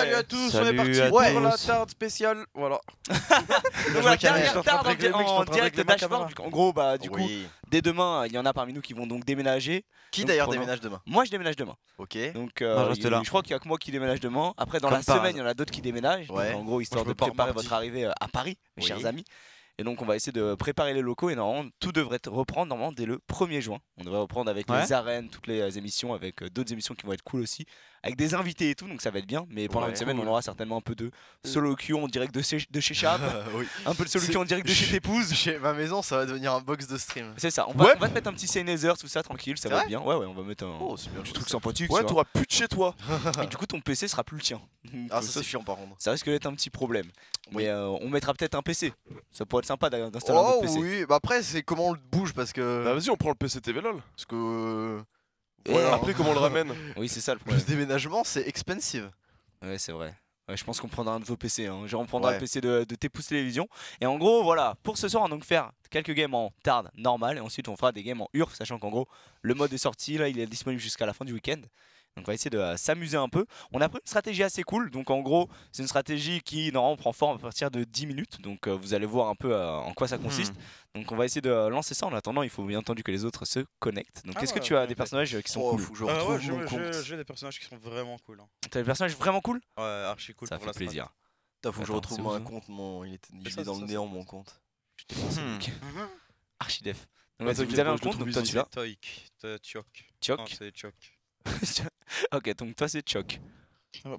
salut à tous, Salut on est à parti pour tous. la tarde spéciale, voilà. Donc voilà, dernière tarde en direct de Dashboard. En gros, bah du coup, dès demain, il y en a parmi nous qui vont donc déménager. Qui d'ailleurs déménage demain? Moi je déménage demain. Ok. Donc je reste là. je crois qu'il y a que moi qui déménage demain. Après dans Comme la par semaine, il hasard. y en a d'autres qui déménagent. Ouais. Donc, en gros, histoire je de pars préparer mardi. votre arrivée à Paris, mes Oui. chers amis. Et donc on va essayer de préparer les locaux et normalement tout devrait reprendre normalement dès le 1er juin. On devrait reprendre avec Ouais. les arènes, toutes les émissions, avec d'autres émissions qui vont être cool aussi, avec des invités et tout, donc ça va être bien. Mais pendant Ouais. une semaine, on aura certainement un peu de solo queue en direct de chez Chap, Oui. un peu de solo queue en direct de chez T'épouse. Chez ma maison, ça va devenir un box de stream. C'est ça, on Ouais. va te mettre un petit Sennheiser, tout ça, tranquille, ça C'est va vrai être bien. Ouais, on va mettre un Oh, c'est bien. petit truc sympathique. Ouais, tu vois. t'auras plus de chez toi. Et du coup, ton PC sera plus le tien. Donc, Ah, ça c'est chiant par contre. ça risque d'être un petit problème. Oui. Mais on mettra peut-être un PC. Ça pourrait être sympa d'installer un Oh autre PC. oui, bah après c'est comment on le bouge parce que. Bah vas-y, on prend le PC TV LOL. Parce que. Voilà. Après, comment on le ramène? Oui, c'est ça le Le problème. déménagement c'est expensive. Ouais, c'est vrai. Ouais, je pense qu'on prendra un de vos PC. Hein. Genre, on prendra Ouais. le PC de T'épouse Télévision. Et en gros, voilà, pour ce soir, on va donc faire quelques games en tarde normale. Et ensuite, on fera des games en URF, sachant qu'en gros, le mode est sorti. Là, il est disponible jusqu'à la fin du week-end. Donc, on va essayer de s'amuser un peu. On a pris une stratégie assez cool. Donc, en gros, c'est une stratégie qui, normalement, prend forme à partir de 10 minutes. Donc, vous allez voir un peu en quoi ça consiste. Donc, on va essayer de lancer ça. En attendant, il faut bien entendu que les autres se connectent. Donc, Ah est-ce que ouais, tu as ok, des ok. personnages qui sont Oh, cool? faut que je Ouais, retrouve mon compte. j'ai des personnages qui sont vraiment cool. Hein. T'as des personnages vraiment cool? Ouais, archi cool Ça pour fait la strat. plaisir. Putain, faut que je Attends, retrouve c'est mon où, compte, il est ça, dans le ça, néant ça. mon compte. Archidef. Bah, Donc, vas-y, t'inquiète vous avez pas, un je le compte, trouve donc toi ici. tu l'as. Toik, Tchok. Tchok. Non, c'est Tchok. Ok, donc toi c'est Choc. Hop.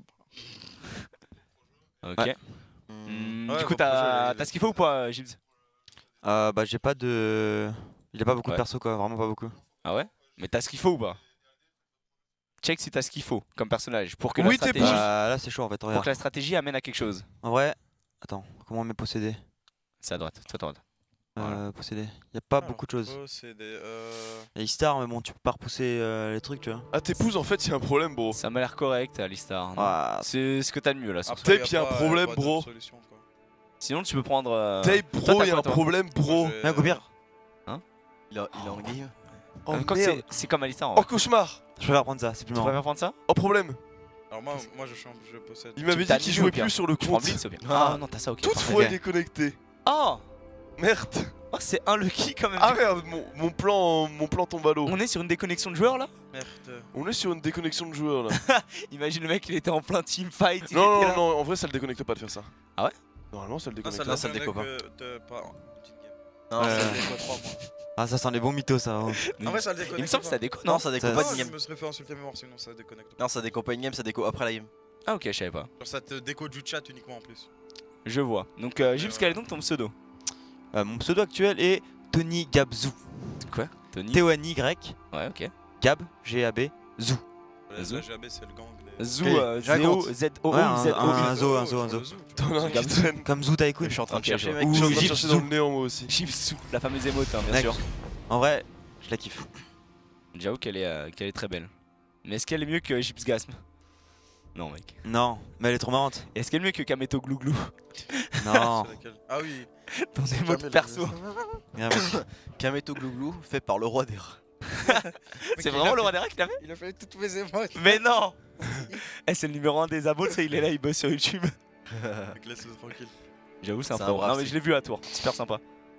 Ok. Ouais. Ouais, Du coup, vos projets, t'as les- ce qu'il faut ou pas, Gibbs? Bah j'ai pas de... Il a pas beaucoup Ouais. de perso quoi, vraiment pas beaucoup. Ah ouais? Mais t'as ce qu'il faut ou pas? Check si t'as ce qu'il faut comme personnage pour que, Oui, la, t'es stratégie, Bah là c'est chaud en fait, pour regarde. que la stratégie amène à quelque chose. En vrai... Attends, comment on met posséder? C'est à droite, toi à droite. Voilà. Posséder. Y a pas Alors, beaucoup de choses. posséder, Y'a Istar mais bon tu peux pas repousser les trucs tu vois. Ah, t'épouses, en fait, y'a un problème, bro. Ça m'a l'air correct, Alistar. non Ah, C'est ce que t'as de mieux là. sur Après, Tape, y a un problème, pas d'autre bro. solution, quoi. Sinon, tu peux prendre. Tape, toi, bro, t'as y'a quoi, un toi problème, bro. Moi, j'ai- mais un goupillard. Il est en game. Oh Quoi que merde. c'est comme Alistar. En Oh vrai. cauchemar. Je préfère prendre ça, c'est plus Tu marrant. préfères prendre ça? Oh problème. Alors moi je possède. Il m'avait t'as dit qu'il dit jouait au pire. plus sur le Tu prends compte. Blitz au pire. Ah. Ah non, t'as ça, ok. Toutefois, Ok. il est connecté. Oh! Merde. Oh, c'est un lucky quand même. Ah merde, mon plan tombe à l'eau. On est sur une déconnexion de joueurs là? Merde. On est sur une déconnexion de joueurs là. Imagine le mec, il était en plein teamfight. il Non, était non, là. non, en vrai, ça le déconnecte pas de faire ça. Ah ouais? Normalement, ça le Non, déconnecte ça pas. ça le déco pas. Pas en petite game. Non, Ouais. ça Ça le déco 3 mois. Ah ça sent les bons mythos ça. Oh. En vrai ça le déconnecte. Il me semble que ça déconne, Non, non? ça déco Ça- pas Non, de je game. me serais fait insulter mémoire sinon ça déconnecte. Non, ça déco pas une game, ça déco après la game. Ah ok, je savais pas. Genre ça te déco du chat uniquement en plus. Je vois. Donc Gibbs, quel est donc ton pseudo? Mon pseudo actuel est Tony Gabzou. Quoi? Tony? T-O-N-Y, Ouais, ok. Gab, G-A-B, Zou. Zou. La GAB c'est le gang des... Zou, Ok, j'ai un Z-O, compte. Z-O, Ouais, un Z-O. zoo, un zoo, un zoo. T'en as un qui traîne. Comme Zou Tycoon. Je suis en train de Ok, chercher, je mec. vois. Je suis en train de Gibbs chercher dans le néant moi aussi. Gibbs Zou, la fameuse émote, hein, bien Mec. sûr. En vrai, je la kiffe. J'avoue qu'elle est très belle. Mais est-ce qu'elle est mieux que Gibbs Gasm? Non, mec. Non, mais elle est trop marrante. Est-ce qu'elle est mieux que Kameto Glouglou Non. C'est laquelle Ah oui. dans des modes Jamais perso? Regarde, mec. Kameto Glouglou fait par le roi des rats. C'est vraiment le roi des rats qui l'a fait? Il a fallu toutes mes émotes. Mais non! Eh, c'est le numéro 1 des abos, tu sais, il est là, il bosse sur YouTube. Laisse-le tranquille. J'avoue, c'est un C'est un pro. brave, Non, mais c'est- je l'ai vu à Tours, super sympa.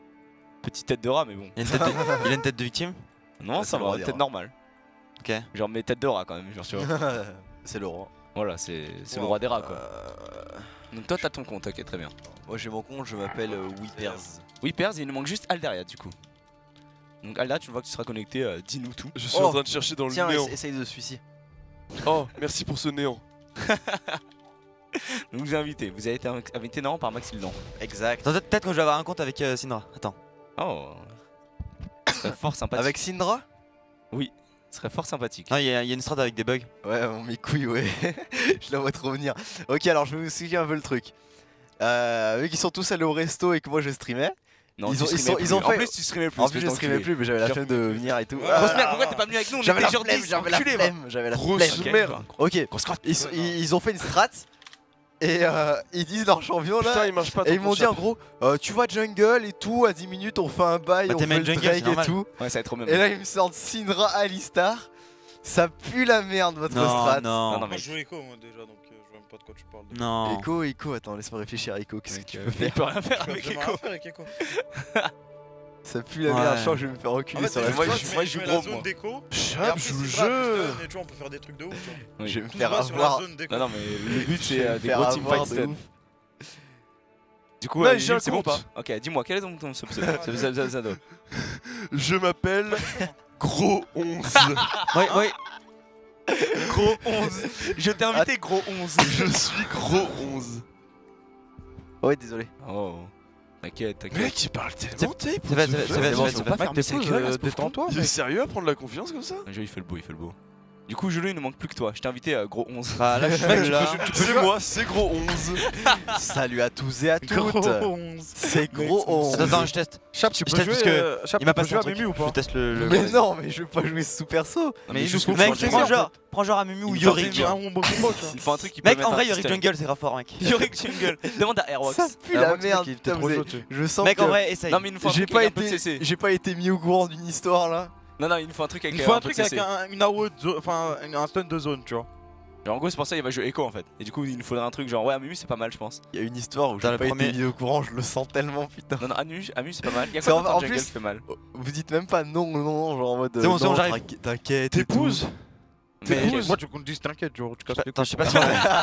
Petite tête de rat, mais bon. Il a une tête de, il a une tête de victime. Non, Ouais, ça c'est le va, roi des tête rats. normale. Ok. Genre, mais tête de rat quand même, genre, tu vois. C'est le roi. Voilà, c'est le Wow. roi des rats, quoi. Euh, Donc, toi, t'as ton compte, ok, très bien. Moi j'ai mon compte, je m'appelle Whippers. Oui, Pers, il nous manque juste Aldaria, du coup. Donc, Aldaria, tu vois que tu seras connecté, dis-nous tout. Je suis Oh. en train de chercher dans le Tiens, néant. essaye de suicider. Oh, merci pour ce néant. Donc, vous invité. Vous avez été invité normalement par Maxildan. Exact. Attends, peut-être que je vais avoir un compte avec Syndra. Attends. Oh. Ce serait fort sympathique. Avec Syndra? Ce serait fort sympathique. Non, il y a une strat avec des bugs. Ouais, mes couilles, ouais. Je la vois trop venir. Ok, alors je vais vous expliquer un peu le truc. Vu qu'ils sont tous allés au resto et que moi je streamais. Non, Ils tu ont- ils streamais sont- plus. ils ont En fait- plus, tu streamais plus. En plus, je streamais plus, mais j'avais la Genre- flemme de venir et tout. Ouais. Grosse merde, pourquoi t'es pas venu avec nous? On J'avais était la genre flemme, 10, j'avais la enculé, va. flemme, j'avais la Grosse flemme. merde. Ok, Grosse crotte. ils ont fait une strat et ils disent leur champion là. Putain, il marche pas. Et ils m'ont dit en gros, tu vas jungle et tout, à 10 minutes on fait un bail, Bah, on t'es fait main le jungle, Drake c'est et normal. tout. Ouais, ça va être trop bien. Et là ils me sortent Syndra Alistar. Ça pue la merde votre Non, strat. Non, non, non, Moi je joue Echo moi déjà donc je vois même pas de quoi tu parles. non. Echo, attends, laisse-moi réfléchir, Echo, qu'est-ce que tu peux Il faire? peut rien faire Je avec peux Echo. rien faire avec Echo. Ça pue la Ouais. merde, je sens que je vais me faire reculer En fait, sur c'est la moi, juste je- ça, moi, je je joue mets gros, la zone moi. d'écho. Et Chap, après, je joue c'est le Brad, jeu. Stun, et tu vois, on peut faire des trucs de ouf. Tu vois. Oui. Je vais me Tout faire se base sur la avoir. zone d'écho. Non, non, mais le but Je c'est vais me des faire gros avoir teamfights de stun. ouf. Du coup, Ouais, Nul, j'ai un c'est bon ou pas? compte. Ok, dis-moi, quel est ton pseudo? Je m'appelle Gros 11. Ouais, ouais. Gros 11. Je t'ai invité, gros 11. Je suis Gros 11. Ouais, désolé. Oh, t'inquiète, t'inquiète. Mec, il parle tellement tape. C'est vrai, c'est vrai, c'est vrai, bon, c'est c'est vrai. pas faire Mec, mes t'es pauses, fou, détends-toi. Il est sérieux à prendre la confiance comme ça? Le jeu il fait le beau, il fait le beau. Du coup, Jolo il ne manque plus que toi. Je t'ai invité à gros 11. Bah là, je suis là. C'est moi, c'est Gros 11. Salut à tous et à toutes. Gros 11. C'est Gros 11. Attends, attends, je teste. Chap, tu Je peux teste parce que jouer. Chap, Il m'a tu peux passé jouer un à truc. Mimu ou Je pas? teste le. Mais non, mais je veux pas jouer sous perso. Mais il juste joue pour Mec, changer, prends en genre, prends genre à Mumu ou Yorick. Un bon combo, tu vois. Il faut un truc qui peut Mec, mettre en un vrai, petit Yorick stun. Jungle, c'est grave fort, mec. Yorick Jungle. Demande à Airwax. Ça pue Ah, la moi, tu sais merde. qu'il était Putain, trop vous chaud, avez- tu- Mec, Je sens en que vrai, essaye. Non, mais il nous faut un j'ai truc pas avec un peu de été, CC. j'ai pas été mis au courant d'une histoire là. Non, non, il nous faut un truc avec Il faut un peu de truc avec CC. une AOE, enfin un stun de zone, tu vois. Genre, en gros, c'est pour ça qu'il va jouer Echo en fait. Et du coup, il nous faudrait un truc genre, ouais, Amu c'est pas mal, je pense. Il y a une histoire où Dans j'ai le pas premier- été mis au courant, je le sens tellement putain. Non, non, Amu c'est pas mal. Il y a C'est quoi en- d'autre en en jungle plus- qui fait mal? Vous dites même pas non, non, genre en mode. C'est bon, c'est bon, non, j'arrive. T'inquiète. et tout. T'épouses? Mais T'épouses? Moi, tu me dis t'inquiète, genre, tu casses les Attends, je sais pas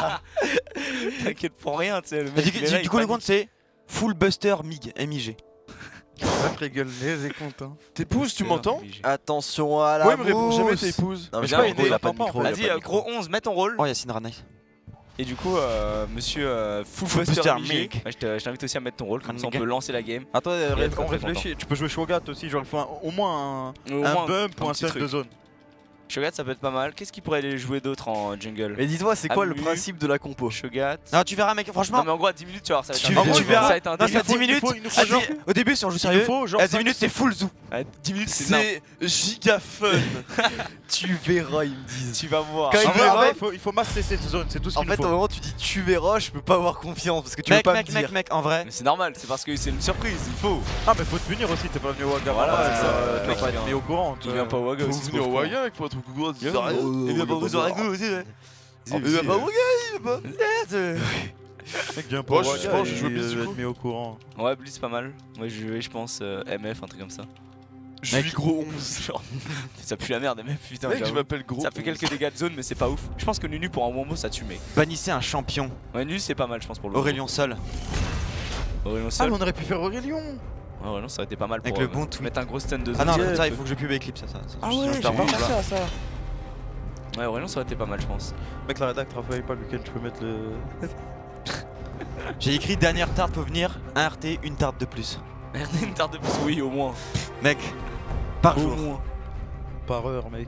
si. t'inquiète pour rien, tu sais. Le mec, Du il est là, du il coup, le panique. compte, c'est Full Buster MIG. MIG. Sacré gueule, les comptes. Hein. T'épouses, tu m'entends? Attention à la Ouais, me réponds jamais, mousse. t'épouses. Non, mais Mais j'ai là, pas en idée, gros, il a pas de t'entends micro. pas. il a Vas-y, pas de micro. gros 11, mets ton rôle. Oh, Yacine Ranay. Et du coup, monsieur Full Full Buster Buster Mig, Mig. je t'invite aussi à mettre ton rôle, comme ça on Mig. peut lancer la game. Attends, Il est très, on très réfléchit. Tu peux jouer Shogat aussi, genre il faut au moins Au un moins, bump ou un petit stun truc. de zone. Shogat, ça peut être pas mal. Qu'est-ce qu'il pourrait aller jouer d'autre en jungle? Mais dis-toi, c'est quoi le Amu. principe de la compo? Shogat. Non, tu verras, mec, Non, franchement. mais en gros, à 10 minutes, tu vois, ça va être Tu un délire. verras. Ça va être un Non, délire. ça 10 minutes. il nous faut Ah, genre. Au début, si on joue Il sérieux, nous faut genre. à 10 minutes, c'est full zoo. À 10 minutes, c'est simple. C'est giga fun. Tu verras, ils me disent. Tu vas voir. Quand En il vrai, verra, il faut mass CC de zone, c'est tout ce En qu'il nous fait, au faut. moment où tu dis tu verras, je peux pas avoir confiance parce que tu veux Mec, pas me mec, dire. mec, en vrai. Mais c'est normal, c'est parce que c'est une surprise, il faut. Ah, mais faut te venir aussi, t'es pas venu au Waga. Voilà, normal, c'est ça. tu Mec, vas pas il être vient- mis au courant. Tu viens pas au Waga Faut aussi. venir au Waga avec pour être au courant. Il vient pas vous aurez aussi, ouais. Il va pas au Waga, il va pas. Mec, viens Moi, pas au je Waga. pense que je joue et, Blitz, du être coup. mis au courant. Ouais, Blitz pas mal. Moi je pense MF, un truc comme ça. Je suis Gros 11. Genre, ça pue la merde, MF, putain. Mec, je j'avoue. m'appelle Gros. Ça fait quelques dégâts de zone, mais c'est pas ouf. Je pense que Nunu pour un Wombo ça tue, mec. Bannissez un champion. Ouais, Nunu c'est pas mal, je pense, pour le Aurélien Sol. Aurélien Ah, seul. mais on aurait pu faire Aurélien. Ouais, Aurélien, ça aurait été pas mal pour Avec le bon tweet. mettre un gros stun de zone. Ah non, Yeah. ça, il faut que je pube Eclipse, ça. Ah sinon ouais, je j'ai perds pas mon pensé là. à ça. Ouais, Aurélien ça aurait été pas mal, je pense. Mec, la rédac travaille pas le week-end, tu peux mettre le. J'ai écrit dernière tarte, faut venir. Un RT, une tarte de plus. Merde, une tarte de plus, oui, au moins. Mec, par Au jour. moins. Par heure, mec.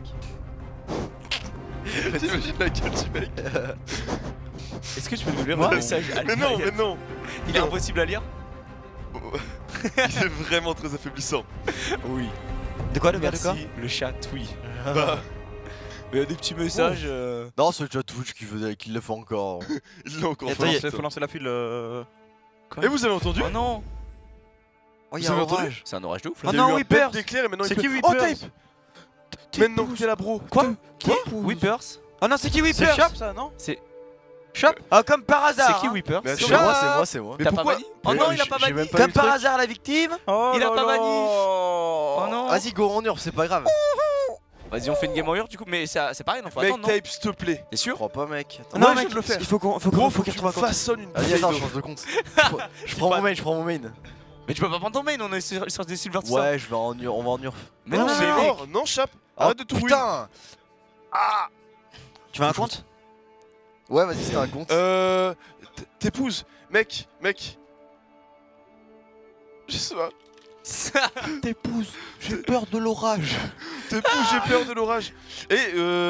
T'imagines la gueule du mec? Est-ce que tu peux nous lire Moi le message Mais non, mais non. Il est impossible à lire. Il est vraiment très affaiblissant. Oui. De quoi, de quoi, de quoi? Merci, le chat, oui. Bah, Mais il y a des petits messages. Non, c'est déjà Twitch qui le fait encore. il l'a encore Attends, fait. Faut lancer la file. Et vous avez entendu? Oh non. Oh, Vous avez entendu? C'est un orage de ouf Oh là. Il y a non, eu un Whippers. bête d'éclair et maintenant C'est il qui pleut. Whippers? Oh, tape. Maintenant, t'es là, bro. Quoi? Qui? Whippers. Oh non, c'est qui C'est Whippers? Chap, ça, non? Chop. Oh, comme par hasard. C'est qui hein. Whippers? Mais C'est attends, moi, c'est moi, c'est moi. Mais T'as pas pourquoi? banni? Oh non, il a pas J'ai banni. même pas Comme eu le par truc. hasard, la victime. Oh Il a là pas là. banni. Oh non. Vas-y, go en urf, c'est pas grave. Vas-y, on fait une game en hurle du coup, mais c'est pareil, non? Faut Mec, attendre, non? tape, s'il te plaît. T'es Je sûr? crois pas, mec. Attends. Non, Ouais, je mec, viens de le faire. il faut Gros, qu'il faut retrouve que tu me un compte. façonnes une Vas-y, bouteille attends, d'eau. je change de compte. Je prends mon main, je prends mon main. Mais tu peux pas prendre ton main, on est sur des silver tout ça. Ouais, je vais en urf, on va en urf. Mais Non, non, c'est mais mort. Non, Chap. Arrête de tout ruiner. Putain. Tu veux un compte? Ouais, vas-y, c'est un compte. T'épouses. Mec. Je sais pas. T'épouses, j'ai peur de l'orage. T'épouses, j'ai peur de l'orage. Et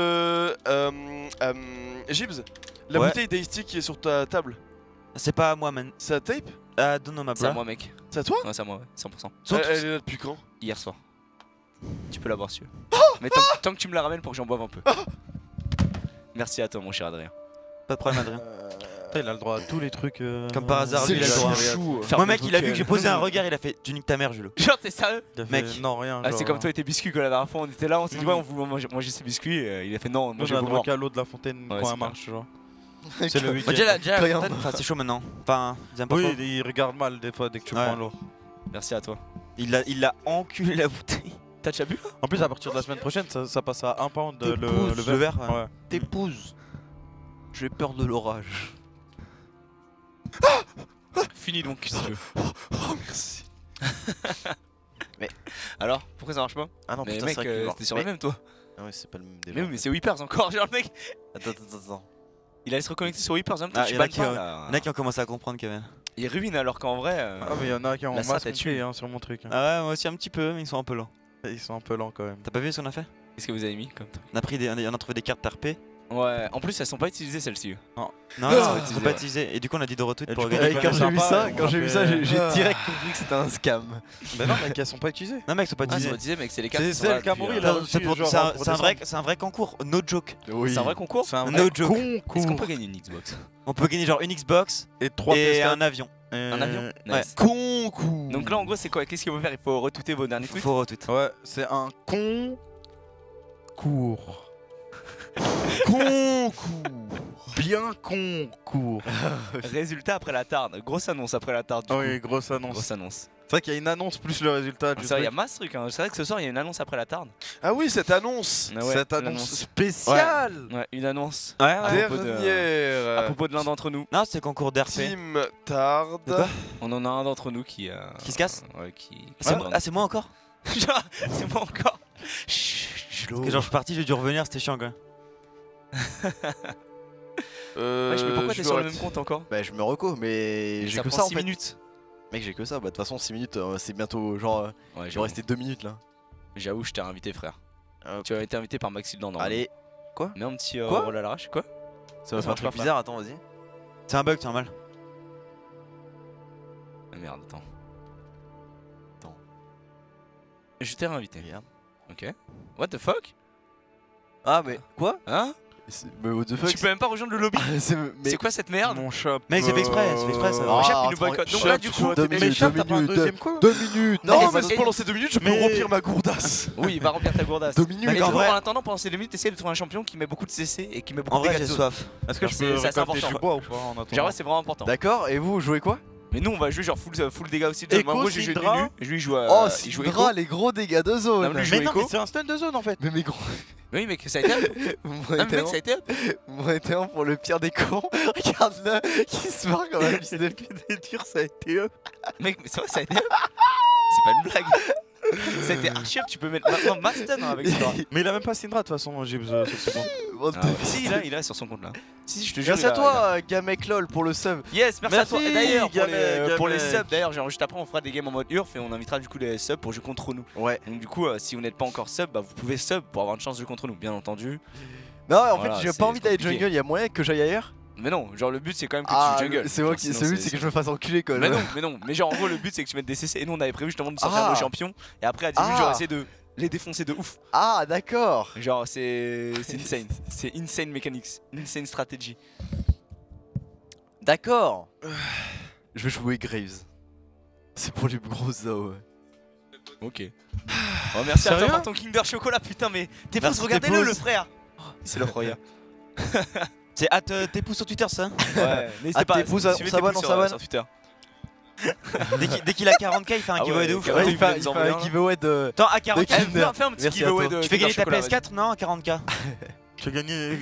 Gibbs, la Ouais. bouteille d'Ice qui est sur ta table, C'est pas à moi, man. c'est à tape? Don't know, my c'est à bro. moi, mec. C'est à toi? Ouais, c'est à moi, ouais, 100%. Elle est là depuis quand? Hier soir. Tu peux l'avoir si tu veux. Oh Mais tant que tu me la ramènes pour que j'en boive un peu. Merci à toi, mon cher Adrien. Pas de problème, Adrien. Putain, il a le droit à tous les trucs. Comme par hasard, C'est lui, il a le droit. chouchou. Moi, mec, il a vu que j'ai posé un regard, il a fait tu niques ta mère, Julo. Genre, t'es sérieux? Il a fait, Mec. Non, rien. Ah, genre, c'est comme toi et tes biscuits, quoi. La dernière fois, on était là, on s'est dit, Mhm. ouais, on voulait manger ces biscuits. Et il a fait, non, Moi, moi, je j'ai vais le vous droit mort. qu'à l'eau de la fontaine Ouais, quand c'est elle clair. marche, genre. C'est le week-end. Moi, déjà la Rien. fontaine, enfin, c'est chaud maintenant. Enfin, ils aiment pas Oui, trop. il regarde mal des fois dès que tu Ouais. prends l'eau. Merci à toi. Il l'a enculé la bouteille. T'as déjà bu? En plus, à partir de la semaine prochaine, ça passe à 1 pound le T'épouses le verre. verre, ouais. Ouais. T'épouses. J'ai peur de l'orage. Fini donc, si tu veux. Oh, merci. Alors, pourquoi ça marche pas? Ah non, Mais putain, mec, c'est vrai qu'il est mort. c'était sur le même, toi. Ah ouais, c'est pas le même déjà. Mais oui, mais c'est Whippers encore, genre le mec. Attends. Il allait se reconnecter sur Whippers en même temps, Ah, tu y en a bannes qui, pas Il y là. en a qui ont commencé à comprendre quand même. Il ruine alors qu'en vrai. Ah, mais il y en a qui ont La masse SAT a tué. tué sur mon truc. hein. Ah ouais, moi aussi un petit peu, mais ils sont un peu lents. Ils sont un peu lents quand même. T'as pas vu ce qu'on a fait? Qu'est-ce que vous avez mis comme truc? On a pris on a trouvé des cartes RP. Ouais, en plus elles sont pas utilisées celles-ci. Non, Ah, elles ça va sont utiliser, pas ouais. utilisées. Et du coup, on a dit de retweet Et pour du coup, regarder. ouais, Quand j'ai vu sympa, ça, on quand j'ai vu ça, fait- j'ai direct compris que c'était un scam. Bah non, mec, elles sont pas utilisées. Non, mec, ils sont pas Ah, c'est utilisées. pas utilisé, mec, c'est les cartes. C'est qui sont celle là qu'Amaury, depuis, il a Non, reçu, C'est pour- genre, c'est un- pour c'est un vrai concours, no joke. C'est un vrai concours. C'est un No vrai joke. Est-ce qu'on concours. peut gagner une Xbox? On peut gagner genre une Xbox Et 3 et PS4. un avion. Un avion? Ouais. Nice. Concours. Donc là en gros c'est quoi? Qu'est-ce qu'il faut faire? Il faut retweeter vos derniers tweets. Faut retweet. Ouais, c'est un concours. Bien concours. Résultat après la tarde. Grosse annonce après la tarde. Du Ah coup. oui, grosse annonce. Grosse annonce. C'est vrai qu'il y a une annonce plus le résultat du C'est vrai, il y a truc. masse truc. Hein. C'est vrai que ce soir il y a une annonce après la tarde. Ah oui, cette annonce. Ah ouais, Cette une annonce annonce. spéciale. Ouais, une annonce. Ouais, À propos de- à Dernière. propos de l'un d'entre nous. Non, c'est concours d'RP. Team Tard. De quoi On en a un d'entre nous qui. Qui se casse? Ouais, qui. C'est moi- Ah, c'est moi encore? Genre, c'est moi encore. Parce que genre, je suis parti, j'ai dû revenir, c'était chiant quand même. Wesh, mais pourquoi je t'es me sur le rate. même compte encore? Bah, je me reco, mais j'ai Ça que prend ça en 6 fait. minutes. Mec, j'ai que ça. Bah, de toute façon, 6 minutes, c'est bientôt. Genre, Ouais, il va j'avoue. rester 2 minutes là. J'avoue, je t'ai invité, frère. Hop. Tu as été invité par Maxildan. normalement. Allez, Mets un petit Quoi roll à l'arrache. Quoi? ça va Ça faire un marche truc pas, bizarre. Attends, vas-y. C'est un bug, c'est normal. Ah, merde, attends. Attends. Je t'ai réinvité. Regarde. Ok. What the fuck? Ah, mais quoi? Hein? Mais what the fuck? Tu peux même pas rejoindre le lobby? C'est C'est quoi cette merde? Mon chat. Mec, c'est fait exprès, c'est fait exprès, ça. Ah, Chap, il nous attends, boycotte. Donc Chap, là, du coup, deux mais minutes, Chap, deux t'as pas un minutes, deuxième coup? 2 minutes. Non, mais mais c'est- pendant ces 2 minutes, je peux Mais- remplir ma gourdasse. Oui, il va remplir ta gourdasse. 2 minutes. Mais Mec, du en coup, vrai- en attendant, pendant ces 2 minutes, essaye de trouver un champion qui met beaucoup de CC et qui met beaucoup En de vrai, dégâts j'ai de zone. soif. Est-ce que je C'est peux assez récolter important. du bois ou pas en attendant? Genre, ouais, c'est vraiment important. D'accord, et vous jouez quoi? Mais nous, on va jouer genre full dégâts aussi de zone. Echo, Moi, je joue Syndra. Nunu. Et lui, il joue Oh, il joue Syndra, Echo. les gros dégâts de zone. Non, mais lui, je Mais joue non, Echo. mais c'est un stun de zone en fait. Mais mes gros. Oui, mec, ça a été up. Vous Ah, mais mec, ça a été up. m'arrêtez un pour le pire des cons. Regarde-le, qui se marre comme un fils de pute des durs, ça a été eux. Mec, mais c'est vrai, ça a été up. C'est pas une blague. Ça a été archi up. Tu peux mettre maintenant mass stun avec ça. Mais il a même pas Syndra de toute façon, Gibbs, cette seconde. Bande Ah de ouais. fils Si, de- il a sur son compte là. Si, je te jure. Merci il à a- toi, Gamek LOL, pour le sub. Yes, merci à toi. Et Merci, d'ailleurs, pour les Gamek. subs, d'ailleurs, genre, juste après, on fera des games en mode URF et on invitera du coup les subs pour jouer contre nous. Ouais. Donc, du coup, si vous n'êtes pas encore sub, bah, vous pouvez sub pour avoir une chance de jouer contre nous, bien entendu. Non, en Voilà, fait, j'ai c'est pas envie d'aller compliqué. jungle, il y a moyen que j'aille ailleurs. Mais non, genre, le but c'est quand même que Ah, tu joues jungle. c'est moi Genre, qui. sinon, Ce but, c'est que je me fasse enculer quoi. Mais non, mais genre, en gros, le but c'est que tu mettes des CC et nous on avait prévu justement de sortir Ah. nos champions et après à 10 minutes, Ah. j'aurais essayé de les défoncer de ouf. Ah, d'accord. Genre, c'est insane. C'est insane mechanics, insane strategy. D'accord. Je vais jouer Graves. C'est pour les grosses os, ouais. Ok. Oh, merci à toi Sérieux pour ton Kinder Chocolat, putain, mais tes Merci, pouces, regardez-le, tes le pouces. frère. C'est le Roya. C'est tes pouces sur Twitter, ça. Ouais, n'hésitez Ah, pas. tes pouces, on suivez s'abonne, tes pouces on s'abonne. sur Twitter. Dès qu'il a 40K, il fait un Ah giveaway ouais, de ouf. carrément. Il fait nous un envoyer un. giveaway de. Attends, à 40K, De Kinder. Fais un petit Merci à giveaway toi. de tu fais Kinder gagner ta Chocolat, PS4? Non, à 40K. Tu as gagné.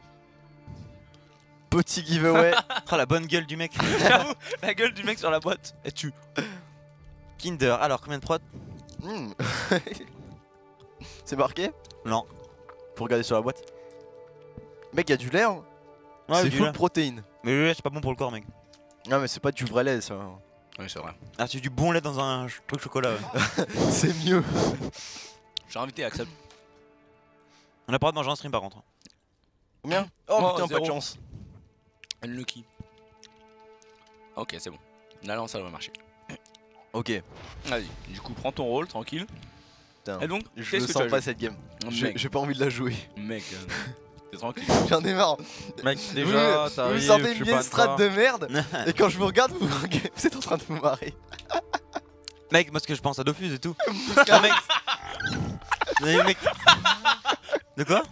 Petit giveaway. Oh, la bonne gueule du mec. vas-y. J'avoue, la gueule du mec sur la boîte. Et tu. Kinder, alors combien de prod? Hmm. C'est marqué? Non. Faut regarder sur la boîte. Mec, y'a du lait, hein. Ouais, C'est du full lait. protéine. Mais le lait, c'est pas bon pour le corps, mec. Non, mais c'est pas du vrai lait, ça. Ouais, c'est vrai. Ah, c'est du bon lait dans un truc chocolat. Ouais. C'est mieux. J'ai invité Axel. On a pas le droit de manger en stream par contre. Combien? Oh, Oh, putain, pas de zéro. chance. Unlucky. Ok, c'est bon. Là, ça devrait marcher. Ok. Vas-y, du coup, prends ton rôle, tranquille. Putain. Et donc, Je qu'est-ce le que sens tu pas as cette game. joué? J'ai pas envie de la jouer. Mec, T'es tranquille. J'en ai marre. Mec, Vous déjà, me sortez une vieille strat de merde. Et quand je vous regarde, vous êtes en train de vous marrer. Mec, moi ce que je pense à Dofus et tout. Ah, mec. Mais, mec. De quoi?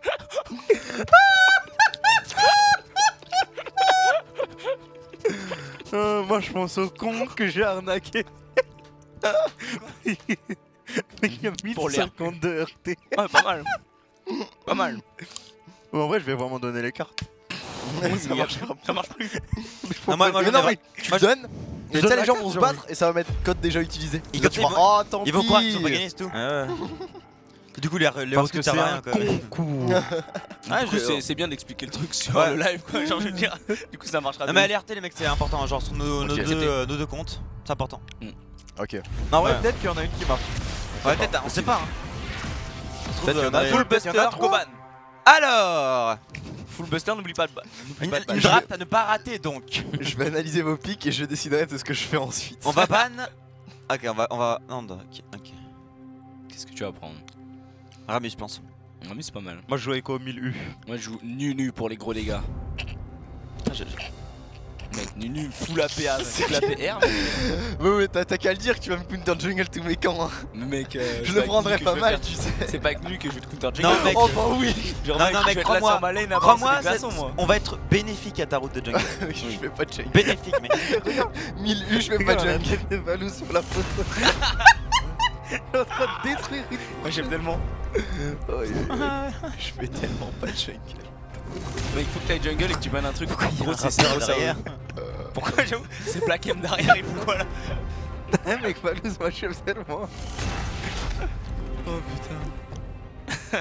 Moi je pense au con que j'ai arnaqué. Mec, il y a Pour l'air. 1050 de RT. Ouais, pas mal. Pas mal. Bon, en vrai, je vais vraiment donner les cartes. Ça marchera pas. Ça marche plus. Non, moi, Mais je non, dirais- mais tu moi, je- donnes. Et tu je donne sais, la les gens carte, vont se j'ai battre et ça va mettre code déjà utilisé. Ils Là, tu vont- feras, oh tant Ils vont croire qu'ils pis. sont pas gagnés, c'est tout. Ouais. Du coup, les Parce recrues que servent c'est à rien un quoi. concours. Ah, Du coup, je- c'est bien d'expliquer le truc sur Ouais. le live, quoi. Genre, je veux dire, du coup, ça marchera. Non, de mais ouf. LRT, les mecs, c'est important. Genre, sur nos Accepté. deux comptes, c'est important. Ok. Non, ouais, Ouais. peut-être qu'il y en a une qui marche. Ouais, peut-être, on sait pas. Hein. Peut-être qu'il y en a Full une. Full Buster, Buster, Koban. Koban. Alors, Full Buster, n'oublie pas de une draft à ne pas rater donc. Je vais analyser vos pics et je déciderai de ce que je fais ensuite. On va ban. Ok, on va. Non, ok. Qu'est-ce que tu vas prendre? Ramis, je pense. Ah, mais c'est pas mal. Moi, je joue avec au 1000U. Moi, je joue nu pour les gros dégâts. Mec, nu full APA, full APR. Ouais, t'as qu'à le dire que tu vas me counter jungle tous mes camps. Hein. Mais mec, Je le prendrais pas mal, tu sais. C'est pas avec lui que je vais te counter Non, jungle. mec. Oh bah oui. Genre, Non, mec, non, je mec, vais être là crois-moi. sur ma lane à Crois-moi, balancer des glaçons, moi. on va être bénéfique à ta route de jungle. Je fais pas de jungle. Bénéfique, mec. 1000 U, je fais pas de Regarde, jungle. des balous sur la photo. Je suis en train de détruire une. Moi, j'aime tellement. Je fais tellement pas de jungle. Mais il faut que t'ailles jungle et que tu bannes un truc. Il y a Gros, un c'est rappeur ça derrière. Pourquoi j'avoue? C'est Black M derrière, il faut quoi là? Eh, mec, balous, moi, je j'aime tellement. Oh putain.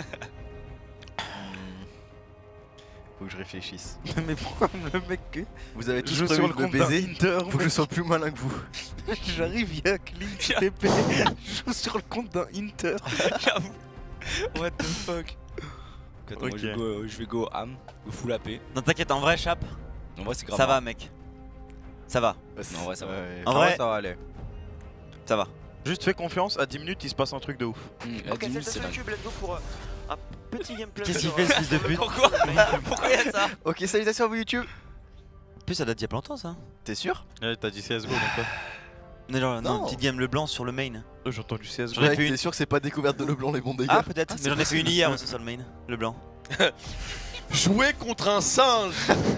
Faut que je réfléchisse. Mais pourquoi le mec que Vous avez je tous joue prévu sur de le me compte d'un baiser. Inter, Faut que je sois plus malin que vous. j'arrive, il y a Clint, TP, je joue sur le compte d'un Inter. J'avoue. What the fuck? Attends, moi, Ok. je vais go ham, go full AP. Non, t'inquiète, en vrai, Chap, En vrai, c'est grave. ça va, mec. Ça va, Non, en vrai, ça va. En vrai, ça va aller. ça va. Juste fais confiance, à 10 minutes, il se passe un truc de ouf. À 10 minutes, c'est dingue. let's go pour un petit gameplay. Qu'est-ce qu'il fait, ce fils de pute? Pourquoi? Pourquoi il y a ça? Ok, salutations à vous YouTube. En plus, ça date d'il y a pas longtemps, ça. T'es sûr? Ouais, t'as dit CSGO donc quoi? On est genre, non, Non. petite game le blanc sur le main. J'ai entendu CSGO. J'en ai Mec, fait une. t'es sûr que c'est pas découverte de Leblanc les bons dégâts? Ah, peut-être, mais j'en ai fait une hier aussi sur le main, le blanc. Jouer contre un singe.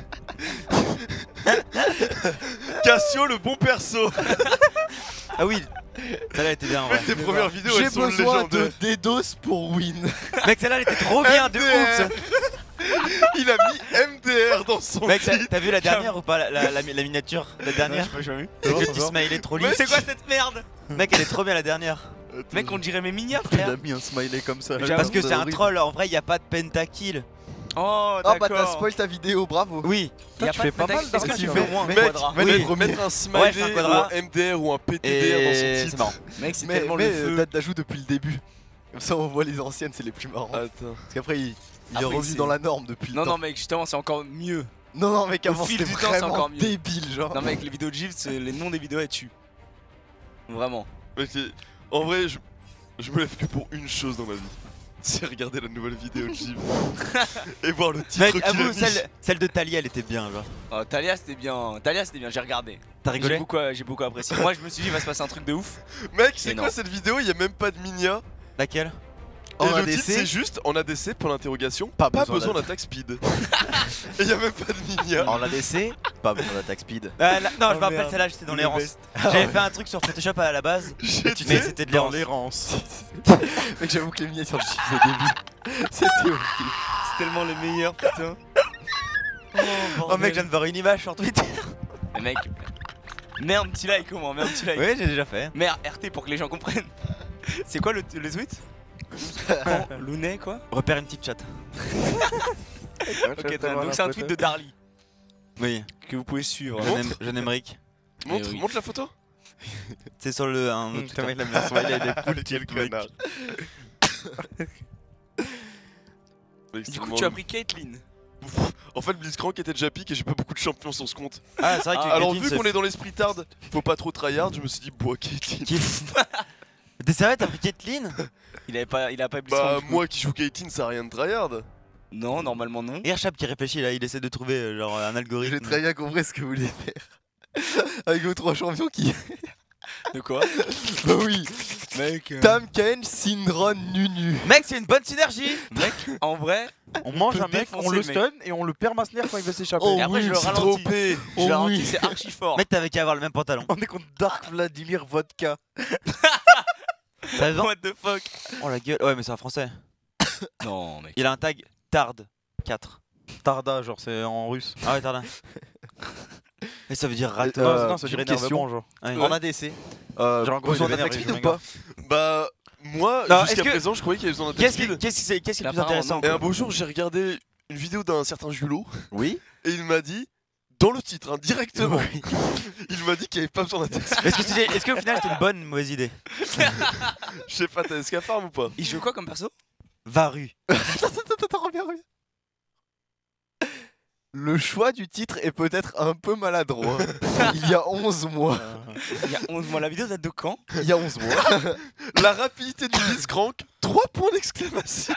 Cassio le bon perso. Ah oui, celle-là était bien en vrai. Tes premières vidéos J'ai elles sont besoin légendaires. de DDoS pour win. Mec, celle-là elle était trop bien, de ouf ça. Il a mis MDR dans son Mec, titre. t'as vu la dernière ou pas, la miniature? La dernière? Pas jamais. Le petit smiley trop Mais lisse. c'est quoi cette merde? Mec, elle est trop bien la dernière. Mec, on dirait mes mignards, Il frère. a mis un smiley comme ça. Parce que c'est un horrible. troll, en vrai, y a pas de pentakill. Oh, Oh bah d'accord. t'as spoil ta vidéo, bravo. Oui, Y a tu pas fais de pas mal pentacle. Est-ce que tu d'articles, fais au moins un Mec, quadra? Oui. mettre un Ouais, smiley c'est un ou quadra. un MDR ou un PTDR et dans son c'est titre. marrant. Mec, c'est Mais, tellement mais le feu. date d'ajout depuis le début. Comme ça on voit les anciennes, c'est les plus marrants. Attends. Parce qu'après il est Après, revenu c'est- dans la norme depuis le Non, temps. non, mec, justement, c'est encore mieux. Non, mec, Au avant fil c'était du temps, c'est vraiment encore mieux. débile, genre. Non, mec, les vidéos de Gilles, c'est les noms des vidéos, elles tuent. Vraiment. Mec, en vrai, je me lève que pour une chose dans ma vie. C'est regarder la nouvelle vidéo de Jim. Et voir le titre Mec, qu'il a avoue, mis. celle de Talia, elle était bien, genre. Oh, Talia, c'était bien. Talia, c'était bien, j'ai regardé. T'as J'ai rigolé? beaucoup apprécié. Moi, je me suis dit, il va se passer un truc de ouf. Mec, Et c'est non. quoi cette vidéo? Il y a même pas de Minia. Laquelle? En Et le titre ADC, c'est juste en ADC pour l'interrogation. Pas Pas besoin besoin d'attaque speed. Et il y a même pas de Minia. en ADC, pas besoin d'attaque speed. Non, je Oh, me rappelle, merde. celle-là, j'étais dans Le l'errance. best. J'avais fait un truc sur Photoshop à la base, mais J'étais c'était de Dans l'errance. l'errance. Mec, j'avoue que les miniatures de Chips au début, c'était horrible. C'est tellement les meilleurs, putain. Oh mec, je viens de voir une image sur Twitter. Mais mec, mets un petit like au moins, mets un petit like. Oui, j'ai déjà fait. Mets un RT pour que les gens comprennent. C'est quoi le tweet? Lounet, quoi? Repère une petite chat. Ok, donc c'est un tweet de Darly Oui, que vous pouvez suivre. Jeune Emmerich. Montre, Eh oui. montre la photo. C'est sur le. Un autre Putain, Twitter. mec, il a mis un smiley, il est cool, Quel quel mec. connard. Mec, Du c'est coup, vraiment- tu as pris Caitlyn. En fait, Blitzcrank était déjà pique et j'ai pas beaucoup de champions sur ce compte. Ah, c'est vrai que Alors, Caitlyn, vu qu'on est dans l'esprit tard, faut pas trop tryhard, je me suis dit, bois Caitlyn. T'es sérieux, t'as pris Caitlyn? Il a pas Bah, moi qui joue Caitlyn, ça a rien de tryhard. Non, normalement non. Regarde Chap qui réfléchit là, il essaie de trouver genre un algorithme. J'ai très bien compris ce que vous voulez faire. Avec vos 3 champions qui. De quoi? Bah oui. Mec, Tam, Kaen, Syndron, Nunu. Mec, c'est une bonne synergie. mec, en vrai, On mange peut un mec, on défoncer le le mec. stun et on le permasner quand il veut s'échapper. Oh et après oui, je le c'est ralentis. Trop P. Je le Oh ralentis, oui. c'est archi fort. Mec, t'avais qu'à avoir le même pantalon. On est contre Dark Vladimir Vodka. Ça va? What the fuck? Oh la gueule. Ouais, mais c'est un français. Non, mec. Il a un tag Tard 4. Tarda, genre c'est en russe. Ah ouais, Tard. Et ça veut dire rat. Non, ça j'ai dirait une question. énervement, genre. Ouais. En ADC. Genre en gros, besoin il est d'un énervé, speed je ou m'égare. pas? Bah, moi, Non, jusqu'à est-ce que- présent, je croyais qu'il y avait besoin d'un Qu'est-ce qui speed. qu'est-ce qui c'est qu'est-ce qui est le plus Apparemment, intéressant? Et un beau jour, j'ai regardé une vidéo d'un certain Julot Oui. et il m'a dit, dans le titre, hein, directement, il m'a dit qu'il n'y avait pas besoin d'un speed. Est-ce qu'au final c'était une bonne ou mauvaise idée? Je sais pas, t'as Escafarm ou pas? Il joue quoi comme perso? Varu. Attends, reviens. Le choix du titre est peut-être un peu maladroit. Il y a 11 mois. Il y a 11 mois. La vidéo date de quand? Il y a 11 mois. La rapidité du Blitzcrank, 3 points d'exclamation.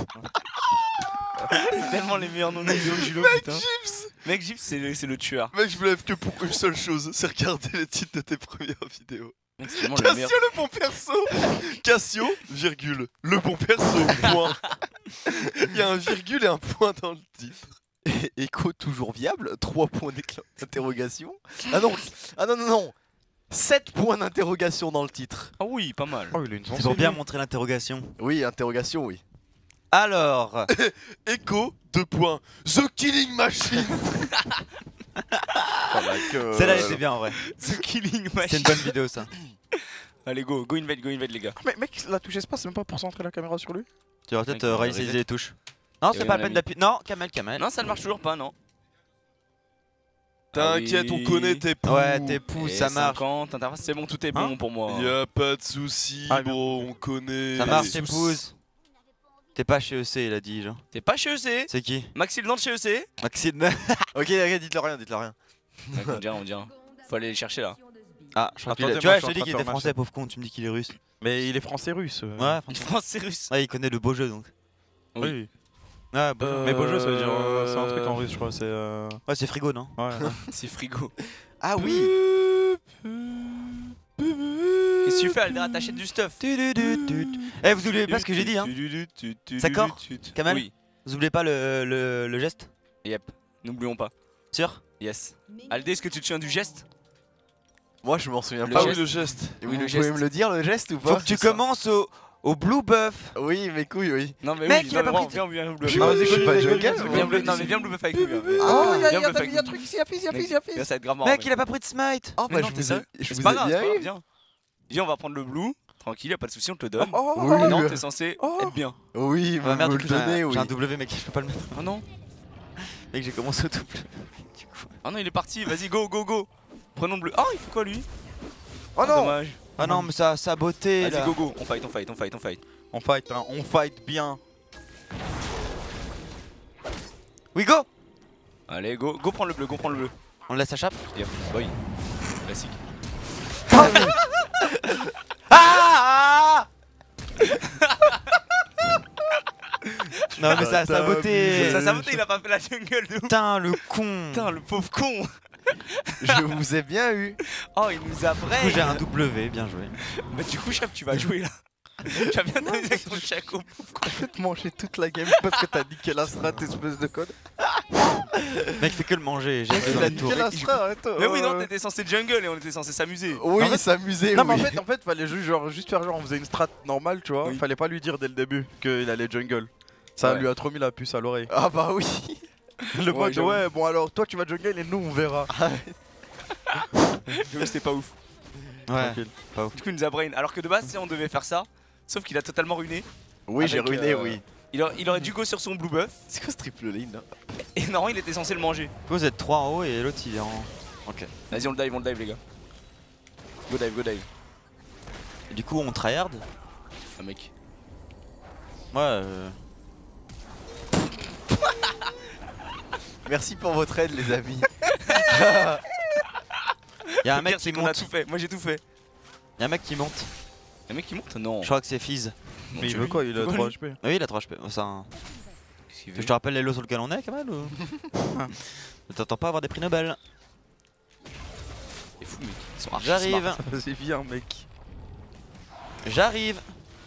C'est tellement les meilleurs noms de vidéo que Julo, putain. Gibbs. Mec, Gibbs, c'est le tueur. Mec, je me lève que pour une seule chose, c'est regarder les titres de tes premières vidéos. Mec, c'est vraiment le Cassio meilleur. le bon perso. Cassio, virgule, le bon perso, point. Il y a un virgule et un point dans le titre. Echo toujours viable. 3 points d'interrogation. Ah non. 7 points d'interrogation dans le titre. Ah oui, pas mal. Oh, il a une C'est pour bien montrer l'interrogation. Oui, interrogation, oui. Alors, Echo, 2 points. The Killing Machine. celle-là elle était bien en vrai. The Killing C'est Machine. une bonne vidéo ça. Allez, go invade les gars. Mais mec, la touche espace, c'est même pas pour centrer la caméra sur lui. Tu vas peut-être Mec, réaliser reset. les touches. Non, Et c'est oui, pas on la a peine mis. d'appuyer. Non, Kamel. Non, ça ne marche toujours pas, non. T'inquiète, Ah oui. on connaît tes poux. Ouais, tes pouces, Et ça marche. 50, interface, c'est bon, tout est bon pour moi. Y'a pas de soucis, Ah, bro, on connaît. Ça marche, les tes soucis. pouces. T'es pas chez EC, il a dit, genre. T'es pas chez EC? C'est qui? Maxil dans chez EC? Maxime. Ok, dites-le rien. On dirait. Faut aller les chercher là. Ah, je crois qu'il Attendez, tu moi, vois, je je te suis dis en qu'il train de était faire français, pauvre con, tu me dis qu'il est russe. Mais il est français-russe. Ouais, Il franchement. français russe. Ouais, il connaît le beau jeu donc. Oui. Ouais, beau jeu. Mais beau jeu, ça veut dire. C'est un truc en russe, je crois. C'est. Ouais, c'est frigo, non? Ouais. C'est frigo. Ah oui. Qu'est-ce que tu fais, Aldera? T'achètes du stuff. Eh, vous oubliez pas ce que j'ai dit, hein? D'accord, Kamal? Oui. Vous oubliez pas le geste? Yep. N'oublions pas. Sûr? Yes. Aldé, est-ce que tu te souviens du geste? Moi, je m'en souviens Le pas. Ah oui, geste. le geste. Vous Oui, le pouvez geste. me le dire, le geste ou Faut pas que tu commences au blue buff. Oui, mes couilles, oui. Non, mais Mec, oui, il a non, pas mais pris viens, bleu. Non, je suis pas jungle, Viens, moi. bleu. Non, mais viens, bleu avec nous. Viens. Oh, Viens, bleu avec nous. truc, il y a fils, Mec, ça va être grave marrant. Mec, il a pas pris de smite. Oh, Mais bah, non, je t'es vous sérieux? ai, je C'est vous pas ai grave, bien c'est pas grave, eu. viens. Viens, on va prendre le blue. Tranquille, y'a pas de soucis, on te le donne. Oh, Et non, Oui. t'es censé être bien. Oui, Ah vous merde, me du le coup, donnez, oui. j'ai un W, mec, je peux pas le mettre. Oh non. Mec, j'ai commencé au double. Du coup. Ah non, il est parti. Vas-y, go. Prenons le bleu. Oh, il fait quoi lui? Oh non. Dommage. Ah non, mais ça a beauté Vas-y, là. go. On fight. On fight, hein, on fight bien. We go. Allez, go prendre le bleu, On le laisse à chape. Yep, boy. Classique. Ah non mais ça a beauté. Ça saboté, il a pas fait la jungle de ouf. Putain le con. Putain, le pauvre con. Je vous ai bien eu. Oh, il nous a Du coup break. j'ai un W, bien joué. Bah, du coup, Chap, tu vas jouer là. Tu vas bien t'amuser avec ton chaco. Je vais te manger toute la game parce que t'as niqué la strat, espèce de code. Mec fait que le manger, j'ai Il besoin a de tour. niqué la strat, arrête. Mais oui, non, t'étais censé jungle et on était censé s'amuser. Oui, En fait- s'amuser, Non, mais oui. en fait, fallait juste faire genre, on faisait une strat normale, tu vois. Oui. Fallait pas lui dire dès le début qu'il allait jungle. Ça Ouais. lui a trop mis la puce à l'oreille. Ah bah oui. Le mode, j'avoue. ouais, bon alors toi tu vas jungle et nous on verra. J'avoue, c'était pas ouf. Ouais. Tranquille. Du coup, il nous a brain. Alors que de base, tu sais, on devait faire ça. Sauf qu'il a totalement ruiné. Oui, j'ai Avec, ruiné, oui. Il aurait dû go sur son blue buff. C'est quoi ce triple lane là? Et normalement, il était censé le manger. Vous êtes 3 en haut et l'autre il est en. Ok. Vas-y, on le dive, les gars. Go dive. Et du coup on tryhard. Ah, mec. Ouais. Merci pour votre aide, les amis. Y'a un Le mec pire, qui c'est qu'on a monte. tout fait. Moi, j'ai tout fait. Y'a un mec qui monte. Un mec qui monte? Non. Je crois que c'est Fizz. Mais il veut quoi? Il a 3 HP. Oui il a 3 HP. Ça, Je te rappelle les lots sur lesquels on est, Kamal ou... Ne t'attends pas à avoir des prix Nobel. C'est fou, mec. Ils sont archi J'arrive. smart. Vas-y, viens, mec. J'arrive.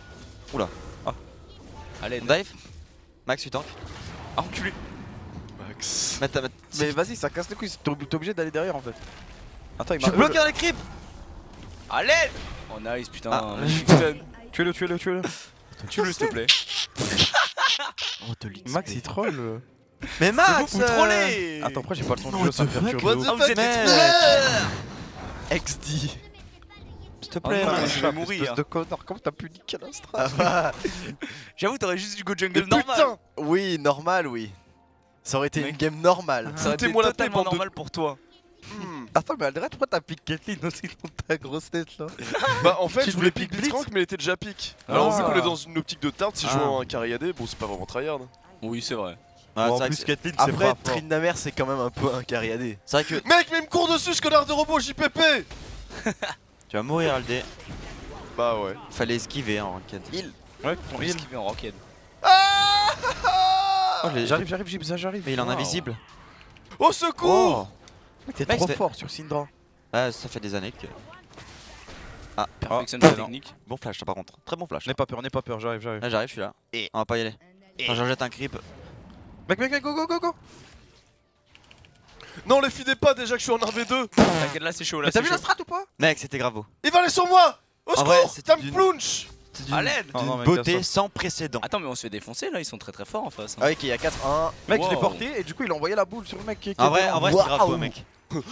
Allez, Dive. Max, tu tank. ah, enculé. Max. Mais vas-y, ça casse les couilles, t'es obligé d'aller derrière en fait. Attends, il Je suis bloqué dans les creeps. Allez. Oh nice, putain. Ah. magnifique stun. Tuez-le. Tue-le, s'il te plaît. Oh, te lit. Max, il troll. Mais C'est Max, vous, vous trollez. Attends, après, j'ai pas le son du jeu, ça me perturbe. What de the ouf. Ah, vous êtes Mais- des XD. S'il te Oh plaît, non, Max. je vais mourir. Espèce de connard, comment t'as pu niquer l'Astra? Ah bah. J'avoue, t'aurais juste dû go Mais jungle normal. putain! Oui, normal, oui. Ça aurait été Mec. une game normale. Ça aurait été Foutez-moi la paix, totalement bande de- normal pour toi. Attends, mais Aldred, pourquoi t'as piqué Kathleen aussi dans ta grosse tête là? Bah en fait Si je je voulais voulais pick pick Blitzcrank Blitz. mais il était déjà pick. Ah. Alors vu qu'on est dans une optique de tard, si je Ah. joue un carry AD, bon c'est pas vraiment tryhard. Oui, c'est vrai. Ah, Bon, c'est en vrai plus, que Kathleen, c'est Après, pas fort. Tryndamere, c'est quand même un peu un carry AD. c'est vrai que Mec mais il me court dessus ce connard de robot JPP. tu vas mourir, Aldé. Bah ouais. Fallait esquiver en ranked. Ouais, ton On heal. esquivé en rocket. Oh, J'arrive, Gibbs, j'arrive. Mais il est en Wow. invisible. Au secours. Mais t'es Mec, trop c'est- fort sur Syndra. Ah, ça fait des années que. Perfection Ah, de non. technique. Bon flash, par contre. Très bon flash. N'aie pas peur, j'arrive. Là, j'arrive, je suis là. Et- On va pas y aller. Quand je jette un creep. Mec, go! Non les fidez pas déjà que je suis en RV2. T'inquiète, là c'est chaud. Là, Mais t'as c'est vu chaud. la strat ou pas? Mec, c'était grave beau. Il va aller sur moi. Au En vrai, secours. c'est Ça me d'une- plunge. C'est d'une À l'aide. Non, mec, beauté casse-toi. sans précédent. Attends, mais on se fait défoncer là, ils sont très forts en face. hein. Ah, ok, il y a 4-1. Mec, je l'ai Wow. porté et du coup, il a envoyé la boule sur le mec qui En vrai, c'est grave beau, Waouh. mec.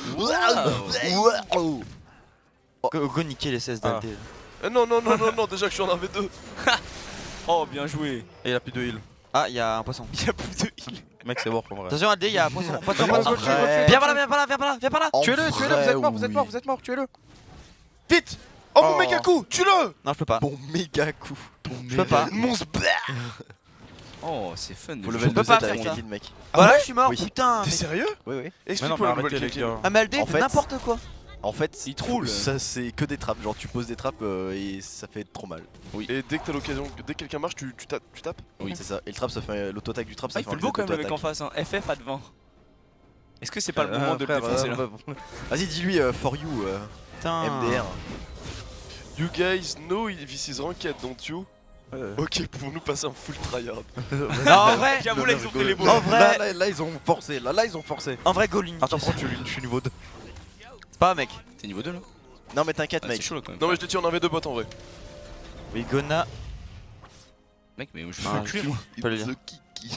Waouh. Go niquer les 16 d'Aldé. Non, déjà que je suis en RV2. Oh, bien joué. Et il a plus de heal. Ah, il y a un poisson. Il y a plus de heal. Mec, c'est mort en vrai. Attention, Aldé, il y a un poisson. Poisson, Vas-y, poisson. go, vrai. Viens par là, viens par là, viens par là, viens par là. En Tuez-le, vrai, vous êtes mort, tuez-le. Vite. Oh mon Oh. méga coup, tue-le. Non, je peux pas. Bon méga coup. Je peux pas. Monstre. Oh, c'est fun. de Faut jouer. level peux 2 pas Z avec faire ça. Kathleen, mec. Voilà, je suis mort, Oui. putain. T'es mais- sérieux? Oui. Mais non, Explique-moi mais la nouvelle arrêtez les Kathleen. gars. Ah, mais Aldé, En il fait fait- n'importe quoi. En fait, Il troule. ça c'est que des trappes. Genre, tu poses des trappes et ça fait trop mal. Et dès que t'as l'occasion, dès que quelqu'un marche, tu tapes. Oui. C'est ça. Et le trap, ça fait l'auto-attaque du trap. Ah, Ça il fait fait un le beau jet quand même avec en d'auto-attaque. face, hein. FF à devant. Est-ce que c'est pas le moment de le défoncer là Vas-y, dis-lui for you, Putain. MDR. You guys know this is ranked, don't you? Ok, pouvons-nous passer un full tryhard? Non, en vrai, J'avoue, là ils ont fait les beaux. En vrai, Là, ils ont forcé. Là, ils ont forcé. en vrai, go link. Attends, prends, je suis niveau 2. C'est pas, mec. T'es niveau 2 là? Non, mais t'inquiète, Ah, c'est mec. chaud là quand même. Non mais je l'ai tué en RV2 bot en vrai. We gonna. Mec, mais je Ah, peux le tuer moi. Je peux le dire. The kiki.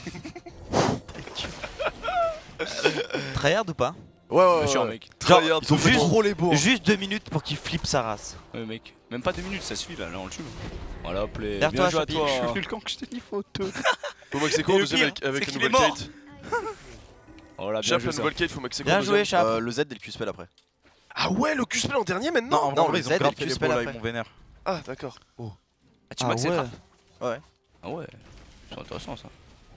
Tryhard ou pas? Ouais, Bien sûr, mec. Tryhard, Ils sont Juste- trop les beaux. Juste 2 minutes pour qu'il flippe sa race. Ouais, mec. Même pas 2 minutes, ça suffit là, on le tue. Voilà, play. Derrière Bien toi, joué à Chapi. toi. Je suis nul quand j'étais niveau 2. Faut maxer quoi Et au le deuxième pire, avec c'est la qu'il est nouvelle mort. Kate? Oh là, bien Chap, joué la ça. nouvelle Kate, faut maxer quoi Bien au joué, deuxième? Chap. Le Z et le Q-spell après. Ah ouais, le Q-spell en dernier maintenant? Non, en vrai, le ils Z ont et grave le fait les Q-spell beaux là, après. ils m'ont vénère. Ah d'accord. Ah, tu Ah maxes les ouais. frappes. Ouais. Ah ouais. C'est intéressant ça.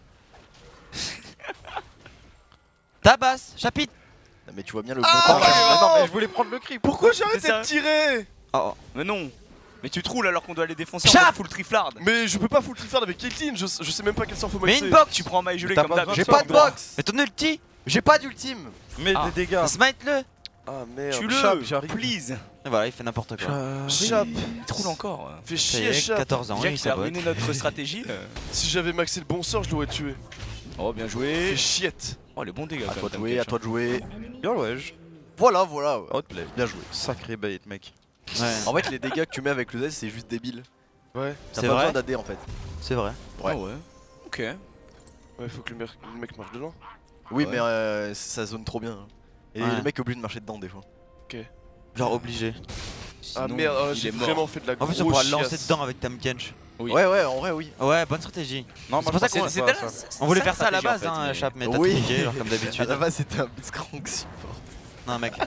Tabasse, chapitre. Non, mais tu vois bien le Ah, bon temps. ouais, Mais non, mais je voulais prendre le cri. Pourquoi j'ai arrêté C'est de tirer? Oh, Mais non. Mais tu troules alors qu'on doit aller défoncer en Chap mode full triflard. Mais je peux pas full trifard avec Caitlyn, je sais même pas quel sort faut mais maxer. une box. Tu prends maille gelée T'as comme pas d'hab. besoin J'ai de pas ça, de toi. box. Mais ton ulti. J'ai pas d'ultime. Mais Ah. des dégâts. Smite-le. Ah merde. Tu Chap, le j'arrive. please. Et voilà, il fait n'importe quoi. Chap, Il troule encore. fais Ça y chier est, Chap. 14 ans, Jack, il il a sabote. ruiné notre stratégie. Si j'avais maxé le bon sort, je l'aurais tué. Oh, bien Fais joué. chiette. Oh, les bons dégâts. À quand toi de même, jouer, à toi de jouer. Yo, ouais. Voilà, voilà. Outplay. Bien joué. Sacré bait, mec. Ouais, En fait, les dégâts que tu mets avec le Z, c'est juste débile. Ouais. T'as C'est pas vrai besoin d'AD en fait. c'est vrai. Ah ouais. Ok. Ouais, faut que le mec marche dedans. Oui, Ouais. mais ça zone trop bien. hein. Et Ouais. le mec est obligé de marcher dedans des fois. Genre obligé. Ah Sinon, merde, oh, il j'ai est mort. vraiment fait de la En grosse plus, on pourra le lancer chiasse. dedans avec Tam Kench. Oui. Ouais, en vrai, oui. Ouais, bonne stratégie. Non, C'est pour ça qu'on- C'était ça. là. On voulait faire ça à la stratégie, base, en fait, hein, mais- Chap, mais t'as Oui. tout niqué, genre comme À d'habitude. la base, c'était un Blitzcrank support. Non, mec,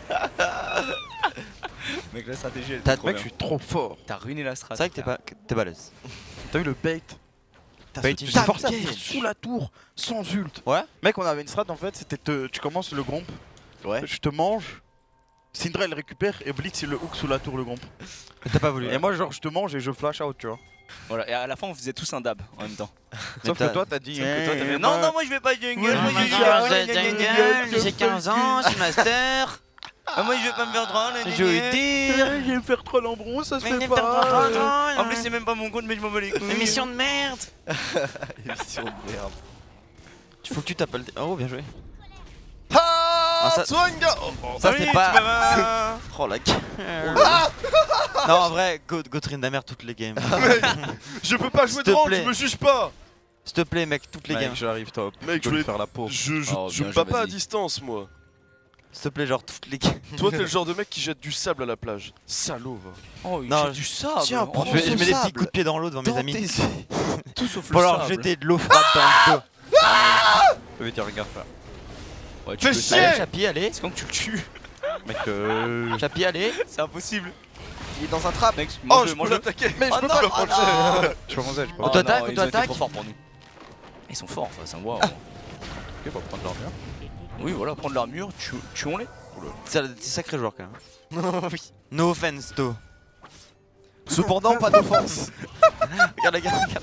Mec, la stratégie, elle T'as- était trop Mec, je bien. suis trop fort. T'as ruiné la strat. c'est vrai que t'es balèze. T'as vu le bait? Bait J'ai Tam forcé à Kench. venir sous la tour, sans ult. Ouais. Mec, on avait une strat en fait, c'était tu commences le gromp, Ouais. je te mange, Syndra elle récupère et Blitz il le hook sous la tour le gromp. T'as pas voulu. Et moi, genre, je te mange et je flash out, tu vois. Voilà, et à la fin on faisait tous un dab en même temps. Sauf que toi, t'as dit. Sauf que toi, t'as fait, Eh, non, moi- non, moi je vais pas jungle, Ouais, moi moi, je je- J'ai 15 ans, je suis master. moi je vais pas me faire droit, Je veux dire. Je vais me faire trop l'embron, ça se Mais fait ne pas. En plus c'est même pas mon compte mais je m'en bats les couilles. Émission de merde. Émission de merde. Tu faut que tu t'appelles. Oh, bien joué. Ah, ça- Tswanga Oh, oh. Ça, Oui, c'est tu pas. m'as- Oh la Non, en vrai, go train la merde toutes les games. Je peux pas jouer S'il de te range, plaît. je me juge pas. S'il te plaît, mec, toutes les games. Mec, j'arrive top. Mec, je je vais vais faire la peau. Je Oh, me bien bats joué, pas à vas-y. distance, moi. S'il te plaît, genre toutes les games. Toi, t'es le genre de mec qui jette du sable à la plage. Salaud, va. Oh, il Non, jette du sable. Tiens, Oh, prends Je mets ce des petits sable coups de pied dans l'eau devant mes dans amis. tes yeux. tout sauf Pour le leur sable. jeter de l'eau froide dans le dos. Je vais dire, regarde ça. Ouais, tu Fais peux- chier. Allez, Chapi, allez. C'est quand que tu le tues. Mec, Chapi, allez. C'est impossible. Il est dans un trap. Mec, Oh, mange-le, je peux mange-le. l'attaquer. mais je Oh peux non, pas le oh franchir. non. Je suis français, je peux On pas. t'attaque, non, on ils ont été t'attaque. trop forts pour nous. Ils sont forts en face, hein, waouh. Ok, on va prendre l'armure. Oui, voilà, prendre l'armure, tuons-les. C'est sacré joueur quand même. Oui. No offense, To. Cependant, pas d'offense. Regarde, regarde.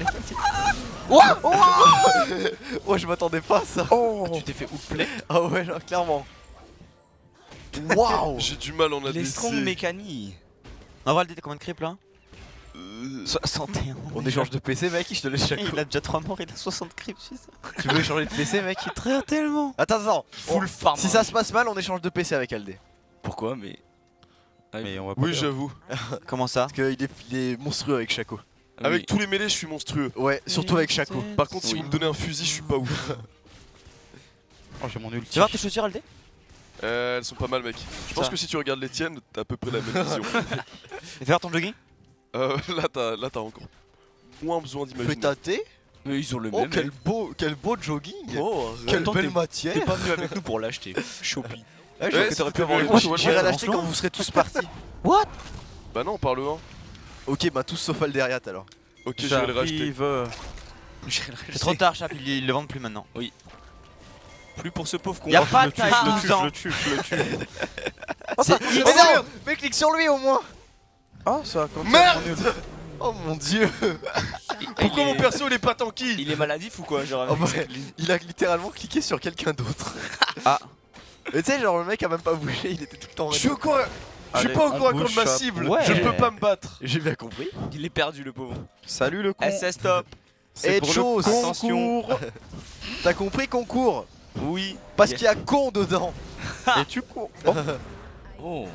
Oh, je m'attendais pas à ça. Oh. Tu t'es fait outplay. Ah ouais, là, clairement. Waouh. J'ai du mal en Les strong ADC. mécaniques. On va le dire combien de creep là Euh, 61. On échange de PC, mec, je te laisse chaque Il a déjà 3 morts, il a 60 creeps, c'est ça. Tu veux échanger de PC, mec? Très tellement. Attends. Full farm. Si ça se passe mal, on échange de PC avec Aldé. Pourquoi, mais. Mais on va pas. Oui, faire. j'avoue. Comment ça Parce qu'il est monstrueux avec Shaco. Avec tous les mêlés, je suis monstrueux. Ouais, surtout avec Shaco. Par contre, si Oui. vous me donnez un fusil, je suis pas ouf. Oh, j'ai mon ulti. Tu vas voir tes chaussures, Aldé Elles sont pas mal, mec. Je pense Ça. que si tu regardes les tiennes, t'as à peu près la même vision. Et faire ton jogging Là, t'as encore moins besoin Fais d'imaginer. tâter. Mais ils ont le Oh, même. quel beau jogging. Oh, Quelle Attends, belle T'es matière. pas venu avec nous pour l'acheter. Shopee. Ouais, Ouais, j'aurais- t'aurais pu avoir les Moi, poches, j'irai ouais, l'acheter quand vous serez tous partis. Bah non, par le 1. Ok, bah tous sauf Alderiat alors. Ok, j'irai le racheter. J'arrive. C'est trop tard, Chap, ils le vendent plus maintenant. Plus pour ce pauvre con. Y'a Oh, pas je le de tue, taille je le tue, 12 ans. je le tue, je le tue. C'est Mais non, mais clique sur lui au moins. Ah, ça quand Merde. Oh mon dieu. Pourquoi Il mon est- perso il est pas tanky? Il est maladif ou quoi, genre Oh, avec bah, cette ligne. il a littéralement cliqué sur quelqu'un d'autre. Ah. Mais tu sais, genre le mec a même pas bougé, il était tout le temps. Je suis encore. Je suis Allez, pas on encore à bouge, ma Chap. cible. Ouais. Je peux pas me battre. J'ai bien compris. Il est perdu, le pauvre. Salut le con. SS top. C'est Et pour le chose. Attention. T'as compris qu'on court Oui. parce qu'il y a con dedans. Et tu cours. Oh. Oh.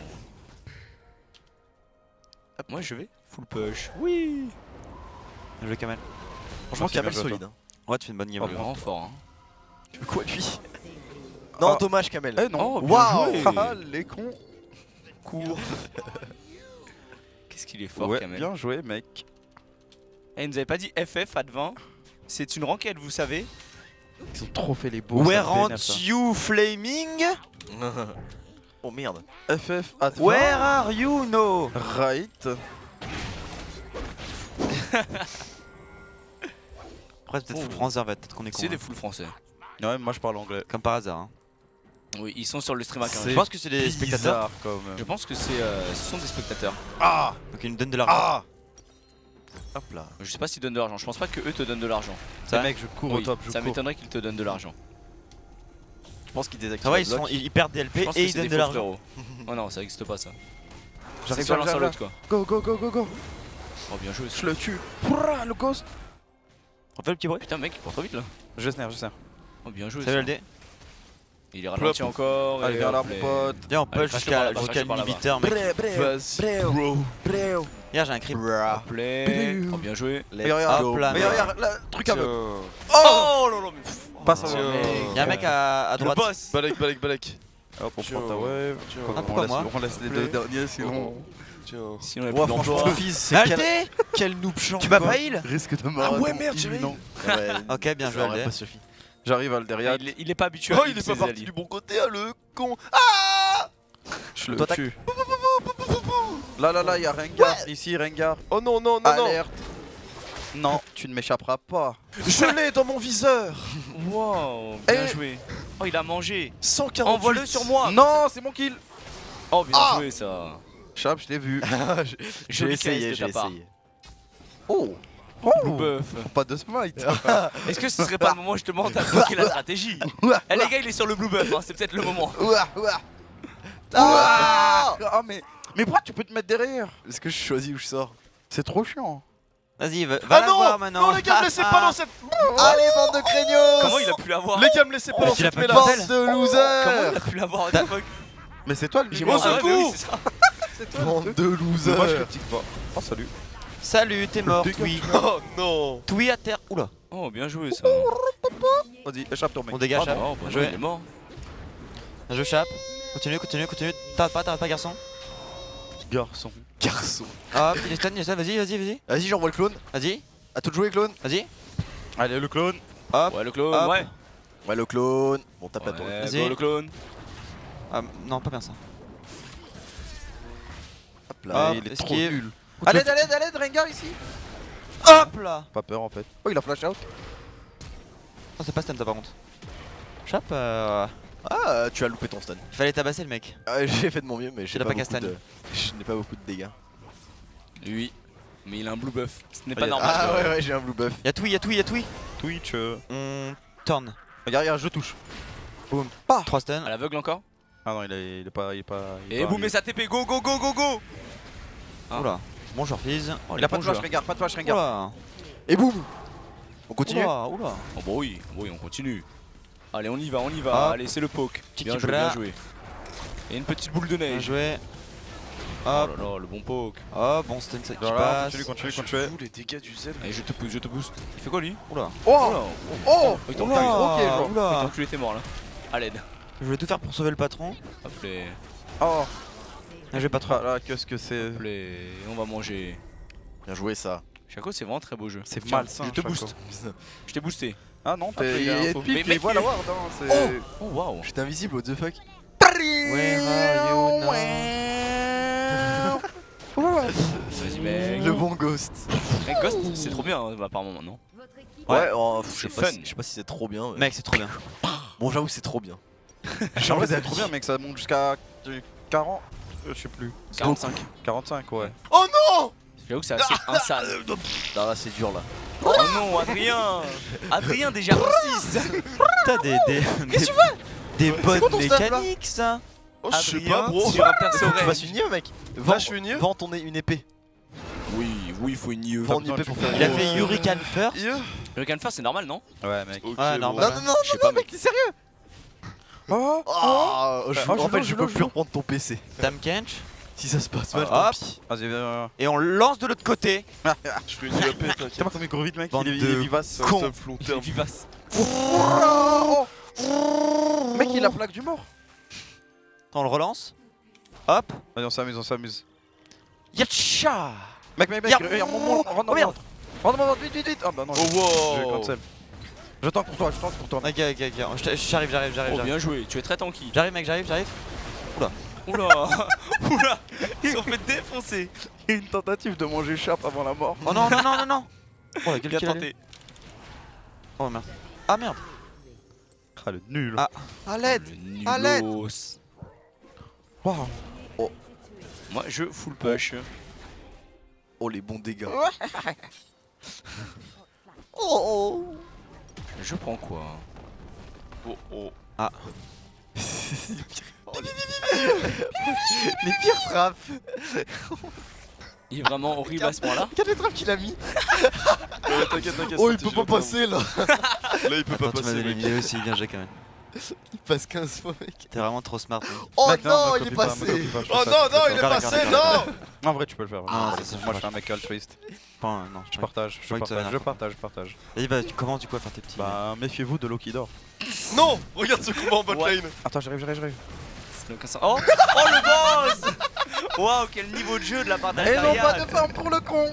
Moi je vais full push. Oui. Je vais Kamel. Franchement, Merci, Kamel bien joué, solide. hein. Ouais, tu fais une bonne game. Oh, vraiment fort. Hein. Tu veux quoi lui Non, Ah. dommage Kamel. Eh non. Oh, bien Waouh. joué. Haha, les cons. Cours. Qu'est-ce qu'il est fort, Ouais, Kamel. bien joué, mec. Et nous avez pas dit FF Advent. C'est une ranked, vous savez. Ils ont trop fait les beaux. Where ça me aren't vénère, ça. you flaming? Oh merde. FF at Where are you, no? Right. Après, peut-être Oh. full français en fait, peut-être qu'on est con. C'est hein. des full français. Ouais, moi je parle anglais. Comme par hasard. Hein. Oui, ils sont sur le stream à 15. Je pense que c'est des spectateurs. Bizarre, quand Je même. pense que ce sont des spectateurs. Ah. Donc ils nous donnent de l'argent. Ah. Hop là. Je sais pas s'ils donnent de l'argent. Je pense pas que eux te donnent de l'argent. Ça, mec, je cours au Oui, top. Je ça cours. m'étonnerait qu'ils te donnent de l'argent. Je pense qu'il désactive. Ça va, le ils, bloc. ils perdent des LP Je pense et que ils c'est donnent des de faux l'argent. frérots. Oh non, ça existe pas ça. J'arrive C'est sur l'un là, sur là. l'autre quoi. Go, go, go, go, go. Oh bien joué. Je le tue. Pourra, le ghost. On fait le petit bruit. Putain mec, il court trop vite là. Je snare, je snare. Oh bien joué. Salut ça. LD. Il est ralenti encore. Allez, et viens là, hop, mon les- pote. Viens, on Allez, push crache par là-bas, jusqu'à crache par là-bas. 8h, mec. Vas-y, bro. Regarde, j'ai un creep. Hop les- Oh bien joué. Let's Mais regarde, go. là. Mais regarde, là, truc à Tiens. veut. Oh là là mais. Passe Tiens. avant. Y'a un mec à Le droite. boss. Balek. Hop, on Tiens. prend ta wave. Tiens. Ah, pourquoi moi On laisse les deux derniers, sinon. Tiens. Sinon il Ouais, a plus franchement, d'emploi. Fizz, c'est quel, Aldé, quel noob champ. tu m'as quoi. pas heal? Risque de mort. Ah ouais, merde, j'ai imminent. Ouais, Ok, bien ça joué aurait Aldé. pas suffi. J'arrive à le derrière. Il est pas habitué Oh, à il est vivre pas ses parti alliés. du bon côté, ah, le con. Ah Je le Toi, tue. Là, y'a Rengar. Ici, Rengar. Oh non, non. Alerte. Non, tu ne m'échapperas pas. Je l'ai dans mon viseur. Wow, bien Eh. joué. Oh il a mangé. 148. Envoie-le sur moi. Non, c'est mon kill. Oh bien Ah. joué ça. Chap, je l'ai vu. J'ai Joli essayé, case de j'ai ta part. essayé. Oh. Blue buff. Pas de smite. Est-ce que ce serait pas le moment justement d'appliquer la stratégie? Eh les gars, il est sur le blue buff, hein, c'est peut-être le moment. Ouah, ouah. Ah, mais pourquoi tu peux te mettre derrière? Est-ce que je choisis où je sors? C'est trop chiant. Vas-y, va Ah la non voir maintenant. Non les gars, me laissez pas dans cette... Allez, bande de craignos! Comment il a pu l'avoir? Les gars, me laissez pas dans Tu l'as cette pas mélasse. Bordel. Bande de Comment losers! il a pu l'avoir? What the fuck? Mais c'est toi le J'ai numéro mon Au un. secours. c'est ça. Bande de Moi je losers! critique pas. Oh salut. Salut, t'es mort, Dégage. oui. Oh non. Twi à terre. Oula, Oh, bien joué ça. Vas-y, échappe ton mec. on dégage, Ah, Chap. bah, Bien il joué. est mort. Un jeu, Chap. Continue, continue, continue. T'arrêtes pas, garçon. Garçon. Garçon! Hop, il est stun, vas-y, vas-y, vas-y. Vas-y, j'envoie le clone. Vas-y, À tout de jouer, clone. vas-y. Allez, le clone. Hop. Ouais, le clone, Hop. ouais. Ouais, le clone. Bon, tape à toi. Ouais, Vas-y. go, le clone. Ah, non, pas bien ça. Hop là. Hop, il est trop esquive. nul. Allez, Allez, Rengar ici. Hop là. Pas peur en fait. Oh, il a flash out. Oh, c'est pas stun, ça par contre. Chap, Ah, tu as loupé ton stun. il fallait tabasser le mec. Ah, j'ai fait de mon mieux, mais Tu j'ai l'as pas pas beaucoup castagne. de... Je n'ai pas beaucoup de dégâts. Oui. Mais il a un blue buff. Ce n'est Ah, pas normal. Ah ouais, j'ai un blue buff. Y'a Twi, y'a Twi, y'a Twi. Twitch. On turn. Regarde, je touche. 3 stuns. À l'aveugle encore. Ah non, il est pas. Il est Et pas boum, et sa TP. Go, go, go, go, go. Ah. Oula. Bonjour, Fizz. Oh, Il a pas de bons flash, joueurs. Rengar, pas de flash, Rengar. Oula. Et boum! On continue? Oula, oula. Oh bah oui, on continue. Allez, on y va, on y va. Hop. Allez, c'est le poke. Petit Bien joué, bras. bien joué. Et une petite boule de Bien neige. joué. Oh Hop, là là, le bon poke. hop, bon stun ça qui Voilà, passe. continue. Vous les dégâts du Z. Allez, je te pousse, je te booste. Il fait quoi lui? Oula. Oh. Oh. Il t'a Oula, enculé. ok, Il oula. t'a enculé, t'es mort là. À l'aide. Je voulais tout faire pour sauver le patron. Hop les. Oh. Ah, je vais pas trop. Ah là, qu'est-ce que c'est. Hop les. On va manger. Bien joué, ça. Chaco, c'est vraiment très beau jeu. C'est Tiens, malsain, Je te Chaco. boost. Je t'ai boosté. Ah non, Hop, les t'es. gars, Il est info. pif, Mais il mec, voit la ward. hein, c'est. Oh waouh. J'étais invisible, what the fuck? Where are you now? Vas-y mec. Le bon ghost. Mec, Ghost, c'est trop bien hein, apparemment maintenant. Ouais, oh, je sais C'est pas fun. si- je sais pas si c'est trop bien. mais- Mec, c'est trop bien. Bon, j'avoue, c'est trop bien. En vrai, c'est trop bien, mec. Ça monte jusqu'à 40. Je sais plus. 45. 45, ouais. Oh non! J'avoue que c'est assez insane. Non, là, c'est dur là. Oh non, Adrien. Adrien déjà 6. T'as des bonnes quoi ton stuff, là mécaniques ça. Oh, je sais pas, bro. Sur un perso Faut que tu range. fasses une IE, mec. Va, je fais une IE. Vends ton une épée. Oui, il faut une IE. Vends une besoin épée de- pour faire Il a une fait IE. Hurricane first. IE. Le canfire c'est normal non? Ouais, mec. Ok, Ouais, bon. normal. Non, non, non, Je sais pas mec, t'es sérieux? Oh. Oh, Oh, en fait, je peux je plus reprendre ton PC. Dame Kench. Si ça se passe mal, Hop. tant pis. Vas-y, viens. Et on lance de l'autre côté. Je fais une IE, T'as t'inquiète. pas ton micro vite, mec. Bande Il est de vivace. cons. Stop long terme. Vivace. Mec, il a plaque du mort. On le relance. Hop. Vas-y, on s'amuse. Yatcha. Mec, Y'a- regarde, rentre Oh, merde. Rentre, vite. Ah bah non, Oh j'ai wow. cancel. Je tank pour toi, mec. Ok. J'arrive. Oh bien joué, tu es très tanky. J'arrive, mec, j'arrive. Oula. Oula. Ils sont fait défoncer. Il y a une tentative de manger Chap avant la mort. Oh non. Oh, quel Bien kill, allez. tenté. Oh merde. Ah merde. Ah, le nul. Ah. À l'aide! Le À l'aide. nulos. Wow. Moi je full push. Oh, les bons dégâts. Oh! Je prends quoi? Oh. Les pires trappes! Il est vraiment horrible à ce point là. Regarde les trappes qu'il a mis! Ouais, t'inquiète. Oh, il stratégie peut pas long terme. passer là! Là, il peut pas Attends, tu m'as passer, donné mec. une vidéo aussi, bien joué quand même. Il passe 15 fois, mec. T'es vraiment trop smart. Mec. Oh Mec, non, me il est copie pas, me passé! copie pas, je Oh fais ça, non, non, je il fais est ça. passé, D'accord. non. En vrai, tu peux le faire. Ah, ça, Moi, je suis un mec altruiste. Pas, non, Je partage, je croyais que ça avait partage. Vas-y, bah, tu commences du coup à faire tes petits. Bah, méfiez-vous de l'eau qui dort. Non. Regarde ce combat en bot Ouais. lane. Attends, j'arrive. Oh le boss. Waouh, quel niveau de jeu de la part Et non, pas d'Altaria. de forme pour le con.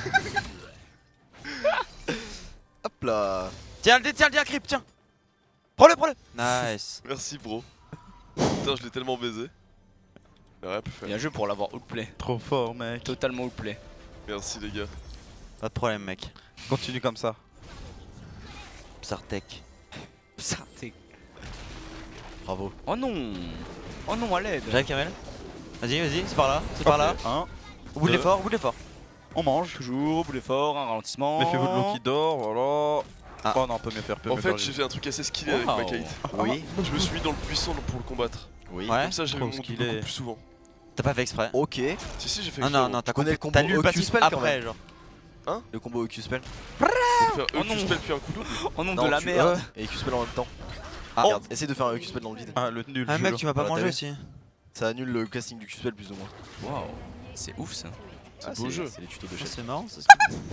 Hop là! Tiens, le creep, tiens. Prends-le. Nice. Merci, bro. Putain, je l'ai tellement baisé. Il a rien pu faire. Bien joué pour l'avoir outplay. Trop fort, mec. Totalement outplay. Merci, les gars. Pas de problème, mec. Continue comme ça. Sartek. Sartek. Bravo. Oh non. Oh non, à l'aide. J'arrive, Kamel. Vas-y, vas-y, c'est par là, c'est par là. Au bout de l'effort, au bout de l'effort. On mange. Toujours, boule fort, un ralentissement. Méfiez-vous de l'eau qui dort, voilà. Ah. Oh non, peut mieux faire, peut En mieux fait, faire. j'ai fait un truc assez skillé avec Wow. ma kite. Oui, Je me suis mis dans le buisson pour le combattre. oui. Ouais. Comme ça, j'avais trop mon skillé. beaucoup plus souvent. T'as pas fait exprès. Ok. Si, si, j'ai fait Non, exprès, non, non, t'as connais le compris- combo t'as lu le Ocus passif Spell, quand après, même. genre. Le combo Ocus-Spell. Pour faire Oh non. Ocus-Spell puis un coup double. Oh non, Non, de la tu- merde. Et Ocus-Spell en même temps. Ah. Regarde, essaye de faire un Ocus-Spell dans le vide. Ah, le nul. Ah, je mec, jure. tu vas pas Voilà, manger t'as aussi. Ça annule le casting du Ocus-Spell plus ou moins. Waouh, c'est ouf ça. C'est beau jeu. C'est les tutos de Ah, chat. c'est marrant, ça.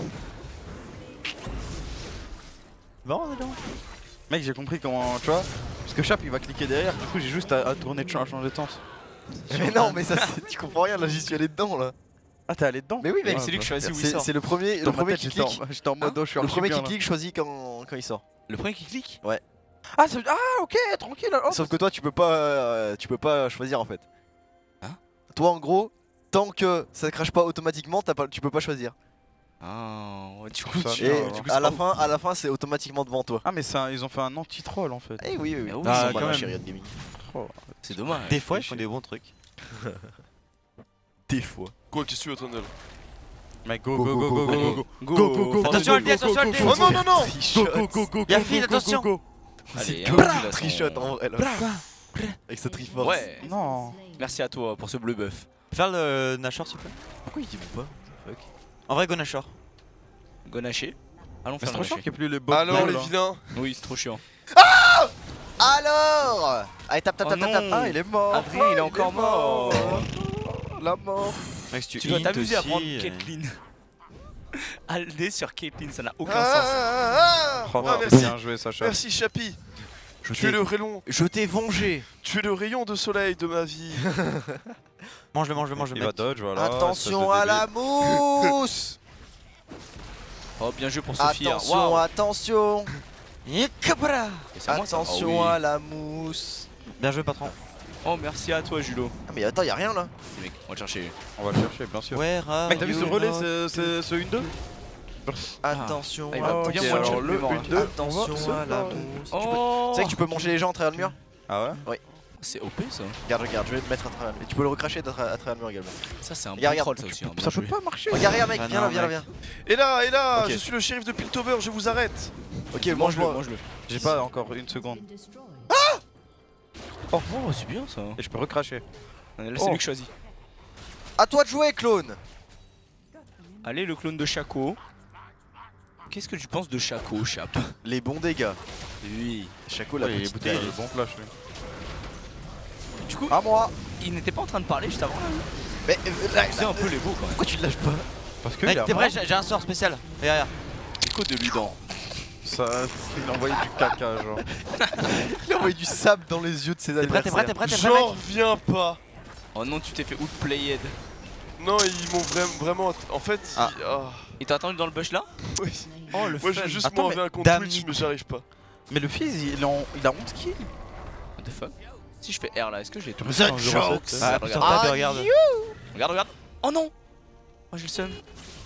Bon, on est là. Mec, j'ai compris comment. Tu vois. Parce que Chap il va cliquer derrière, du coup j'ai juste à tourner, à changer de sens. Mais non, mais ça, tu comprends rien, là j'y suis allé dedans là. Ah, t'es allé dedans. Mais oui, mec, Ouais, c'est lui qui choisit où il C'est sort. c'est le premier, Dans le ma premier tête, qui j'étais clique. j'étais en mode, oh, je suis Le archi premier bien, qui là. clique choisit quand il sort. Le premier qui clique. Ah, ok, tranquille alors. Sauf que toi tu peux pas choisir en fait. Hein? Toi en gros, tant que ça crache pas automatiquement, tu peux pas choisir. Ah, ouais, du coup, Ça, tu. Et ouais, du coup, à la fin c'est automatiquement devant toi. Ah, mais ils ont fait un anti-troll en fait. Eh oui, oui, oui. Ah oui, Ils Ah, sont quand malins, même. chez Riot Gaming. c'est dommage. Des fois, ils font des bons trucs. Des fois. Quoi, qu'est-ce que tu veux, Tunnel? Mec, go, go, go, go, go, go, go. Go, go, go. Attention, Aldi, attention, Aldi. Oh non, non, non! Go, go, go, Y'a go, Phil, go, go, attention. go. Allez, C'est un comme petit un là, trichot son- en vrai là. Avec ce triforce. Ouais, Non. merci à toi pour ce bleu buff. Faire le Nashor, s'il te plaît. Pourquoi il dit pas? Fuck. En vrai, go Nashor. Gonaché. Allons Mais faire c'est le trop chiant Gonaché. qu'il n'y ait plus les bots. Alors, là. les vilains! Oui, c'est trop chiant. Alors allez, tape, tape, Oh tape, tape, tape. non. Ah, il est mort. Adrien, il est encore mort. La mort. Mec, si Tu dois hint t'amuser à aussi, prendre euh, Caitlyn. Aldé sur Caitlyn, ça n'a aucun Ah, sens. ah, ah, Oh, ah, merci. merci! Bien joué, Sacha. Merci, Chapi! Je Tu es le rayon, Je t'ai vengé. tu es le rayon de soleil de ma vie. Mange-le, mange-le, mange-le, Il va mec. dodge, voilà. Attention à la mousse. Oh, bien joué pour Sophie. hein. Attention, Waouh. attention. Et cabra. Et c'est à moi, ça. Attention Ah oui. à la mousse. Bien joué, patron. Oh, merci à toi, Julo. Ah mais attends, y'a rien là. Mec, on va le chercher. On va le chercher, bien sûr. Where are Mec, t'as vu you ce relais, not? ce 1-2? Attention. Ah, il va Ok, bien alors one-shot le le mort, hein. 1-2. Attention à la mousse. Oh, Tu sais que tu peux manger les gens à travers le mur? Ah ouais? c'est OP ça. Regarde, je vais te mettre à travers le mur. Et tu peux le recracher à travers le mur également. Ça, c'est un bon Regarde, troll, ça aussi. hein. Bien Ça peut joué. pas marcher. Regarde, mec, Ah viens non, là, viens là, mec. viens. Et là, Ok. je suis le shérif de Piltover, je vous arrête. Ok, Mange-le, mange-moi. mange-le. J'ai pas encore une seconde. Oh, c'est bien ça. Et je peux recracher. Là, c'est Oh. lui qui choisit. À toi de jouer, clone. Allez, le clone de Chaco. Qu'est-ce que tu penses de Chaco, Chap? Les bons dégâts. Oui. Chaco, la Ouais, il est petite bouteille, il taille. est bon flash lui. Du coup, À moi. il n'était pas en train de parler juste avant là. Mais là, C'est un peu les beaux quand même. pourquoi tu le lâches pas? Parce que Mec, il a t'es prêt? mort. J'ai un sort spécial. Regarde. Écho de Ludan. Ça, il a envoyé du caca genre. Il a envoyé du sable dans les yeux de ses T'es prêt, adversaires. t'es prêt, J'en reviens pas. Oh non, tu t'es fait outplayed. Non, ils m'ont vraiment. En fait, Ah. Il t'a attendu dans le bush là? Oui. Oh, le Moi, je fun. veux juste Attends, m'enlever mais un compte Dame Twitch, Nick. mais j'arrive pas. Mais le fils, il a 11 kills. What the fuck? Si je fais R là, est-ce que je l'ai tout? The jokes. Ah, regarde. sur table, regarde. Regarde, regarde. Oh non. Oh, j'ai le seum.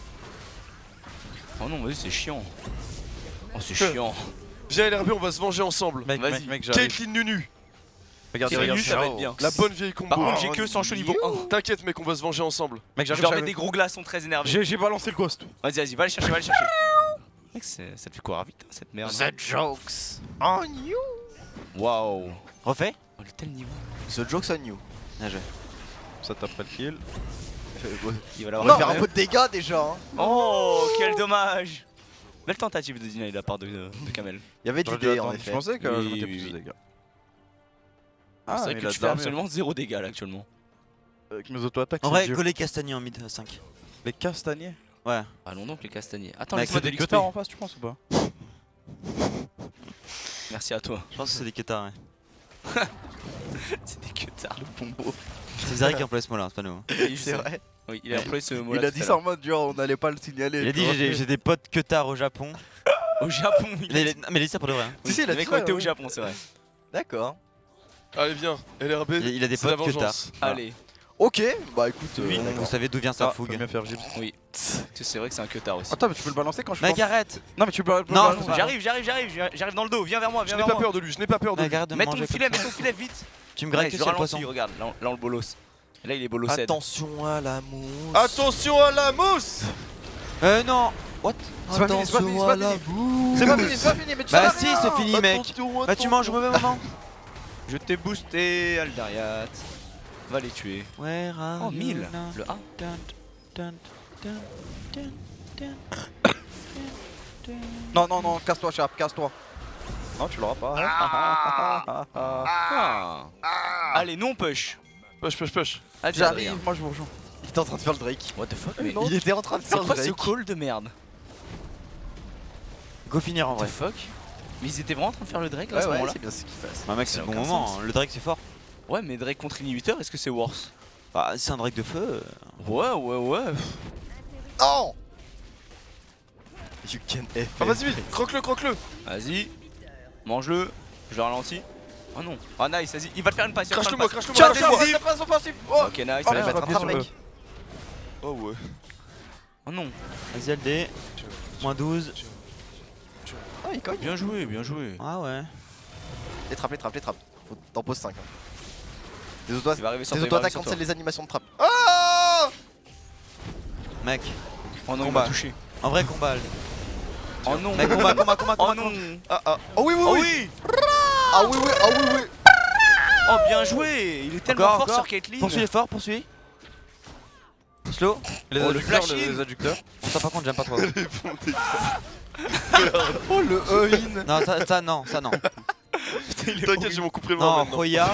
Oh non, vas-y, c'est chiant. Oh, c'est chiant. Viens, LRB, on va se venger ensemble. Mec, Vas-y. mec, j'arrive. Caitlyn Nunu, Regarde, C'est regarde. venu, ça va être bien. la bonne vieille combo. Par contre, j'ai que 100 cheveux niveau 1. T'inquiète, mec, on va se venger ensemble. Mec, Je j'arrive. leur mets des gros glaçons très énervés. J'ai balancé le ghost. Vas-y, vas-y, va les chercher, va les chercher. Mec, ça te fait courir vite, hein, cette merde. The jokes on you. Waouh. Refais. Oh, le tel niveau. The jokes on you. Bien joué. Ça tape pas le kill. Il va On l'avoir. va faire un peu de dégâts déjà. Hein. Oh, quel dommage. Belle tentative de deny de la part de Kamel. Il y avait de J'aurais dû l'idée en attendre. Je effet. pensais que Oui, je mettais oui, plus de oui. dégâts. C'est vrai mais que il a tu de fais l'armure. absolument 0 dégâts là actuellement. Avec mes auto-attaques, En c'est vrai, dur. coller Castagnier en mid 5. Les castaniers. Ouais. Allons donc les castaniers. Attends, Mec, laisse-moi C'est de des l'XP. queutards en face, tu penses ou pas? Merci à toi. Je pense que c'est des queutards, ouais. C'est des queutards. C'est Zari qui emploie ce mot-là, c'est pas nous. hein. Oui, je C'est sais. vrai. Oui, il a employé ce mot-là. Il a tout dit à ça en mode genre on n'allait pas le signaler. Il a tu dit vois. j'ai des potes queutards au Japon. l'heure. Au Japon, il a dit. Non, mais il a dit ça pour de vrai. hein. Si, si, il a Le dit mec, ça, on était au ouais. Japon, c'est vrai. D'accord. Allez, viens, LRB, Il a des c'est la potes queutards. vengeance. Allez. Ok, bah écoute. Oui, Vous savez d'où vient sa Ah, faut fougue. bien faire Gibbs. C'est vrai que c'est un queutard aussi. Attends, mais tu peux le balancer quand je Mec, pense. arrête. Non, mais tu peux le Non, balancer. faut pas. J'arrive dans le dos, viens vers moi, Je viens n'ai vers pas moi. peur de lui, je n'ai pas peur de Mec, lui. arrête de me Mets ton manger filet, comme mets ton filet vite. ça. Tu me Ouais, grattes je aussi le le ralentis, poisson. regarde, là on le bolos. Et là il est bolo 7. Attention à la mousse. Attention à la mousse. Non. What? C'est pas fini, c'est pas fini, c'est pas fini. C'est pas fini, c'est pas fini, mais tu Bah sais si, c'est fini, mec. Bah tu manges au mauvais moment. Je t'ai boosté, Aldariat. Va les tuer. Where are Oh, 1000. Le 1. Non, non, non, casse-toi, Sharp, casse-toi. Non, tu l'auras pas. Ah. Allez, nous on push. Push. J'arrive, moi je vous rejoins. Il était en train de faire le Drake. What the fuck, mais Il était en train de c'est faire le quoi ce Drake. call de merde? Go finir en What the vrai. fuck? Mais ils étaient vraiment en train de faire le Drake là à ce Ouais, moment-là? c'est bien ce qu'il fasse. Bah mec, c'est Ça le n'a bon aucun moment. sens. Hein. Le Drake c'est fort. Ouais, mais Drake contre inhibiteur, est-ce que c'est worse? Bah c'est un Drake de feu. Ouais. Oh You can F. Ah vas-y vite, croque-le. Vas-y. Mange-le. Je le ralentis. Oh non. Oh nice, vas-y. Il va te faire une passe. Crache-le-moi. Tiens, passe offensif. Oh, Ok, nice. Allez, nice. mettre un pied train, sur le- mec. Oh ouais. Oh non. Vas-y LD. Moins 12. Ah, il cogne. Bien joué. Ah ouais. Les trappes. Faut t'en poses 5. Les auto Il va arriver sur tes toi, il va auto-attaques arriver sur cancellent les animations de trappe. Mec. Oh non, il Combat. m'a touché. En vrai combat. LD. Oh non. Mec combat. Oh non. Oh oui, Oh oui. Ah oui. Oh bien joué. Il est tellement Encore, fort encore. sur Caitlyn. Poursuis l'effort, poursuis. Slow. Les Oh, le adducteurs, flash-in. les adducteurs. Ça par contre j'aime pas trop. Oh le E-in. Non ça non, ça non. T'inquiète, j'ai mon coup près de Non, moi maintenant. Roya.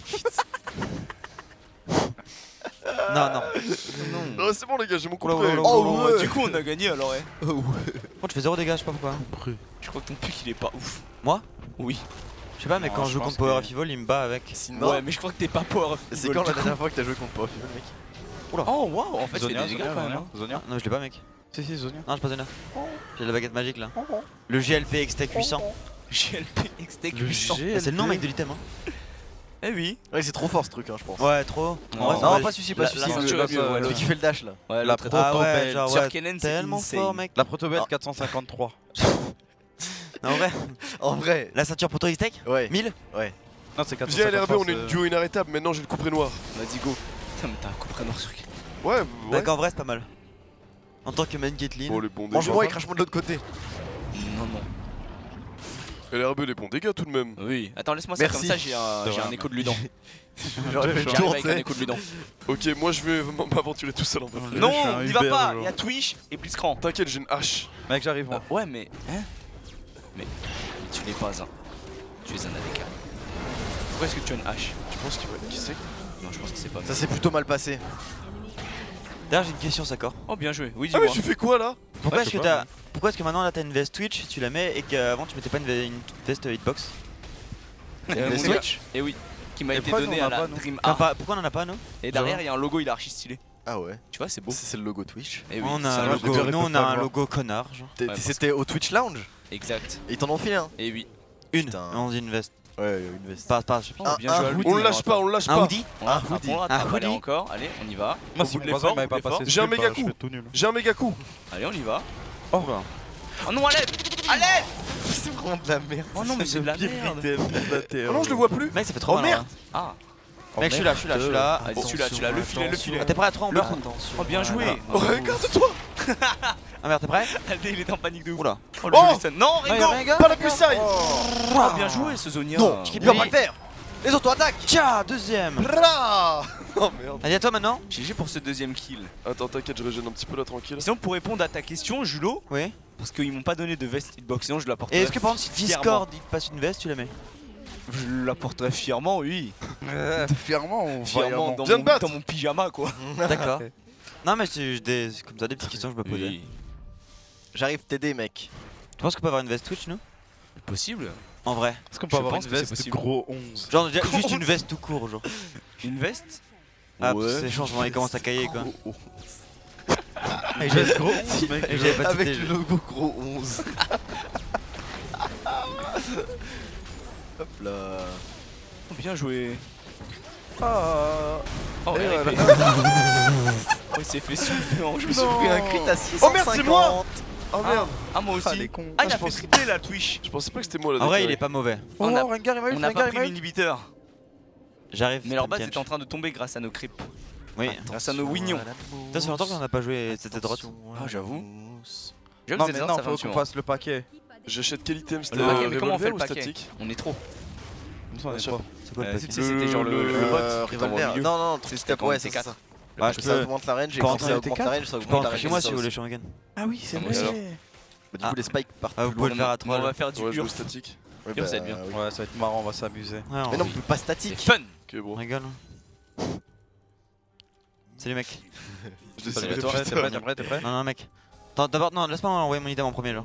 Non. Non, c'est bon les gars, j'ai mon coup Oula, près. oula, Oh ouais. Du coup on a gagné alors ouais. Moi je fais 0 dégâts, je sais pas pourquoi. Je crois que ton pic il est pas ouf. Moi? Oui. Je sais pas, mais Non, quand je je joue pense contre Power que- of Evil, il me bat avec. Sinon, Ouais mais je crois que t'es pas power of c'est Evil, quand du la coup. dernière fois que t'as joué contre Power of Evil, mec? Oh waouh, en fait c'est Zonia, des dégâts quand même. hein. Zonia. Non, je l'ai pas, mec. Si, Zonia. Non, j'ai pas Zona. J'ai la baguette magique là. Le GLP Extec 800. GLP XT 800. C'est le nom, mec, de l'item. Hein. Eh oui. Ouais, c'est trop fort ce truc, hein, je pense. Ouais, trop. Non, En vrai, Non, ouais, pas celui-ci, la- pas celui-ci. la ceinture est mieux, ouais, Celui l'autre. qui fait le dash là. Ouais, La l'autre est pro- trop Ah ouais, Protobelle. genre Sur ouais, Kennen, c'est tellement insane. fort, mec. La protobelle Ah. 453. Non, en vrai, En vrai, la ceinture proto Extec ouais. 1000. Non, c'est Viens 453. LRB, on est une duo inarrêtable, maintenant j'ai le coup près noir. Vas-y go. Putain mais t'as un coup près noir sur Caitlyn. Ouais, D'accord, en vrai, c'est pas mal. En tant que main Caitlyn. Bon, les bons Mange-moi et dégâts. crache-moi de l'autre côté. Non. LRB, les bons dégâts tout de même. Oui. Attends laisse-moi ça Merci. comme ça j'ai un écho de Ludan. J'aurais fait le J'arrive tour, avec tu un sais. écho de Ludan. Ok, moi je vais m'aventurer tout seul en fait. Je Non, suis un n'y va Uber, pas. genre. Il y a Twitch et Blitzcrank. T'inquiète, j'ai une hache. Mec, j'arrive moi. Ouais mais hein. Mais tu n'es pas un. Tu es un ADK. Pourquoi est-ce que tu as une hache? Tu penses qu'il va. Qui c'est? Non je pense que c'est pas. Ça s'est plutôt mal passé. D'ailleurs, j'ai une question, Sakor. Oh bien joué. Oui Ah, mais dis-moi. tu fais quoi là? Pourquoi Ouais, est-ce je que sais pas, t'as. Pourquoi est-ce que maintenant là t'as une veste Twitch, tu la mets et qu'avant tu mettais pas une veste hitbox? Mon Les gars, Switch. Et oui. Qui m'a Et été pourquoi donné nous, on à en a la pas, nous Dream Enfin, Art. pourquoi on en a pas, nous? Et derrière il y a un logo, il est archi stylé. Ah ouais. Tu vois c'est beau. C'est le logo Twitch. Et oui. On a c'est un un logo. j'aurais Nous, on pas a le un voir. logo connard, genre. Ouais, parce C'était au Twitch Lounge. Exact. Et ils t'en ont filé un. Et oui. Une. Putain. On dit une veste. Ouais, une veste. Pas, je sais pas. Oh, bien joué à lui. On le lâche pas, on le lâche Un pas. hoodie? On a Un un hoodie. bon Un rattrape, allez hoodie. encore, allez on y va. Moi, Au si bout mon de voisin l'effort, m'avait au bout pas de passé l'effort. J'ai un ce méga truc, coup. je fais tout nul. J'ai un méga coup. Allez on y va. Oh Oh non à l'aide. À l'aide. C'est vraiment de la merde. Oh non mais c'est de la merde. Oh non, je le vois plus. Mec, ça fait trop Oh, mal. merde. Ah. Mec, je suis là. Vas-y tu l'as, le filet, le filet. Ah, t'es prêt à 3 en bleu? Oh bien joué. Oh, regarde-toi. Ah merde, t'es prêt? Aldé il est en panique de ouf. Oula. Oh le Oh joli scène. Non Ringo. Pas la puissance. Oh bien joué ce Zonia. Non, il va pas le faire. Les autos attaquent. Tiens, deuxième. Ra. Oh merde. Allez, à toi maintenant. GG pour ce deuxième kill. Attends, t'inquiète, je régène un petit peu là, tranquille. Sinon pour répondre à ta question Julo, Oui. parce qu'ils m'ont pas donné de veste hitbox, sinon je l'apporterai. Et est-ce que par exemple, si Discord il te passe une veste, tu la mets? Je l'apporterai fièrement, oui. Fièrement ou Fièrement vaillamment Viens de battre. dans mon pyjama quoi. D'accord. Non, mais c'est comme ça des petites questions que je me posais. Oui. J'arrive t'aider, mec. Tu penses qu'on peut avoir une veste Twitch, nous? Possible. En vrai. Est-ce qu'on peut Je avoir pense une que c'est veste possible. gros 11? Genre juste une veste tout court, genre. Une veste. Ah, Ouais. parce que les changements ils commencent à cailler quoi. Une veste gros 11, mec. Et j'avais pas Avec cité, le logo gros 11. Hop là. Oh, bien joué. Ah. Oh, Et Eric, voilà. oh, il s'est fait souffler en Je me suis pris un crit à 650. Oh merde, c'est moi. Oh merde. Ah moi aussi. Ah, les cons. Ah il je a fait pense- tripler la Twitch. Je pensais pas que c'était moi là. En vrai, il est pas mauvais. Oh, On a- Rengar il m'a eu, On n'a Rengar pas il pris m'a eu. l'inhibiteur. J'arrive. Mais leur base Kench. est en train de tomber grâce à nos creeps. Oui. Grâce à nos wignons. Ça fait longtemps qu'on n'a pas joué cette droite. Ah, j'avoue. Non, mais non, faut qu'on fasse le paquet. J'achète quel item? C'était Le paquet, mais comment on fait revolver le ou paquet? statique? On est trop. Comme ça, on est Bien pas. C'est quoi le Tu paquet sais, c'était genre le bot. qui t'envoie au Revolver. milieu. Non, non, C'est c'est c'était quand on ouais, était c'est 4. ça. Bah, Parce que ça augmente la range et Quand quand on ça était augmente la range, ça Je peux augmente la rentrer range. chez moi ça si vous voulez aussi. Shogun. Ah oui, c'est vrai. Alors. Bah, du coup, les spikes partent Ah, vous plus pouvez loin. le faire à On 3 va là. faire du Ouais, je joue urf. statique. Ouais, Urf, ça va être bien. oui. Ouais, ça va être marrant, on va s'amuser. Ouais, Mais on non, pas C'est statique. fun. Ok, bon. rigole. Salut mec. Je l'ai Salut ciblé à toi, plus t'es tard. prêt, t'es prêt Non, non, mec. Attends, d'abord, non, laisse-moi envoyer mon item en premier là.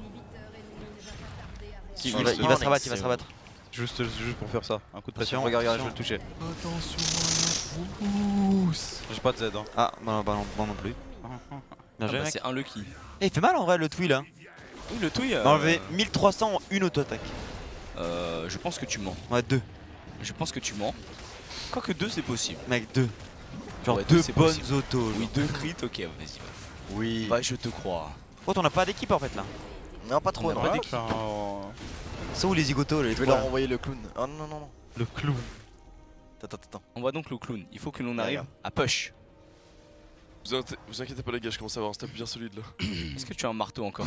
Si, Il va se rabattre, il va se rabattre. Juste pour faire ça. Un coup de pression. Attention, Regarde, je vais attention. le toucher. J'ai pas de Z. Hein. Ah, bah non, bon non plus. Bien joué, Ah bah, mec. c'est un lucky. Eh, il fait mal en vrai le Twi là. Oui, le touille. On a enlevé 1300 en une auto-attaque. Je pense que tu mens. Ouais, 2. Je pense que tu mens. Quoique 2 c'est possible. Mec, 2. Genre Ouais, 2 deux, c'est bonnes possible. autos. Oui, 2 crits, ok, vas-y. Oui. Bah, je te crois. Oh, on a pas d'équipe en fait là. Non, pas trop. On a non. pas Ouais, d'équipe. C'est où les zigotos les Je vais trois, leur là envoyer le clown. Oh non, non, non. Le clown. Attends. On voit donc le clown. Il faut que l'on Ouais, arrive ouais. à push. Vous inquiétez pas les gars, je commence à avoir un step bien solide là. Est-ce que tu as un marteau encore?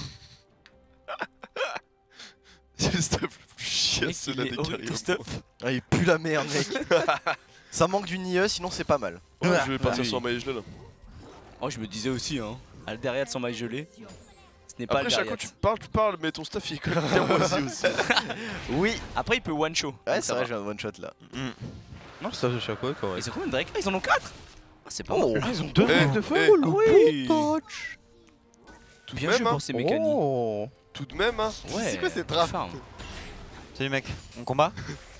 C'est le step le plus Mec, chiasseux il là est des horrible, carrières. ton stuff. Ah, il pue la merde, mec. Ça manque d'une IE, sinon c'est pas mal. Ouais, je vais partir oui. sur un maillage là. Oh, je me disais aussi, hein. Alderiat sans maille gelée. Ce n'est pas Après, chaque fois Alderiat. tu parles, mais ton stuff il est quand même bien moisi aussi. Oui. Après, il peut one show. Ouais, donc c'est ça vrai, va. j'ai un one shot là. Non, ça, je sais quoi, quoi. Ils ont combien de Drake? Ah, ils en ont 4. Ah, c'est pas Oh. mal. Ah, ils ont deux Eh, mecs de feu. eh, Ah oui. Tout de Bien même, joué hein. pour ces mécaniques. Oh. Tout de même, hein. Ouais. C'est quoi cette trappe? farm. Salut mec, on combat?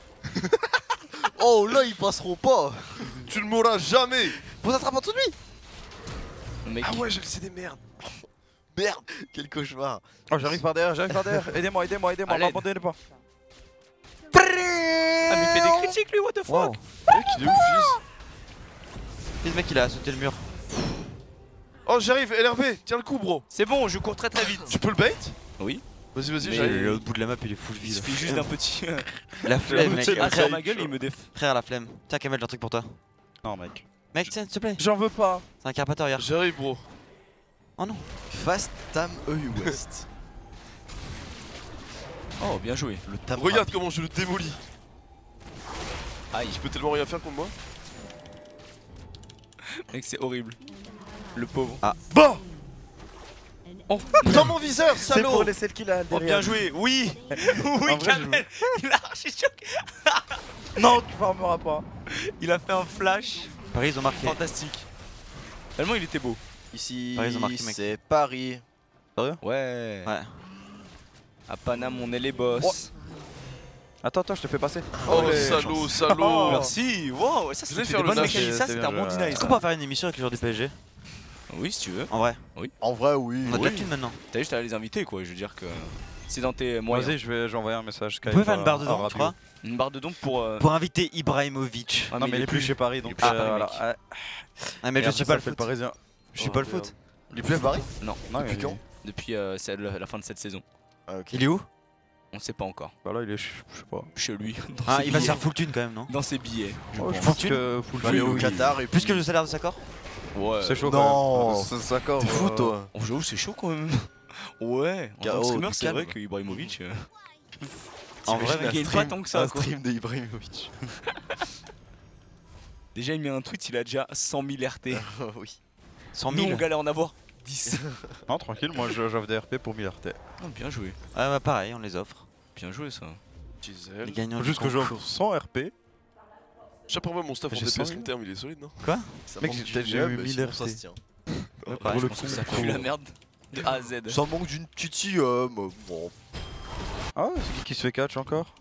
Oh là, ils passeront pas. Tu ne mourras jamais. Vous attrapez en dessous de lui. Le mec, Ah ouais, j'ai le CD merde. Merde, quel cauchemar. Oh, j'arrive par derrière. Aidez-moi, À l'aide. m'abandonnez pas. ah, mais il fait des critiques lui, what the fuck? Wow. Mec, il est où, fils? Le mec il a sauté le mur. Oh, j'arrive, LRB, tiens le coup, bro. C'est bon, je cours très très vite. Tu peux le bait? Oui. Vas-y, vas-y, Mais- j'arrive. L'autre bout de la map il est full Il vide. suffit juste d'un petit. La flemme mec. Ah, c'est sur ma gueule, il me déf. Frère, la flemme. Tiens Kamel, j'ai un truc pour toi. Non, mec. Mec, tiens, s'il te plaît. J'en veux pas. C'est un carpateur hier. J'arrive, bro. Fast Tam EU West. Oh, bien joué. Le Tam. Regarde comment je le démolis. Aïe, Il peut tellement rien faire contre moi. mec, c'est horrible. Le pauvre. Bah Oh, dans mon viseur, C'est salaud. pour laisser le kill à oh, bien joué. Oui. Oui, En vrai, Kamel. Il a archi choc. Non, tu farmeras pas. Il a fait un flash. Paris ils ont marqué. Fantastique. Tellement il était beau. Ici, Paris, ils ont marqué, mec. c'est Paris. Ouais. Ouais. À Paname, on est les boss. Attends, je te fais passer. Oh, Allez. salaud, salaud. Merci. Wow, ça Je vais c'était faire des le bonnes dash. mécaniques. Ça C'était c'était un bien bon joué. deny. Est-ce ça. qu'on peut faire une émission avec les joueurs du PSG? Oui, si tu veux. En vrai. En vrai, oui. On a de Oui. la thune maintenant. T'as juste à les inviter quoi. Je veux dire que c'est dans tes moyens. Vas-y, j'ai envoyé un message. Vous pouvez faire une barre de dons, tu crois? Une barre de dons pour. Pour inviter Ibrahimovic. Ah, Non, mais il est plus chez Paris, donc plus chez Paris, voilà. mec. Ah, mais je suis pas le foot. parisien. Je suis pas le foot. Il est plus à Paris. Non, Depuis mais quand Depuis c'est la fin de cette saison. Ah, ok. Il est où? On sait pas encore. Bah là, il est, je sais pas. Chez lui. Dans Ah, ses il va se billets. faire full thune quand même, non? Dans ses billets. Oh, je pense. pense que full Il va aller au oui. Qatar et Plus puis- que le salaire de Sakor? Ouais. C'est chaud. Non. quand même. C'est d'accord. T'es fou, toi. Oh, j'avoue, c'est chaud quand même. Ouais. En tant que Oh, streamer, du c'est calme. vrai que Ibrahimovic. En vrai, il gagne pas tant que ça. Un Quoi. stream de Ibrahimovic. Déjà, il met un tweet, il a déjà 100 000 RT. Oui. 100 Nous, 000. on galère en avoir 10. Non, tranquille, moi j'offre des RP pour 1000 RT. Ah, bien joué. Ah, bah pareil, on les offre. Bien joué ça. Les Gisèle. gagnants Faut du juste que concours. j'offre 100 RP. Je sais pas, moi, mon stuff en J'ai DPS 100 000. long terme, il est solide, non? Ça Mec, manque j'ai du eu hub, 1000 sinon ça RT. se tient. Ouais, Je pareil. pense que ça pue la merde de A à Z. Ça manque d'une petite bon. Ah, c'est qui se fait catch encore?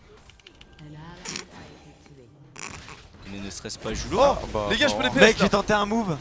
Mais ne stresse pas, Julo. Oh Bah, les gars, je peux les non. PS Mec, là. j'ai tenté un move.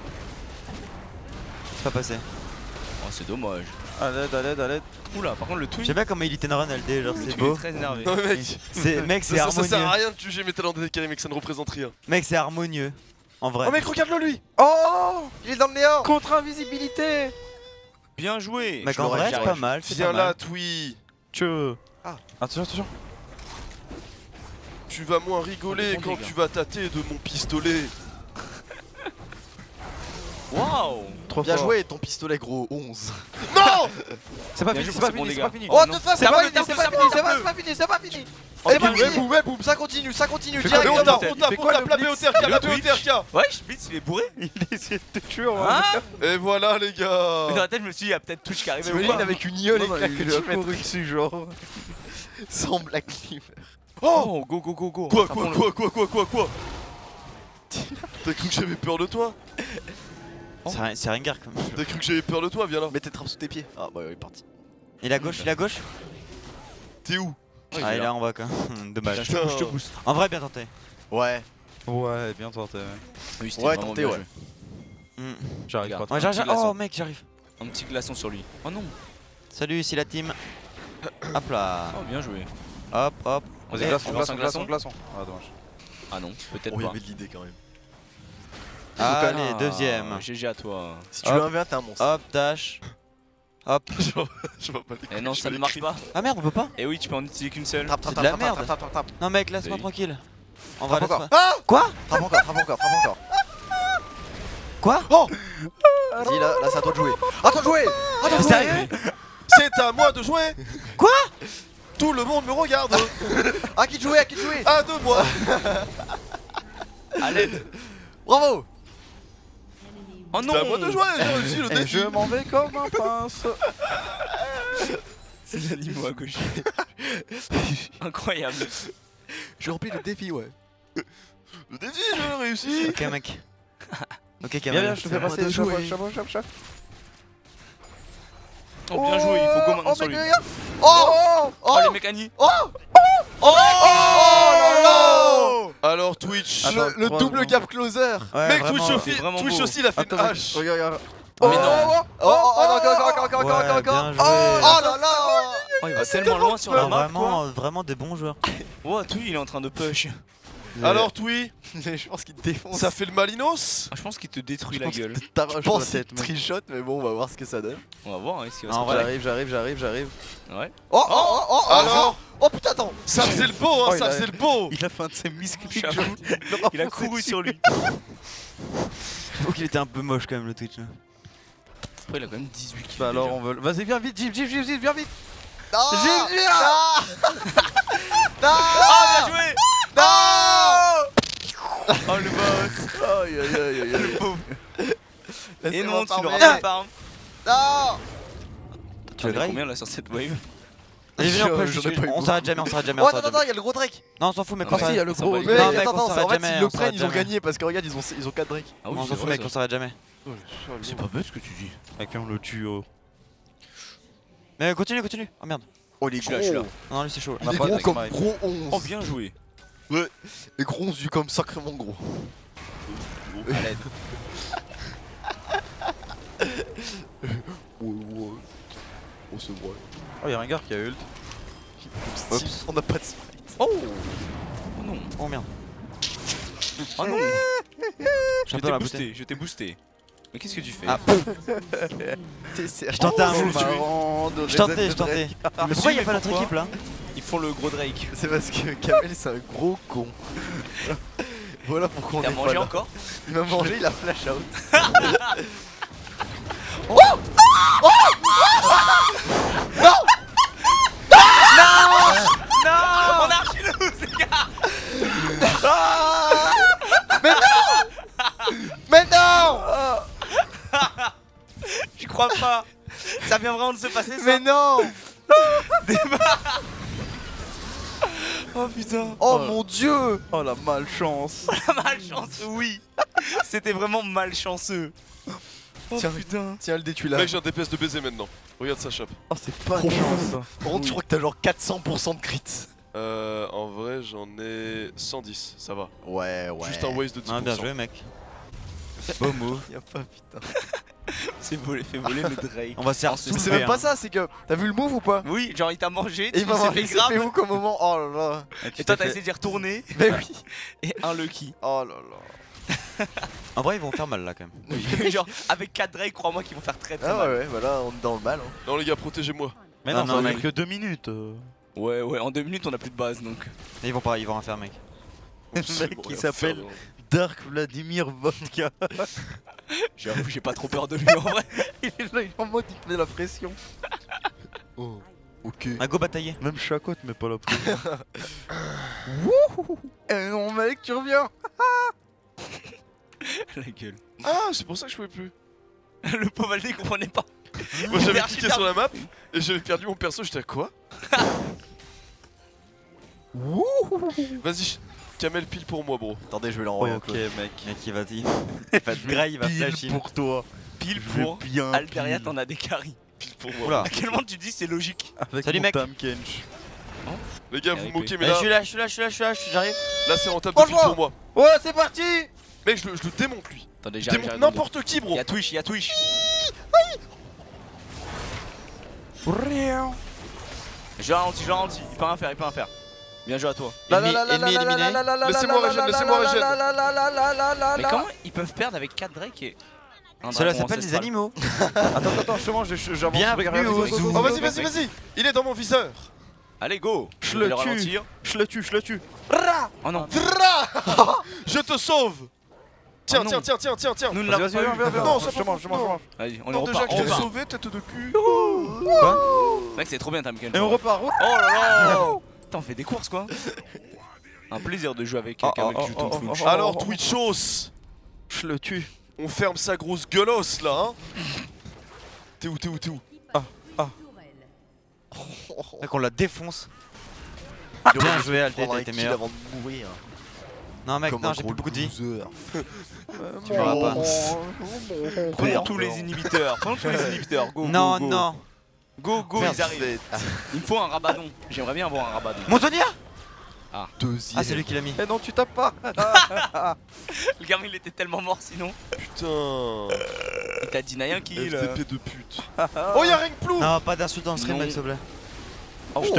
C'est pas passé. Oh, c'est dommage. À l'aide. Oula, par contre, le tweet. J'aime bien comment il était run LD, genre Le c'est tweet beau. est très énervé. Non, mais mec, C'est mec, c'est ça sert à harmonieux. rien de juger mes talents de décalé, mec, ça ne représente rien. Mec, c'est harmonieux. En vrai. Oh, mec, regarde-le lui. Oh, il est dans le néant. Contre-invisibilité. Bien joué. Mec, je en l'aurais vrai, fait, c'est pas mal. C'est Viens pas là, mal. Twi. Tu veux. Ah. Attention. tu vas moins rigoler Oh, quand les tu vas tâter de mon pistolet. Waouh. Trop Bien fort. joué ton pistolet gros 11. Non! C'est pas Bien fini, joué, c'est pas c'est bon, fini, les c'est gars. pas fini. Oh, non. de toute C'est façon, pas c'est fini, pas fini, c'est pas fini, c'est pas fini. Oh, Et bien boum, joué. boum, ça continue, ça continue. Fais Mais quoi, on le tape, Blitz on tape, fait on quoi, tape le la Blitz BOTRK, la Le Twitch. BOTRK. Ouais, Blitz il est bourré. Il essaie de te tuer en Hein? Et voilà les Mais dans gars. la tête, je me suis dit, il y a peut-être Twitch qui arrive. T'imagines avec une iole et Non, claque il que lui a tu mets couru dessus, genre. sans Black Cleaver. Oh, go, go, go, go. Quoi, Ah, quoi, bon, quoi, quoi, quoi, quoi, quoi? T'as cru que j'avais peur de toi? C'est Rengar quand même. T'as cru que j'avais peur de toi? Viens là. Mets tes trappes sous tes pieds. Ah bah il est parti. Il est à gauche, il est à gauche. T'es où? Ah, il est là en bas quand même. Dommage. Putain. Je te booste. En vrai, bien tenté. Ouais. Ouais, bien tenté. Oui, Ouais, vraiment tenté, bien ouais. joué. Hmm. J'arrive Regarde. pas. Ouais, j'arrive. petit glaçon. Oh mec, j'arrive. Un petit glaçon sur lui. Oh non. Salut, ici la team. Hop là. Oh, bien joué. Hop, hop. Vas-y, Eh, glaçon, on lance un glaçon, glaçon. Ah, dommage. Ah non, peut-être Oh, il y pas. avait de l'idée quand même. Allez, deuxième. GG à toi. Si tu Hop. veux un 1v1, t'es un monstre. Hop, dash. Hop. Je vois pas les Eh couilles, non, je ça vais ne marche les pas. Ah merde, on peut pas. Eh oui, tu peux en utiliser qu'une seule. Trappe, C'est trappe, de la trappe, merde. trappe, trappe, trappe, trappe. Non mec, laisse-moi Oui. tranquille. En vrai, Frappe laisse-moi. encore. Ah quoi? Frappe encore, frappe encore, frappe encore. Quoi? Vas-y, là, c'est à toi de jouer. À toi de jouer. À toi de jouer. Sérieux? C'est à moi de jouer. Quoi? Tout le monde me regarde. À qui de jouer, à qui de jouer. À de moi. À l'aide. Bravo. Oh non. C'est à moi de jouer, j'ai réussi le Et défi. je m'en vais comme un pince. Ces animaux à gauche. Incroyable. J'ai rempli le défi, ouais. Le défi, j'ai réussi. Ok mec. Ok, Viens, Kamel. viens, je te fais à moi passer. de jouer. Chapeau. Oh, bien joué, il faut go maintenant Oh, sur mec, lui. regarde. Oh. Oh, les mécaniques. Oh. Oh là là. Alors Twitch. Attends, Le 3 double secondes. gap closer. Ouais, Mec, vraiment. Twitch, c'est vraiment Twitch beau. aussi, il a fait une Attends, hache. regarde. Mais non. Encore, Ouais, bien encore. joué. Oh là là. Oh, il va tellement loin sur la Non, map, vraiment, vraiment des bons joueurs. quoi. Oh, tout, il est en train de push. Alors Twi, Je pense qu'il te défonce. ça fait le Malinos. Ah, je pense qu'il te détruit Je la pense gueule. que Je t'arraches pense la qu'il tête, te mec. trichote, mais bon, on va voir ce que ça donne. On va voir hein, ce qui va En se vrai. J'arrive. passer. Ouais. Oh. Alors, Oh putain, attends. ça faisait le beau, hein, Oh, il ça a- faisait le beau. Il a fait un de ses muscles. J'avoue. Il a couru sur lui. Faut qu'il était un peu moche quand même le Twitch. Là. Après, il a quand même 18 kills. Bah alors déjà. on veut. Vas-y, viens vite, viens vite. Non. J'ai vu. Non. Ah, bien joué. Non. Oh, le boss. Aïe aïe aïe aïe. Et non, tu l'auras l'auras pas farm. Non. Tu le grilles? combien là sur cette wave? Allez, viens, J'en après, ai pas eu on s'arrête jamais, on s'arrête jamais. Oh on attends, s'arrête attends, jamais. il y a le gros Drake. Non, on s'en fout, mec, Ah, on si, s'arrête. il y a le Ça gros, va, mais- non, Mais mec, attends, on attends, s'arrête en fait, jamais, s'ils le on prennent, s'arrête ils ont jamais. gagné parce que regarde, ils ont 4 Drake. Ah On s'en fout, mec, on s'arrête jamais. C'est pas bête ce que tu dis. Mec, on le tue. Mais continue. Oh merde. Oh, il est Je suis là, je suis là. gros. Non, lui c'est chaud. Il est pas de gros comme smite. gros 11. Oh, bien joué. Et gros 11 vu comme sacrément gros. À l'aide. Ouais. On se voit. Oh, y'a un gars qui a ult. Oups. On n'a pas de smite. Oh. Oh non. Oh merde. Oh non. Je Je un peu t'ai la boosté, je t'ai boosté. Mais qu'est-ce que tu fais? Ah, T'es sérieux? Je tentais un C'est move. marrant de Je tentais. reset de Drake. Mais pourquoi y'a pas notre équipe là? Ils font le gros Drake. C'est parce que Kamel c'est un gros con. Voilà pourquoi on T'as est pas mangé là. encore? Il m'a mangé, il a flash out. Non. On a archi loose, les gars. Mais non. Je crois pas. Ça vient vraiment de se passer ça. Mais non. Oh putain. Oh mon dieu. Oh la malchance. Malchance, oui. C'était vraiment malchanceux. Oh Tiens. putain. Tiens le détruit là. Mec, j'ai un DPS de baiser maintenant. Regarde sa chape. Oh, c'est pas de chance. Par contre je crois que t'as genre 400% de crit. En vrai, j'en ai 110, ça va. Ouais. Juste un waste de 10%. Ah, bien joué, mec. Beau move. Y'a pas putain. C'est volé, fait voler le Drake. On va se faire C'est C'est soulever, même pas hein. ça, c'est que t'as vu le move ou pas? Oui, genre il t'a mangé, Et tu il m'a t'es mangé, fait c'est grave. fait où comme moment? Oh là là. Et toi t'as essayé d'y retourner. Mais oui. Et un lucky. Oh là là. En vrai, ils vont faire mal là quand même. Genre avec 4 Drake, crois-moi qu'ils vont faire très très Ah mal. ouais, voilà, on est dans le mal. Hein. Non, les gars, protégez-moi. Mais Non, non, non, ça mec. fait que 2 minutes. Ouais, en 2 minutes on a plus de base donc. Et ils vont rien faire, mec. Le mec qui s'appelle Dark Vladimir Vodka. J'avoue, j'ai pas trop peur de lui en vrai. Il est là, il est en mode, il met la pression. Oh, ok. Un go batailler. Même Chaco te met pas la pression. Wouhou. Eh non mec, tu reviens. La gueule. Ah, c'est pour ça que je pouvais plus. Le pauvre Aldé comprenait pas. Moi j'avais Archi cliqué sur la map et j'avais perdu mon perso, j'étais à quoi? Vas-y, Kamel pile pour moi, bro. Attendez, je vais l'envoyer un Ok clone. mec. Mec, il va te graille, il va flash Pile in. pour toi. Pile Je vais pour bien Alperia, pile. t'en as des carries. Pile pour moi. Oula. À quel moment tu dis c'est logique? Avec Salut, mon mec. Tam Kench. Les gars, vous Avec moquez, lui. mais Eh, là, je suis là, je suis là, je suis là, je suis là, j'arrive. là c'est rentable de pile Franchement. pour moi. Ouais, c'est parti. Mec, je le démonte lui. Attendez, Je j'arrive. démonte n'importe qui, bro. Y'a Twitch, y'a Twitch. Je ralentis, il peut rien faire, il peut rien faire. Bien joué à toi. Ennemi éliminé. Laissez-moi régène, laissez-moi régène. Mais comment ils peuvent perdre avec 4 Drake et un Cela dragon s'appelle des ancestral? animaux. Attends, j'avance. Bienvenue regarde, au go, go, zoo. go, go, Oh, go, vas-y, go. vas-y, vas-y. Il est dans mon viseur. Allez, go. Je vais le tue. ralentir. Je le tue. Oh non. Je te sauve. Tiens, Oh non. tiens. Nous ne Vas-y, l'avons pas viens, eu. Non, je te mange. Vas-y, on Non, repart. déjà que On je t'ai repart. sauvé, tête de cul. Mec, c'est trop bien, Tamken. Et on repart. Oh là là. Putain, on fait des courses quoi. Un plaisir de jouer avec quelqu'un qui joue ton Twitch. Alors, Twitchos, Je le tue. on ferme sa grosse gueulosse là, hein. T'es où? Mec, on la défonce. Bien joué, Alté, Prendre t'as un été kill meilleur. avant de mourir. Non, mec, Comme non, un j'ai gros plus beaucoup de vie. loser. Tu m'auras pas. Prenons tous les inhibiteurs. Go, Non, go, go. non. Go, Merde, ils arrivent. Il me faut un rabadon. J'aimerais bien avoir un rabadon. Montonia. Deuxième. Ah, c'est lui qui l'a mis. Eh non, tu tapes pas. Le gamin il était tellement mort sinon. Putain. Il t'a deny un kill. FDP de pute. Oh, y'a Ring Plou. Non, pas d'insulte dans le stream, Non. mec, s'il te plaît. Je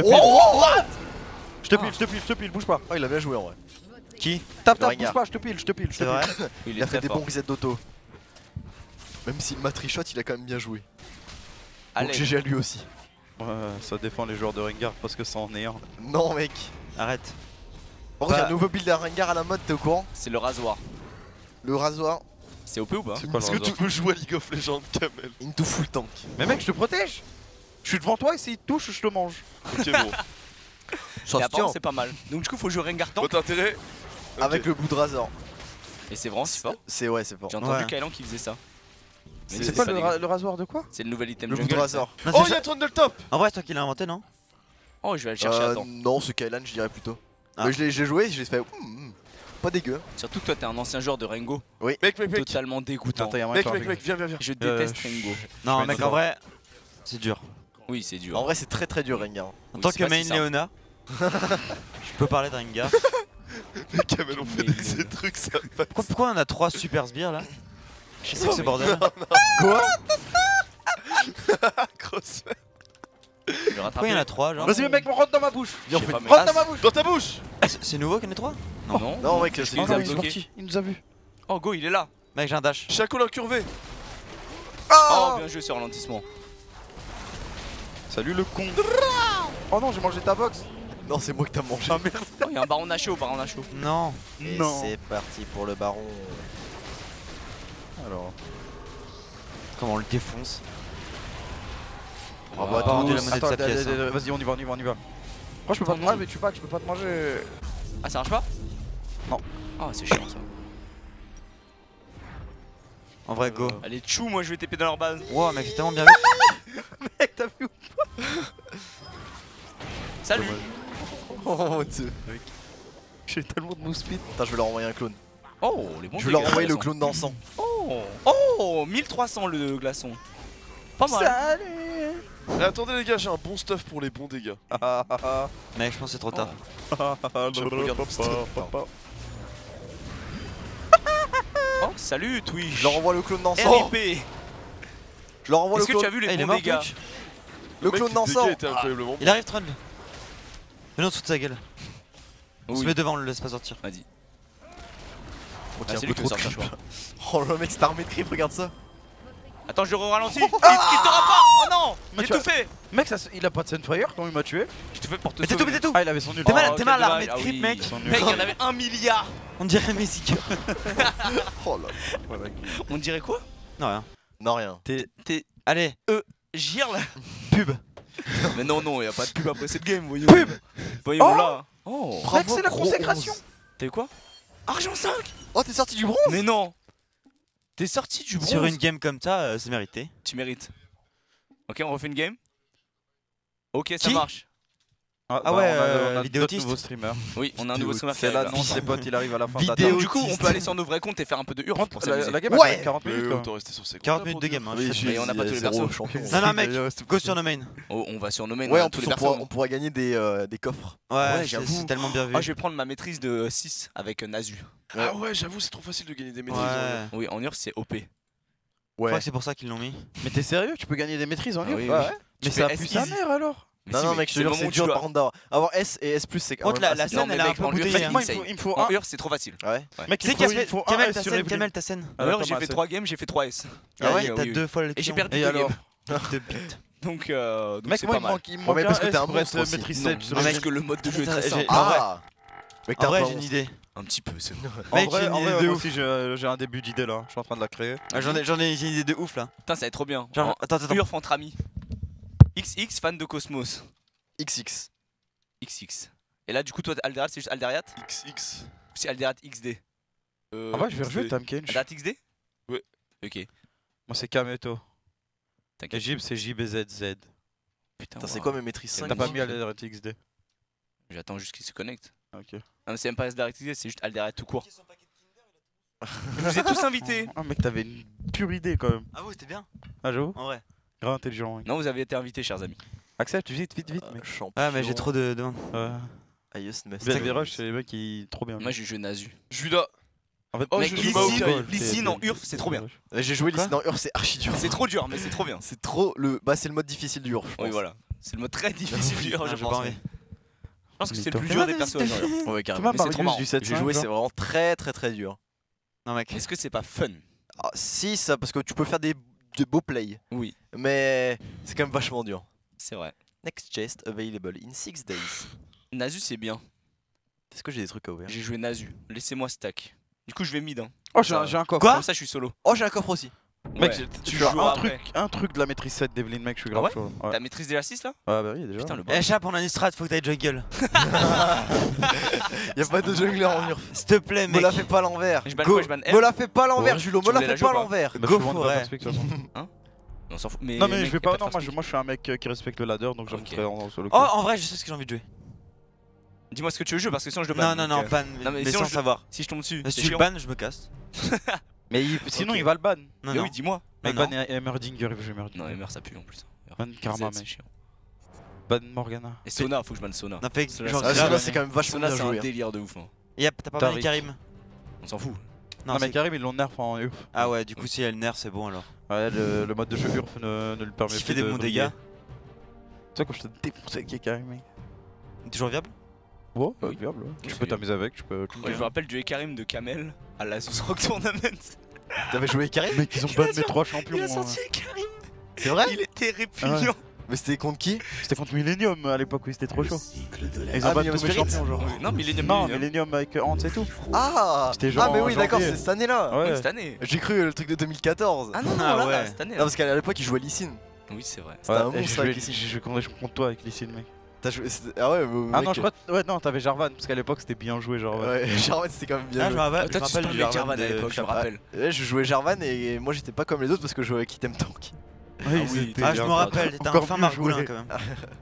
te pile, bouge pas. Oh, il a bien joué en vrai. Qui? Tape, Le bouge Rengar. pas, je te pile. C'est vrai? Il Il a est fait très des fort. bons resets d'auto. Même s'il m'a trichot, il a quand même bien joué. Donc Allez. GG à lui aussi. Ouais, ça défend les joueurs de Rengar parce que ça en est un. Non, mec. Arrête. Par contre, il y a Bah. un nouveau build à Rengar à la mode, t'es au courant? C'est le rasoir. Le rasoir C'est OP ou pas? C'est quoi Est-ce le que tu hasard peux jouer à League of Legends, Kamel? into full tank. Mais mec, je te protège. Je suis devant toi et s'il te touche, je te mange. Ok, bon. Ça Et se apparemment tient. c'est pas mal. Donc du coup faut jouer Rengar Bon, tank. t'as intérêt? Ok. Avec le Blood Razor. Et c'est vraiment si fort. C'est ouais, c'est fort. J'ai entendu Ouais. Kailan qui faisait ça. Mais C'est C'est pas pas dégueu. le rasoir de quoi? C'est le nouvel item Le Blood jungle. Razor. Non, Oh, c'est y'a Trundletop. En vrai, c'est toi qui l'as inventé, non? Oh je vais aller le chercher, attends. Non, c'est Kailan, je dirais plutôt. Ah. Mais j'ai joué, j'ai fait. Pas dégueu. Surtout que toi t'es un ancien joueur de Rengo. Mec. Totalement dégoûtant. Attends, y'a moyen Mec, que je viens. Je déteste je- Rengo. Non, vais mec, être en vrai, c'est dur. Oui c'est dur. En vrai, c'est très très dur, Rengar. En Oui, tant c'est que pas si main simple. Léona, je peux parler de Rengar. Mais Kamel, on fait des trucs, ça va. Pourquoi on a 3 super sbires là? Je sais que c'est bordel. Grosse. Je vais le Pourquoi il y en a 3 genre? Vas-y, mec, rentre dans ma bouche. Viens, on Je sais fait pas, une mais- Rentre dans ma bouche. Dans ta bouche. Ah, c'est nouveau qu'il y en ait 3? Non. Non, mec, c'est Il les a il est bloqués. sorti, il nous a vu. Oh go il est là. Mec, j'ai un dash. Chaco l'incurvé. Oh bien joué sur ralentissement. Salut le con. Oh non, j'ai mangé ta box. Non, c'est moi que t'as mangé. Ah merde. Oh il y a un baron Nacho, Non. Et Non. c'est parti pour le baron. Alors. Comment on le défonce? Bravo à Pas rendu la tous. monnaie de Attends, sa pièce. hein. vas-y, on y va. Moi, je peux pas te manger, mais tu peux pas, je peux pas te manger. Ah ça marche pas? Non. Ah c'est chiant ça. En vrai, go. Allez tchou, moi je vais TP dans leur base. Wow, mec, c'est tellement bien vu. Mec, t'as vu? Salut. Oh mon dieu. J'ai tellement de move speed. Attends, je vais leur envoyer un clone. Oh les bons Je vais leur dégâts, envoyer le glaçons. clone dansant. Oh 1300 le glaçon. Pas mal. Salut. Mais attendez, les gars, j'ai un bon stuff pour les bons dégâts. Mec, je pense que c'est trop tard. Oh salut Twitch. Je leur envoie le clone dansant. RIP. Je leur envoie le Est-ce que tu as clone. vu Eh, les il est bons mort, dégâts? Twitch. Le clone Les dansant. dégâts étaient incroyablement Il arrive, Trund. Venez en dessous de sa gueule. On se Oui. met devant, on le laisse pas sortir. Vas-y. Ok, Ah, un c'est peu lui qui trop veut de sortir, creep. je Oh le mec, c'est armé de creep, regarde ça. Attends, je ralentis. Il t'aura pas. Oh non. Mais J'ai tu tout fait. Mec, il a pas de Sunfire quand il m'a tué. J'ai tout fait pour te Mais t'es tout, mais sauver. t'es tout. Ah, il avait son nul. T'es mal, Oh, t'es quel mal dommage. l'armée de Ah creep, oui. mec. Ils sont nuls. Mec, il y en avait 1 milliard. On dirait Messi. Oh là. On dirait quoi? Non, rien. Non, rien. T'es Allez, Girl. pub. Mais non, y a pas de pub après cette game, voyons. Pub. Voyons Oh. là. Oh. Mec, c'est la consécration. T'as eu quoi? Argent 5. Oh, t'es sorti du bronze. Mais non. T'es sorti du bronze. Sur une game comme ça, c'est mérité. Tu mérites. Ok, on refait une game. Ok, ça Qui marche. Ah ouais, on a vidéo d'autres autiste. nouveaux streamers. Oui, on a un nouveau streamer qui C'est arrive là. l'annonce, les potes, il arrive à la fin de la Vidéo table. Du coup, on peut aller sur nos vrais comptes et faire un peu de hurle pour s'amuser. La game Ouais. a duré 40 minutes. Mais quoi. autant rester sur ces 40 comptes-là minutes pour de dire. game. Hein, Oui, je sais Mais on n'a pas tous les zéro persos. champion. pas. Non, non, mec, go sur no main. Oh, on va sur nos mains. Ouais, on a en tous plus les on pourra, persos. on pourra gagner des coffres. Ouais, j'avoue. c'est tellement bien vu. Ah, je vais prendre ma maîtrise de 6 avec Nazu. Ah ouais, j'avoue, c'est trop facile de gagner des Ouais. maîtrises. Oui, en Ur, c'est OP. Je crois que c'est pour ça qu'ils l'ont mis. Mais t'es sérieux? Tu peux gagner des maîtrises en Ah Ur? oui, Ouais, oui. ouais. Tu Mais fais ça a S plus sa easy. mère alors. Mais Non, si, non, mais mec, je te c'est le jure, moment c'est où tu dur dois- par contre avoir S et S+, c'est quand Contre même la assez scène, mais elle est un mec, peu en Ur, boudée. c'est Moi, insane. il me faut En un. Ur, c'est trop facile. Ouais. Mec, Tu sais il me faut un Kamel S ta sur scène, Evelyn. Kamel ta scène. En Ur, j'ai fait 3 games, j'ai fait 3 S. Ah ouais, oui, t'as oui. 2 fois le Et j'ai client. perdu Et 2 alors? games. De bite. Donc Mec, c'est moi, pas mal. il me Ouais, manque mais parce un que t'es S un pour monstre être aussi. maîtrise Non, 7 sur parce mec, que le mode de jeu est très Attends, simple. Ah. Mec, t'es En un vrai, peu j'ai une monstre. idée. Un petit peu, c'est bon. En Mec, vrai, j'ai une moi idée de ouf. aussi j'ai un début d'idée là, je suis en train de la créer. Ah, J'en ai j'ai une idée de ouf là. Putain, ça va être trop bien. Genre, attends. Urf entre amis. XX fan de Cosmos. XX. XX. Et là, du coup, toi, Alderat, c'est juste Alderiat XX. ou c'est Alderat XD? Ah ouais, je vais rejouer Tamkench. Alderat XD? Ouais. Ok. Moi, c'est Kameto. Et T'inquiète. Jib, c'est JBZZ. Putain, Putain, c'est wow. quoi mes maîtrises 5 T'as pas mis Alderat XD. J'attends juste qu'il se connecte. Ok. Non, mais c'est même pas Alderat XD, c'est juste Alderat tout court. Je vous ai tous invités. Ah, mec, t'avais une pure idée quand même. Ah ouais, c'était bien. Ah, j'avoue. En vrai. Grave intelligent. mec. Non, vous avez été invités, chers amis. Accepte vite, mec. Champion. Ah, mais j'ai trop de demandes. Highest master. Stack des rushs, c'est les mecs qui. Trop bien. Moi, j'ai joué Nazu. Je suis là. En fait, Oh, Mec, je Lee joue Maokai. Sin, Lee Sin en Urf, c'est trop bien. J'ai joué Quoi Lee Sin en Ur, c'est archi dur. C'est trop dur, mais c'est trop bien. C'est trop le. Bah, c'est le mode difficile du Ur, je pense. Oui, voilà. C'est le mode très difficile du Urf, Ah, je j'ai pas pense. envie. Je pense que c'est le plus dur des persos à jouer. Ouais, Tu carrément. m'as Mais c'est parlé trop marrant. du 7 J'ai joué, c'est vraiment très très très dur. Non, mec. Est-ce que c'est pas fun? Ah, si, ça, parce que tu peux faire de beaux plays. Oui, Mais c'est quand même vachement dur. c'est vrai. Next chest available in 6 days. Nazu, c'est bien. Est-ce que j'ai des trucs à ouvrir? J'ai joué Nazu. Laissez-moi stack. Du coup, je vais mid. Hein. Oh, j'ai un coffre. Quoi Comme ça, je suis solo. Oh, j'ai un coffre aussi. Mec, Ouais. tu joues joues après. un truc de la maîtrise 7 d'Evelyn, mec, je suis Ah grave ouais chaud. Ouais. T'as maîtrise de la 6 là? Ah bah oui, déjà. Putain, le Eh, Chap, on a une strat, faut que t'ailles jungle. Y'a pas de jungler en Ur. S'il te plaît, Me mec. la fais pas à l'envers. Je banne Go. quoi? Je banne Me M? la fais pas à l'envers, Ouais. Julo. Tu Me la voulais la fais jouer pas à ou pas l'envers. Bah, Go je te montre for la it. perspective, de toute façon. On s'en fout. Mais Non, mais mec, je vais y a pas. de Non, moi first je, pick. moi je suis un mec qui respecte le ladder donc je Ok. montrerai en solo. Oh, en vrai, je sais ce que j'ai envie de jouer. Dis-moi ce que tu veux jouer parce que sinon je le Non, banne. non, non, donc, ban. non, mais Mais sinon, sans je- savoir. Si je tombe dessus, Si c'est tu le chiant. ban, je me casse. Mais sinon Ok. il va le ban. Non, Mais non. oui, dis-moi. Mec, Non, ban Emerdinger, je vais Emerdinger. Non, Emer ça pue en plus. Ban Karma, C'est mec. chiant. Ban Morgana. Et Sona, faut que je banne Sona. Non, fait Cela, genre, ça- Ah, Là, celui-là, là, c'est quand même vachement Sona, bien c'est un joué. délire de ouf. hein. Yep, t'as pas Tariq. banni Karim. On s'en fout. Non, mais Karim ils l'ont nerf en URF. Ah ouais, du coup, si elle nerf, c'est bon alors. Ouais, le mode de jeu URF ne le permet S'il plus fait des de bons briller. dégâts, Tu sais quand je te défonce avec Karim, mec. toujours viable. Ouais, Oui. viable. Tu Oui, peux c'est t'amuser avec, tu peux. Ouais, je me rappelle du Karim de Kamel à la Zeus Rock Tournament. T'avais joué Karim? Mec, ils ont ban mes 3 champions. Il a hein. sorti Karim. C'est vrai? Il était répugnant. Mais c'était contre qui? C'était contre Millennium à l'époque, oui, c'était trop chaud. Et ils ont Ah, ban Millennium tous mes Spirit. champions, genre. Non, Millennium. Non, Millennium. Millennium avec Hans et tout. Ah! C'était genre Ah, mais en oui, d'accord, janvier. c'est cette année-là. Ouais. Oui, cette année. J'ai cru le truc de 2014. Ah non, non, Ah là, ouais. cette année. Non, parce qu'à l'époque, il jouait Lee Sin. Oui, c'est vrai. C'était un Ouais, monstre avec Lee Sin. j'ai joué contre toi avec Lysine, mec. T'as joué. Ah ouais, Ah mec, non, je crois. Ouais, non, t'avais Jarvan, parce qu'à l'époque c'était bien joué, Jarvan. Ouais, Jarvan, c'était quand même bien. Ah, je joué. me rappelle, Toi, tu spammais avec Jarvan à l'époque, je me rappelle. Ouais, je jouais Jarvan et moi j'étais pas comme les autres parce que je jouais avec Item Tank. Oui, oui, c'était Ah, je me bien. rappelle, t'étais un Encore fin mieux margoulin joué. quand même.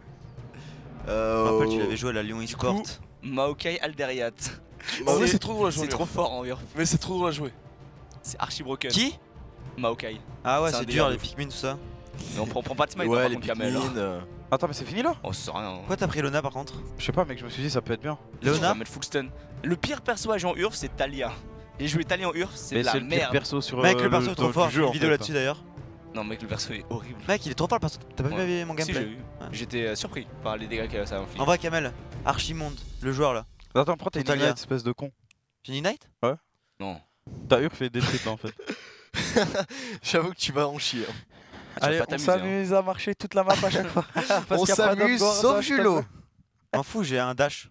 Je me rappelle, tu Euh. l'avais joué à la Lyon Esport. Maokai Alderiat. En vrai, c'est trop drôle à jouer. C'est trop fort en Urf. Mais c'est trop drôle à jouer. C'est archi broken. Qui? Maokai. Ah ouais, C'est un c'est délire dur de les fou. Pikmin, tout ça. Mais on prend pas de smite Ouais, par les contre Kamel. hein. Pikmin. Attends, mais c'est fini là? Oh, c'est rien. Pourquoi t'as pris Lona par contre? Je sais pas, mec, je me suis dit ça peut être bien. On va Léona? mettre full stun. Le pire personnage en Urf, c'est Talia. J'ai joué Talia en Urf, c'est Mais de la c'est le pire merde. perso sur Mec, le perso est trop du fort, jeu, j'ai en une vidéo fait. là-dessus d'ailleurs. Non, mec, le perso est horrible. Mec, il est trop fort le perso, t'as pas Ouais. vu mon Si, j'ai gameplay? vu. Ouais. J'étais surpris par les dégâts que ça a infligé. En vrai, Kamel, Archimonde, le joueur là. Attends, prends tes Totalia. Ignite, espèce de con. J'ai une Ignite? Non. T'as Urf fait des trucs là en fait. J'avoue que tu vas en chier. hein. Allez, pas on t'amuser, hein. s'amuse à marcher toute la map à chaque fois. Parce On qu'il y a pas s'amuse d'upgrade, sauf je te Julo. le- M'en fous, j'ai un dash.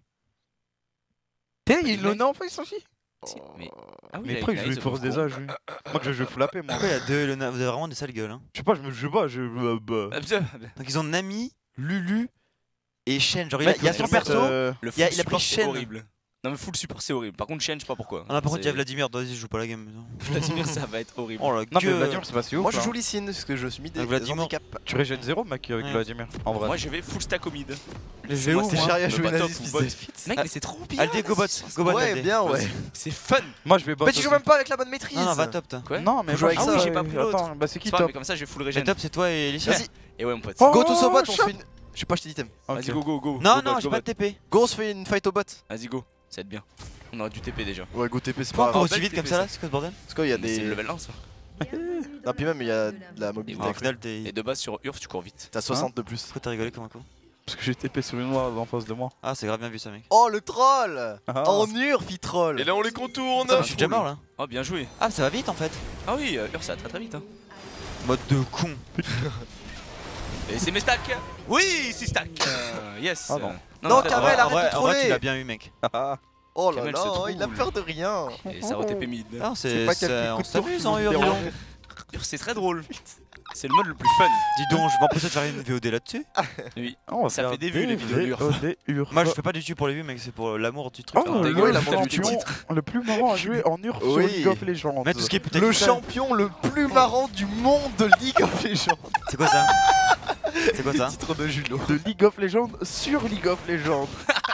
Il l'en a en face aussi. Mais... Ah oui, Mais il a après, il Ignite, joue force c'est des âges, lui. Moi, que je joue full AP, moi. Pourquoi il y a deux Luna? Vous avez vraiment des sales gueules. Hein. Je sais pas, je sais pas, je. Donc ils ont Nami, Lulu et Shen. Genre, Mec, il y a son perso. Le Il full a support pris c'est Shen. horrible. Non mais full support c'est horrible. Par contre Shen je sais pas pourquoi. Ah, par contre, il y a C'est- Vladimir. Vas-y, je joue pas la game. Vladimir ça va être horrible. Oh la Non, mais gueule. Vladimir, c'est pas si ouf. Moi je hein. joue Lee Sin parce que je suis mis des Avec Vladimir. handicaps. Tu régènes 0, mec, avec Ouais. Vladimir. En vrai. Moi je vais full stack au mid. Les C'est moi, où, c'est moi J'ai rien Le joué bot Nazis top ou Fils bot. de Fitz. Mec mais c'est trop bien. Aldé, go bot. Go bot, Ouais, Aldé. bien, ouais. C'est fun. Moi, je vais bot. Mais tu joues aussi. même pas avec la bonne maîtrise. Non, non, va top, toi. Quoi Non, mais Faut jouer moi, avec ça. je- j'ai pas pris l'autre. Attends, bah c'est qui C'est pas grave, top mais comme ça je vais full Mais régène. top, c'est toi et Alicia. Vas-y, Et ouais mon pote. Oh, go tous au bot, on se shot. fait une. Je sais pas, je t'ai item. Vas-y go go go. Non, Go non, bot, j'ai go pas bot. de TP. Go, on se fait une fight au bot. Vas-y go. Ça va être bien. On aurait du TP déjà. Ouais, go TP, c'est Pourquoi pas on court grave. aussi belle vite comme TP, ça là? ça. C'est quoi ce bordel? Parce qu'il y a Mais c'est le des. level 1 ça. Non, puis même, il y a de la mobilité. Au final, Et t'es. de base sur Urf tu cours vite. T'as 60 de plus. Pourquoi t'as rigolé comme un con? Parce que j'ai TP sur une noire en face de moi. Ah, c'est grave bien vu ça, mec. Oh, le troll. Ah. En urf, il troll. Et là on les contourne. Je suis déjà mort là. Oh bien joué. Ah, ça va vite en fait. Ah oui Urf ça va très très vite hein. Mode de con. Et c'est mes stacks. Oui 6 stacks. Yes. Ah non. Non, t'as Kamel, pas- arrête de en vrai, troller. tu l'as bien eu, mec. Oh là Kamel là, se trouve. il a peur de rien. Et ça re-TP mid. Non, C'est pas quelques on coups de tour s'amuse qui en vont te hurlant. déranger. Urf c'est très drôle. C'est le mode le plus fun. Dis donc, je vais en plus faire une VOD là-dessus. Oui. Oh, on va Ça faire fait des vues, les vidéos d'Urf. Urf. Moi, je fais pas du tout pour les vues, mec, c'est pour l'amour du truc. Oh, là. ta le gueule, la champion le plus marrant à jouer en Urf sur Oui. League of Legends. Mais tout ce qui est putain Le de champion le plus marrant du monde de League of Legends. C'est quoi ça? C'est quoi ça? Titre de Julo. de League of Legends sur League of Legends.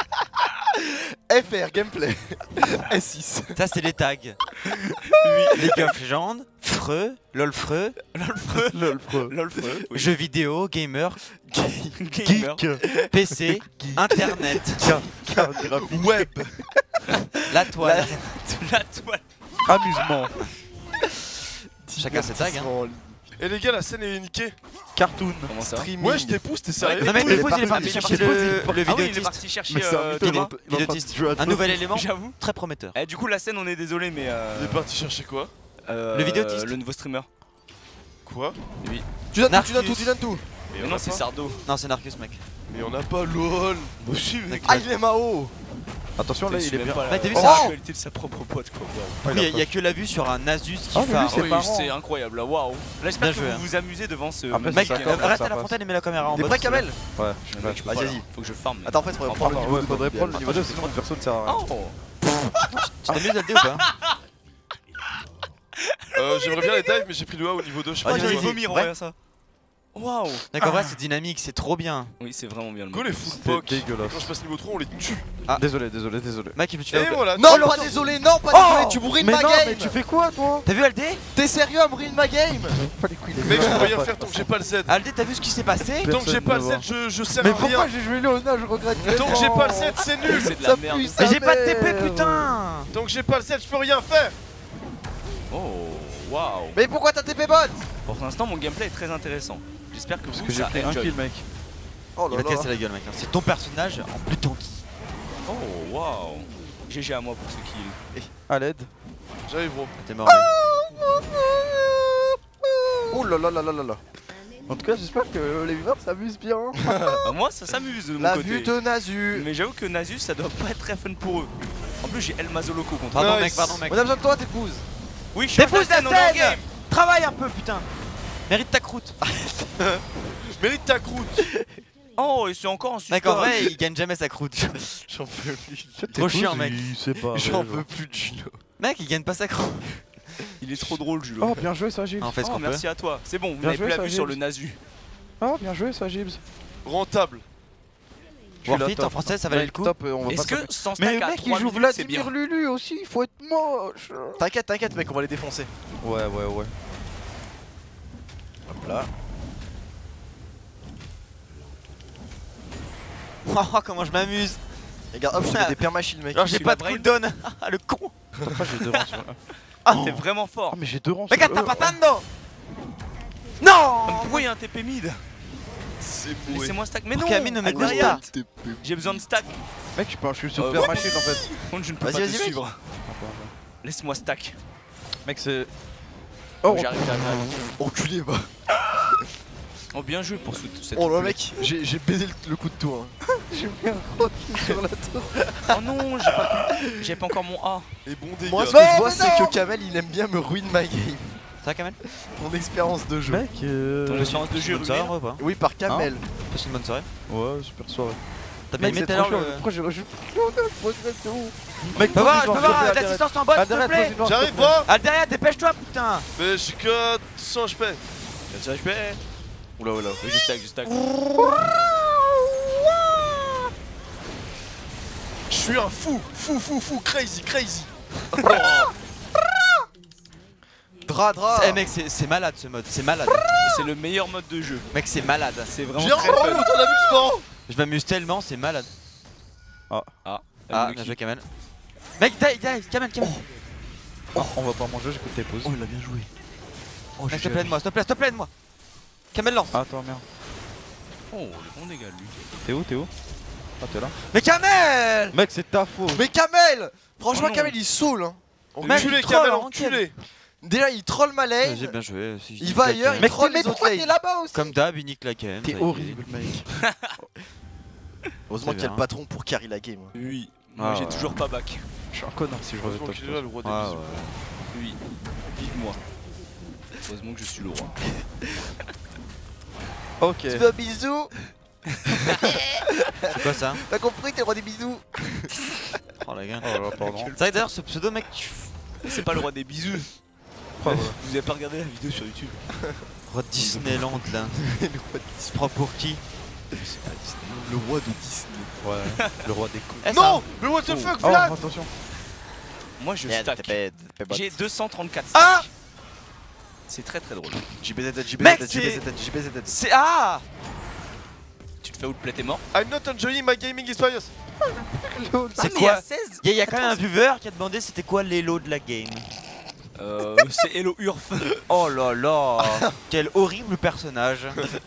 FR, gameplay. S6. Ça, c'est les tags. League of Legends, Freux, LOLFreux, LOLFreux. jeux vidéo, gamer, Gamer. PC, internet, Carte graphique. Web. la toile. La toile. Amusement. Chacun ses tags. Hein. Et les gars, la scène est niquée. Cartoon. Comment ça? Streaming. Ouais, je t'épouse, t'es sérieux? Non, mais il est le pouce, il est parti parti chercher chercher le Ah oui, il est vidéotiste. parti chercher Mais c'est un mytho, Thomas. il est en train de Vidéotiste. jouer à Un toi. nouvel élément J'avoue. très prometteur. Eh, du coup, la scène, on est désolé, mais. Il est parti chercher quoi? Le vidéotiste. Le nouveau streamer. Quoi? Tu donnes tout, Narcus. tu donnes tout, tu donnes tout. Mais non, c'est Sardo. Non, c'est Narcus, mec. Mais on a pas LOL. Moi, je suis mec. Ah, il est Mao. Attention, là, il est bien. Bah, t'as vu la ça qualité de sa propre pote, quoi. Waouh. Oui, il y a que la vue sur un Nasus qui Ah, mais lui, farme. c'est Oui, marrant. c'est incroyable, là, waouh. Là, j'espère Bien que joué, vous hein. vous amusez devant ce. Après, Mec, c'est ça, comment reste ça à la passe. fontaine et mets la caméra en T'es bas. prêt, Kamel? Ouais, je suis prêt. Je peux Vas-y, pas, là. vas-y. Faut que je farme. Attends, en fait, faudrait prendre le niveau Ouais, de faudrait mode. prendre le niveau 2, sinon le perso ne sert à rien. Oh. Tu t'amuses à le dé ou pas? J'aimerais bien les dives, mais j'ai pris le A au niveau 2. Je sais Ah, pas j'ai vas-y, envie comment. de vomir en Ouais. vrai ça. Waouh. D'accord, vrai, c'est dynamique, c'est trop bien. Oui, c'est vraiment bien le Go mot. les full C'est poke. dégueulasse. Quand je passe niveau 3, on les tue. Désolé. Mec, je me suis Et fait. voilà. Non, pas désolé, non, pas désolé, tu bourrines Mais ma non, game. mais tu fais quoi, toi? T'as vu Aldé? T'es sérieux à bourriner ma game? Pas les couilles, les Mec, je gars. peux rien faire tant que j'ai pas le Z. Aldé, t'as vu ce qui s'est passé? Tant que j'ai pas le Personne Z, je sers Mais à rien. pourquoi j'ai joué Léona, je regrette Tant que j'ai pas le Z, c'est nul. C'est de Ça la pue, merde. ça Mais j'ai pas de TP, merde. putain! Tant que j'ai pas le Z, je peux rien faire. Oh, waouh. Mais pourquoi t'as TP bot? Pour l'instant, mon gameplay est très intéressant. J'espère que Parce vous, que j'ai ça pris un enjoy. kill, mec. Oh Il là va te là. casser la gueule, mec. C'est ton personnage en plus tanky. Oh, waouh. GG à moi pour ce kill. À l'aide. J'arrive, gros. T'es mort, mec. Oh là là là là là là. En tout cas, j'espère que les viewers s'amusent bien. Bah, moi, ça s'amuse de mon La côté. vue de Nazu. Mais j'avoue que Nasus, ça doit pas être très fun pour eux. En plus, j'ai El Mazoloco contre. Pardon, Nice. mec, pardon, mec. On a besoin de toi, t'épouses. Oui, je Dépousse la on est en scène. game. Travaille un peu, putain! Mérite ta croûte! Mérite ta croûte. Oh, et c'est encore un super. Mec, en vrai, il gagne jamais sa croûte. J'en peux plus. Trop chiant, mec. C'est pas. J'en peux plus de Juno. Mec, il gagne pas sa croûte. Il est trop drôle, Julo. Oh, bien joué, ça, Gibbs. On fait ce Oh, qu'on peut. merci à toi. C'est bon, vous Bien n'avez joué, plus la ça, vue sur Gibbs. le Nasu. Oh, bien joué, ça, Gibbs. Rentable. Warfit en français, ça valait le coup. Top, on va Est-ce pas que sans Mais stack à mec, 3 il joue minutes, c'est bien. Vladimir Lulu aussi, il faut être moche. T'inquiète, t'inquiète, mec, on va les défoncer. Ouais. Hop là. Oh, comment je m'amuse! Et regarde, hop, je te mets des permachines, mec. Alors, j'ai tu pas l'as de cooldown! Ah, le con! Pourquoi j'ai 2 rangs sur. Ah, t'es vraiment fort. Ah, mais j'ai 2 rangs Mais sur. qu'est-ce que t'as pasando? Non! Pourquoi il y a un TP mid? C'est beau. Laissez-moi stack. Mais non, Porque a mí no me à gusta. derrière. J'ai besoin de stack. Mec, je suis sur Euh, Super Machine en fait. Par contre, je ne peux Vas-y, pas te vas-y, mec. suivre. Laisse-moi stack. Mec, c'est. Oh, J'arrive. Enculé, bah. Oh, bien joué pour cette. Oh là, mec, j'ai baisé le coup de tour. Hein. j'ai mis un gros kill sur la tour. Oh non, j'ai pas encore mon A. Et bon dégâts. Moi, ce que je vois, c'est que Kamel, il aime bien me ruin ma game. Ça va, Kamel? Mon expérience de jeu. Mec, Ton expérience de jeu Bonne soirée, en ruinée. vrai, ou pas? Oui, par Kamel. Passe une bonne soirée. ouais, super soirée. T'as bien Mec, aimé c'est tout à trop l'heure chiant. le. Pourquoi j'ai rejoue? Mec, Je peux voir l'assistance en bot, s'il te plaît. J'arrive pas. Ah, derrière, dépêche-toi, putain. Mais j'ai que 100 HP. Ça, je fais. Oula, oula. Oui, je stack. Je suis un fou, crazy. Dra. Eh, mec, c'est malade ce mode, c'est malade. C'est le meilleur mode de jeu. Mec, c'est malade. C'est vraiment J'ai très encore eu fun. autant d'amusement. Je m'amuse tellement, c'est malade. Ah, bien Lucky. joué, Kamel. Mec, Kamel. On va pas manger, j'écoute tes pauses. Oh, il a bien joué. Oh, S'il te plaît, s'il te plaît, de moi. Kamel lance. Ah, attends, merde. Oh, les bons dégâts, lui. T'es où? Ah, t'es là. Mais Kamel. Mec, c'est ta faute. Mais Kamel! Franchement, Oh non. Kamel, il saoule. Hein. Enculé, troll, Kamel, enculé. enculé. Déjà, il troll ma lane. J'ai bien joué. Si je Il dis va la ailleurs, game. il troll les autres lanes. là-bas aussi? Comme d'hab, il nique la game. T'es ça y est. horrible, mec. Heureusement C'est qu'il y a bien. le patron pour carry la game. Oui. Moi, Ah, j'ai ouais. toujours pas back. Je suis un connard si je reviens Heureusement top. qu'il est là, le roi des Ah, bisous. ouais. Oui. Vive moi. Heureusement que je suis le roi. Ok. Tu veux un bisou? C'est quoi ça? T'as compris, t'es le roi des bisous? Oh la gueule. Oh là, pardon. C'est vrai que d'ailleurs, ce pseudo, mec, C'est pas le roi des bisous. Ah, ouais. Vous avez pas regardé la vidéo sur YouTube? roi de Disneyland là. Le roi Tu te prends pour qui? Le roi de Disney. Ouais, le roi des coups. Eh, Non, mais what the fuck, Oh, Vlad. attention. Moi, je stack. J'ai 234 stacks. Ah! C'est très très drôle. JBZ, Mec, JBZ, c'est- JBZ. C'est. Ah! Tu te fais outplay, t'es mort. I'm not enjoying my gaming experience. C'est mais quoi? à 16 Il y a quand même un viewer qui a demandé c'était quoi l'élo de la game. C'est Hello Urf. Oh là là! Quel horrible personnage.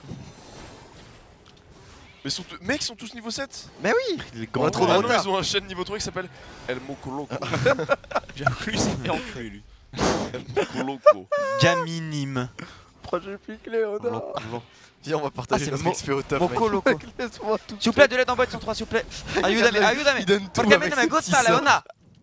Mais mec, ils sont tous niveau 7. Mais oui! On a trop de Ah non, retard. ils ont un chaîne niveau 3 qui s'appelle El Mocoloco. J'avoue, lui, c'est fait enculer, lui. El Mocoloco. Gaminime. Projet pique Léonard. Viens, on va partager Ah, c'est notre Mo- XP au top. Moko mec. loco. Laisse-moi tout. S'il vous plaît, de l'aide en boîte 103, s'il vous plaît. Ayudame, ayudame. Il donne tout Porque avec me ses gusta, petits sorts. Leona.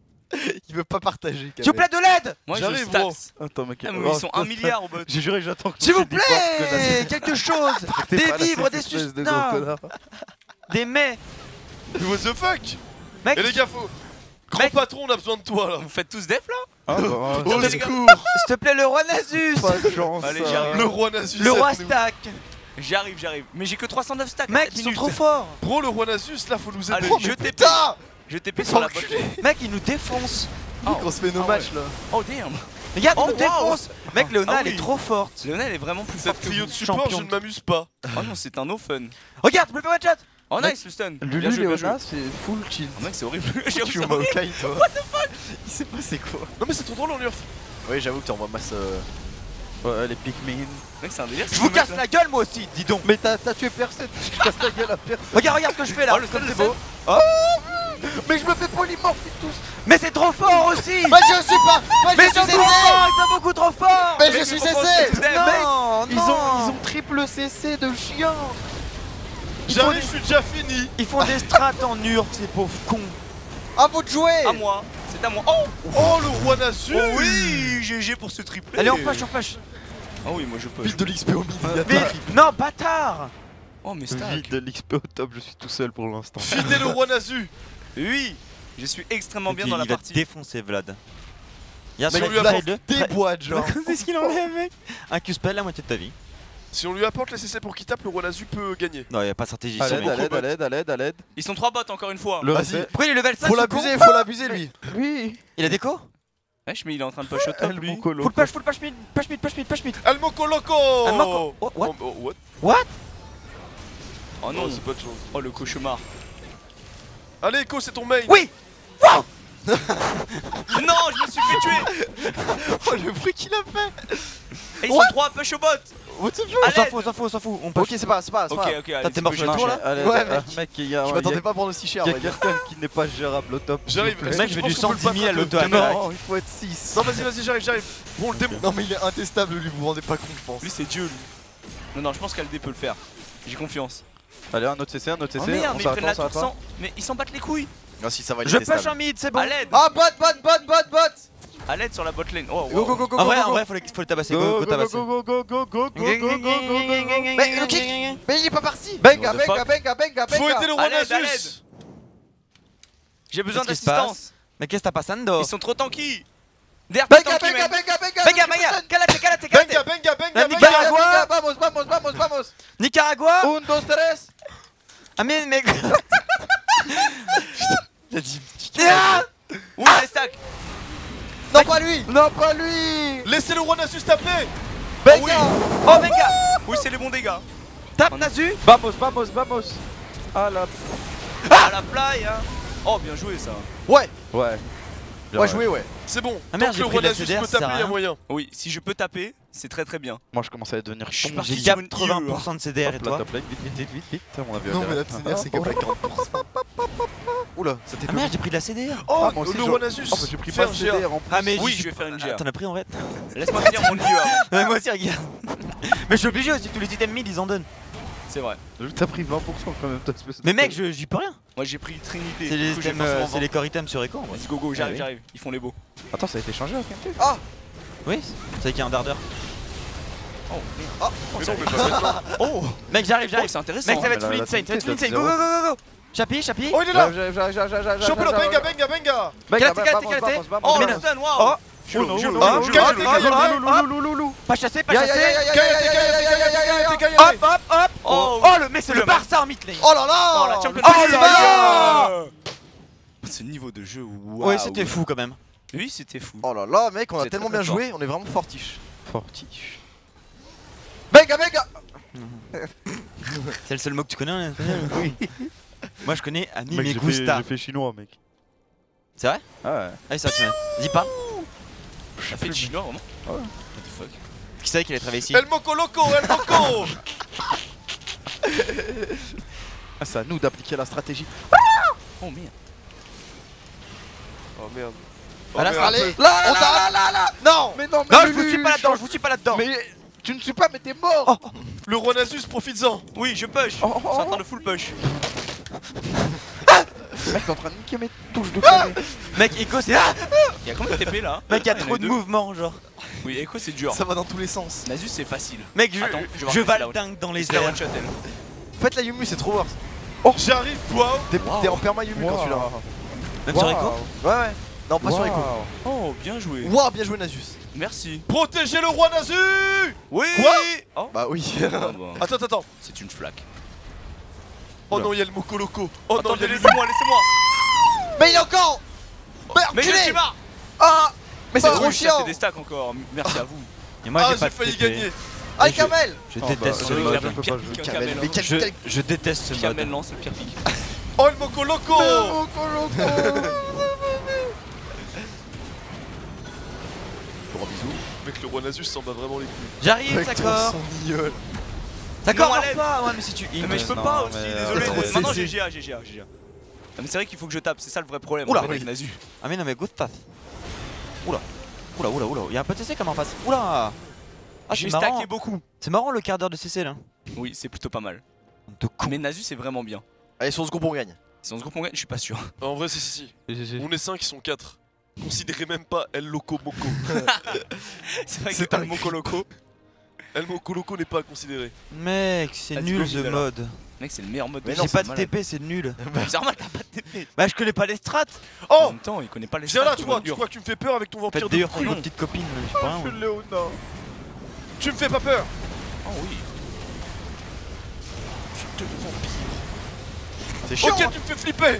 Il veut pas partager. S'il vous plaît, de l'aide. Moi, je J'arrive, stack. gros. Attends, mec. Ah, mais ils sont 1 milliard au bot. J'ai juré que j'attends que S'il tu vous dis pas, plaît, quelque chose. t'es Des pas là, vivres, cette des espèce de gros sustenants, connard. des mets. Mais what the fuck. Mec, Et les gars, faut. Grand Mec. patron, on a besoin de toi là. Vous faites tous def là? Ah bah, Au les gars. secours. s'il te plaît, le roi Nasus. pas de chance. Allez, ça. j'arrive. Le roi Nasus. Le roi aide-nous. stack. J'arrive. Mais j'ai que 309 stacks. Mec, 7 ils sont minutes. trop forts. Bro, le roi Nasus là, faut nous Allez, aider. je TP. Putain! Je TP sur la bot. Mec, ils nous défoncent. On se fait nos Ah matchs là. Oh damn. Regarde, Oh, ils nous défoncent. Mec, Léona, Ah elle oui. est trop forte. Léona, elle est vraiment plus Cette forte que trio vous. de support, je champion. ne m'amuse pas. Oh non, c'est un no fun. Regarde, je me fais one shot. Oh Mec, nice le stun. Lulu Bien joué, bien joué. Léona, c'est full chill. Oh mec, c'est horrible. Tu J'avoue, joues ça va. Maokai toi. What the fuck? Il s'est passé quoi? Non, mais c'est trop drôle en Urf. Oui, j'avoue que t'envoies masse. Ouais, les Pikmin. Mec, c'est un délire. Je vous casse la gueule, moi aussi, dis donc. Mais t'as tué personne, je casse ta gueule à personne. Regarde ce que je fais là. Oh, le stun, Comme le c'est beau. Mais je me fais polymorphe tous. Mais c'est trop fort aussi. Bah, je suis pas! Bah, Mais je ils sont suis trop cessé! forts, ils sont beaucoup trop forts. Mais je suis cessé! Non, Ils ont triple CC de chien. J'arrive, je suis déjà fini. Ils font des strats en ur, ces pauvres cons. À vous de jouer! À moi. C'est à moi. Oh. Oh, le roi Nasus. Oh oui, GG pour ce triplé. Allez, on push. Ah oui, moi je peux. Vite de l'XP au mid, il y a Mais ta- non, bâtard. Oh mais stack. Vide de l'XP au top, je suis tout seul pour l'instant. Fidèle le roi Nasus. Oui. Je suis extrêmement bien dans la Il va partie. défoncer Vlad. Y'a Mec, on lui Vlad, apporte des boîtes, genre. Qu'est-ce qu'il enlève, mec? Un Q-spell la moitié de ta vie. Si on lui apporte les CC pour qu'il tape, le roi Nasus peut gagner. Non, y'a pas de stratégie. À c'est l'aide, bon. à l'aide, à l'aide. Ils sont 3 bots encore une fois. Le Vas-y. respect. Pourquoi il est level 5? Faut l'abuser, lui. Oui. Il a déco? Wesh, mais il est en train de push au top Elle, lui. mon colo. Full push mid, push mid. El Mocoloco. El Moco- Oh, what? What? Oh Non, non. c'est pas de chance. Oh le cauchemar. Allez, Echo, c'est ton main. Oui. Non, je me suis fait tuer. Oh, le bruit qu'il a fait! Et ils sont 3 push au bot. what the fuck? On s'en fout, on s'en fout, on s'en fout. On Ok, push. c'est pas grave. Ok, ok, allez. t'es mort c'est sur le bon, tour, j'ai- là Allez, Ouais, mec, il y a Je m'attendais pas à prendre aussi cher. Il y on a va dire. quelqu'un qui n'est pas gérable au top. J'arrive. s'il vous plaît. Mec, je vais du pense qu'on peut 110 le 000 à battre l'auto un peu. attaque. Non, il faut être 6. Non, vas-y, j'arrive. Bon, le démon. Non, mais il est intestable, lui, vous vous rendez pas compte, je pense. Lui, c'est Dieu, lui. Non, je pense qu'Aldé peut le faire. J'ai confiance. Allez, un autre CC, un autre CC. Oh merde, on mais ils s'arrête prennent pas, la on s'arrête tour pas. sans. Mais ils s'en battent les couilles. Ah, si, ça va, il est Je push testable. en mid, c'est bon. À l'aide. Ah, bot. À l'aide sur la bot lane. Oh, Go, wow. go, go, go, En vrai, go, go. faut le tabasser. Go, Go, go, go, tabasser. go, go, go, go, go, go, go, go, go, go. Mais le kick. Mais il est pas parti. Benga, What the benga, fuck? benga, benga, Faut aider le À roi l'aide, à Nasus. J'ai besoin Qu'est-ce qui se passe? d'assistance. Mais qu'est-ce que t'as passando? Ils sont trop tanky. Derrière, Benga, tanky, benga, man. benga, benga. Benga, benga. Calate. La Benga, Nicaragua. benga, vamos, vamos, vamos, vamos. Nicaragua. Un, dos, tres. Ah mais mec. Il a dit. Ouh, les stacks. Non, pas lui. Non, pas lui. Laissez le roi Nasus taper. Benga. Oh, benga. Oui, c'est les bons dégâts. Tape Nasu. Vamos, vamos, vamos. Ah la. À la play, hein. Oh, bien joué ça. Ouais, Ouais. ouais, joué, ouais. C'est bon. Ah merde, Tant que j'ai le pris roi de la Nasus CDR, peut ça sert taper, à il y a rien. moyen. Oui, si je peux taper, c'est très bien. Moi je commence à devenir Je suis con. parti J'ai sur une 80% de CDR et Hop là, toi? top lane, vite. Ça, on a vu. Non, mais la TNR, c'est comme à 40%. Oula, ça t'est Ah merde, j'ai pris de la CDR. Oh, Ah, moi aussi, le roi Nasus. Oh, bah, j'ai pris Fais pas un de GA. CDR en plus. Ah mais Oui, j'y je vais faire une Ah, GA. t'en as pris en vrai? Laisse-moi finir mon lieu avant. Ouais, moi aussi regarde. Mais je suis obligé aussi, tous les items mid ils en donnent. C'est vrai. T'as pris 20% quand même, toi, espèce de- Mais mec, j'y peux rien. Moi j'ai pris Trinité. C'est les Du coup, j'ai items, forcément c'est les core items sur Echo. Vas-y, go, Ah oui. j'arrive. Ils font les beaux. Attends, ça a été changé, ok. Oui, c'est vrai qu'il y a un dardeur. Oh, Mais non, mais pas maintenant. oh, Mec, j'arrive. c'est intéressant. Mec, ça va mais être la- full la insane, ça va être full Trinité, insane. Go, go, go, go, go. Chapi. Oh, il est là. J'arrive. Champion, benga. Kalaté. Oh, Mais le non. stun, Oh. waouh. Pas chassé, pas Ya, chassé. ya, ya, ya, ya, ya, ya, ya. Hop. Oh, Oh, le mec, c'est le Barça en mid lane. Oh là là. Oh, la Champions Oh League. là là. Ce niveau de jeu, waouh. Ouais, c'était fou quand même. Oui, c'était fou. Oh là là, mec, on a C'est tellement très, bien très joué, on est vraiment fortiche. Fortiche. Benga, benga. C'est le seul mot que tu connais en espagnol? Oui. Moi, je connais Ami Mec, me j'ai gusta. fait chinois, mec. C'est vrai? Ah ouais. Ah, ça tu mets. Dis pas. Ça fait chinois, vraiment. Ouais. What the fuck. Qui savait qu'il allait travailler ici? El Moco Loco. Ah, c'est à nous d'appliquer la stratégie. Oh merde. Oh merde. Ah, là, merde. Allez, Là. non. Mais non, Non, je vous suis pas là-dedans, je vous suis pas là-dedans. Mais tu ne suis pas, mais t'es mort. Le roi Nasus, profites-en. Oui, je push. Oh, oh, Je suis en train oh. de full push. Mec, t'es en train de niquer mes touches de clavier. Mec, Echo, c'est. Il y a combien de TP là? Mec, il y a Ah, en trop de deux. mouvements, genre. Oui, Echo c'est dur. Ça va dans tous les sens. Nasus c'est facile. Mec, Attends, je vais je voir vais la le dingue dans les C'est la airs. one shot elle. Faites la Yumu, c'est trop worse. J'arrive, waouh. T'es en perma Yumu quand tu l'as. Même sur Echo? Ouais. Non, pas sur Echo. Oh, bien joué. Waouh, bien joué Nasus. Merci. Protégez le roi Nasus. Oui. Quoi? Oh. Bah oui. Ah bah, Attends. c'est une flaque. Oh non, il y a le Moco Loco. Oh non, il y Attendez, a le laissez-moi. Mais il est encore. Mais je suis marre. Ah. Mais c'est Oui, trop ça chiant. fait des stacks encore. Merci à vous. Et moi, Ah, j'ai pas j'ai de failli TP. gagner. Ah, Kamel. Je Oh, déteste bah, ce ouais, mode. je peux pas jouer. Kamel, mais Je, quel. je déteste ce Kamel mode. lance le pire pick. Oh, le Moco Loco. Gros bisous. Mec, le roi Nasus s'en bat vraiment les couilles. J'arrive, Avec ton d'accord. son guignol. D'accord, Non, alors allez. pas. Ouais, mais si tu. Mais je peux non, pas mais, aussi, trop désolé. CC. Maintenant j'ai GA. Ah, mais c'est vrai qu'il faut que je tape, c'est ça le vrai problème. Oula, en fait, oui. avec Nasu. Ah, mais non, mais good path. Oula. Y'a un peu de CC quand même en face. Oula. Ah, J'ai c'est marrant. stacké beaucoup. C'est marrant le quart d'heure de CC là. Oui, c'est plutôt pas mal. De con. Mais Nasu c'est vraiment bien. Allez, sur ce groupe, on gagne. Si on se groupe on gagne, je suis pas sûr. En vrai, si. On est 5, ils sont 4. Considérez même pas El Loco Moco. C'est vrai C'est que un le Moco Loco. El Moco Loco n'est pas à considérer. Mec, c'est Vas-y, nul go, ce Vidal. mode. Mec, c'est le meilleur mode de Mais jeu. J'ai c'est pas de malade. TP, c'est nul. C'est normal, t'as pas de TP. Bah, je connais pas les strats. En Oh, même temps, il connaît pas les viens stats là, du toi. mode Tu dur. crois que tu me fais peur avec ton vampire Faites de d'ailleurs avec couillon. vos petites copines, je sais pas. Je suis Léona. Tu me fais pas peur. Oh oui. Je te vampire. C'est chiant. Ok, hein. tu me fais flipper.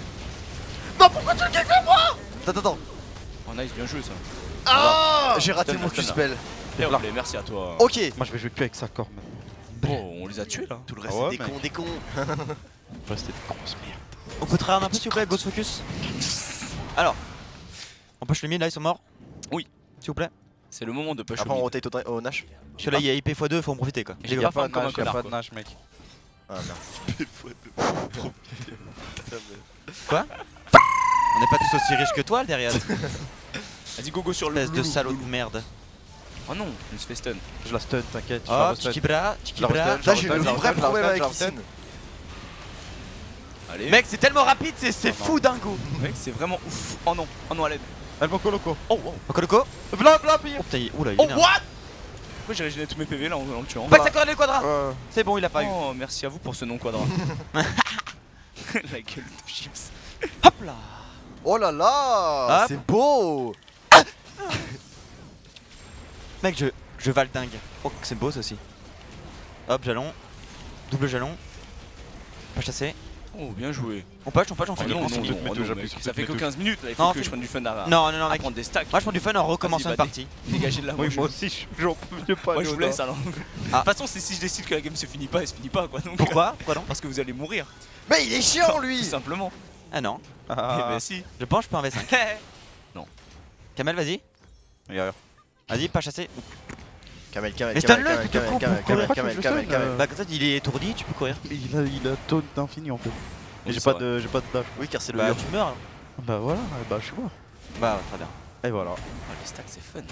Attends. Oh nice, bien joué ça. Ah. J'ai raté Stun, mon stun, là. Q-spell. Fair play, merci à toi. Ok. Moi, je vais jouer que avec sa corps, man. Oh, on les a tués là. Tout le reste, Ah ouais, c'est mec. des cons. Restez des grosses merdes. On peut tryhard un peu s'il vous plaît, Ghost Focus. Alors, on push les mid là, ils sont morts. Oui. S'il vous plaît. C'est le moment de push Après au on mid. rotate au Nash. Parce que là il y a IP x2, faut en profiter quoi. J'ai Y'a pas pas farm de comme un Nash, y'a connard pas de quoi. Nash, mec. Ah merde. Trop putain. On n'est pas tous aussi riches que toi le derrière. Vas-y go sur le Espèce de salaud de merde. Oh non, on se fait stun. Je la stun, t'inquiète. je Oh, la restun. Chikibra, Je la Chikibra. restun, Là j'ai le je la vrai restun, problème je la avec restun. Issyn. Allez. Mec, c'est tellement rapide, c'est fou dingo. Mec, c'est vraiment ouf. Oh non, à l'aide. Elle manque au loco. Oh wow. Okoloco. Bla bla pire. Oh putain, oula, il Oh est énervé. what? Pourquoi j'ai régénéré tous mes PV là en le tuant? Pas que ça corrèle le quadra. C'est bon, il a pas eu. Oh merci à vous pour ce non quadra. La gueule de chips. Hop là. Oh là là, Hop. c'est beau. Mec, je val dingue. Oh, que c'est beau ça aussi. Hop, jalon. Double jalon. Pas chassé. Oh bien joué. On push, on Oh finit. non, on non, finit. non, mes oh touches, non, j'appuie mec, sur ça toutes fait mes que touches. 15 minutes là, il faut Non, que je prenne du fun à Non, mec. prendre des stacks. Moi je prends du fun en recommençant Vas-y, une bah, partie. Dégagez de là. Oui, moi aussi, j'en peux pas. Moi je vous laisse alors. De Ah. toute façon, c'est si je décide que la game se finit pas, elle se finit pas quoi. Donc, Pourquoi? Pourquoi non? Parce que vous allez mourir, Mais il est chiant tout lui. simplement. Ah non. Eh ben si. Je pense que je peux un V5. Kamel, vas-y. Y'a rien. Vas-y, pas chassé. Kamel, Mais stun-le, tu te coupes, Kamel, pourquoi tu veux stun, Bah comme ça, il est étourdi, tu peux courir. Il a taunt d'infini en fait. Et Oui, j'ai c'est pas de dash. Oui car c'est le Bah mur. tu meurs. alors. Bah voilà, bah je suis mort. Bah très bien. Et voilà. Ah, les stacks c'est fun.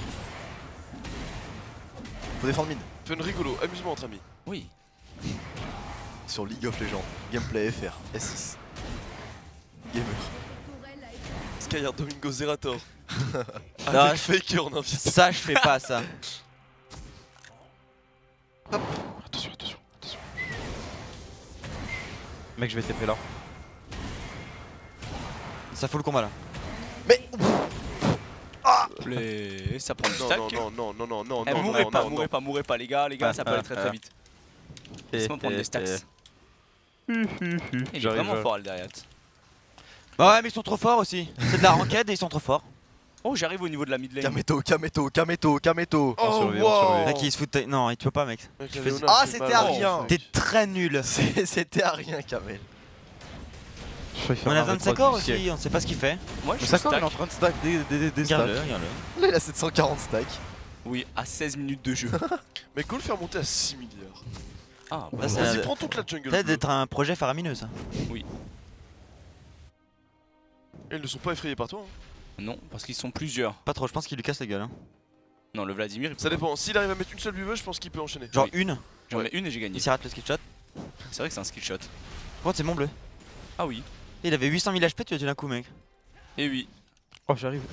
Faut défendre mid. Fun rigolo, amusement entre amis. Oui. Sur League of Legends. Gameplay FR. S6. Gamer. Skyard Domingo Zerator. Non, Avec Faker en invité. Ça, je fais pas ça. Attention. Mec, je vais TP là. Ça fout le combat là. Mais Ça prend du Non, stack. non, Eh, mourrez pas les gars, ça peut aller très très vite. Laisse-moi prendre des stacks. Il est J'arrive, vraiment fort le derrière. Bah ouais, mais ils sont trop forts aussi. C'est de la ranked et ils sont trop forts. Oh, j'arrive au niveau de la mid lane. Kameto. Oh survit, on wow. survit. Mec, ils se foutent. Non, tu peux pas, mec. Mec, Tu la fais- Léona, Ah, fait c'était mal. à rien. T'es très nul. C'était à rien Kamel. On a besoin de Sakor aussi, on sait pas ce qu'il fait. Moi, je Mais suis Sakor il est stack. en train de stack des Regarde-le, stacks. regarde-le. Là il a 740 stacks. Oui, à 16 minutes de jeu. Mais go le faire monter à 6 milliards. Ah, Là, c'est Vas-y, prends toute la jungle. peut-être bleue. d'être un projet faramineux ça. Et ils ne sont pas effrayés par toi. Hein. non, parce qu'ils sont plusieurs. Pas trop, je pense qu'il lui casse la gueule. Hein. Non, le Vladimir, il peut Ça pas. dépend. S'il arrive à mettre une seule buveuse, je pense qu'il peut enchaîner. Genre Oui. une, J'en mets une et j'ai gagné. il s'y rate le skill shot. C'est vrai que c'est un skill shot. Par contre, c'est mon bleu. Ah oui. Il avait 800 000 HP, tu as tué d'un coup, mec. Et oui. Oh, j'arrive.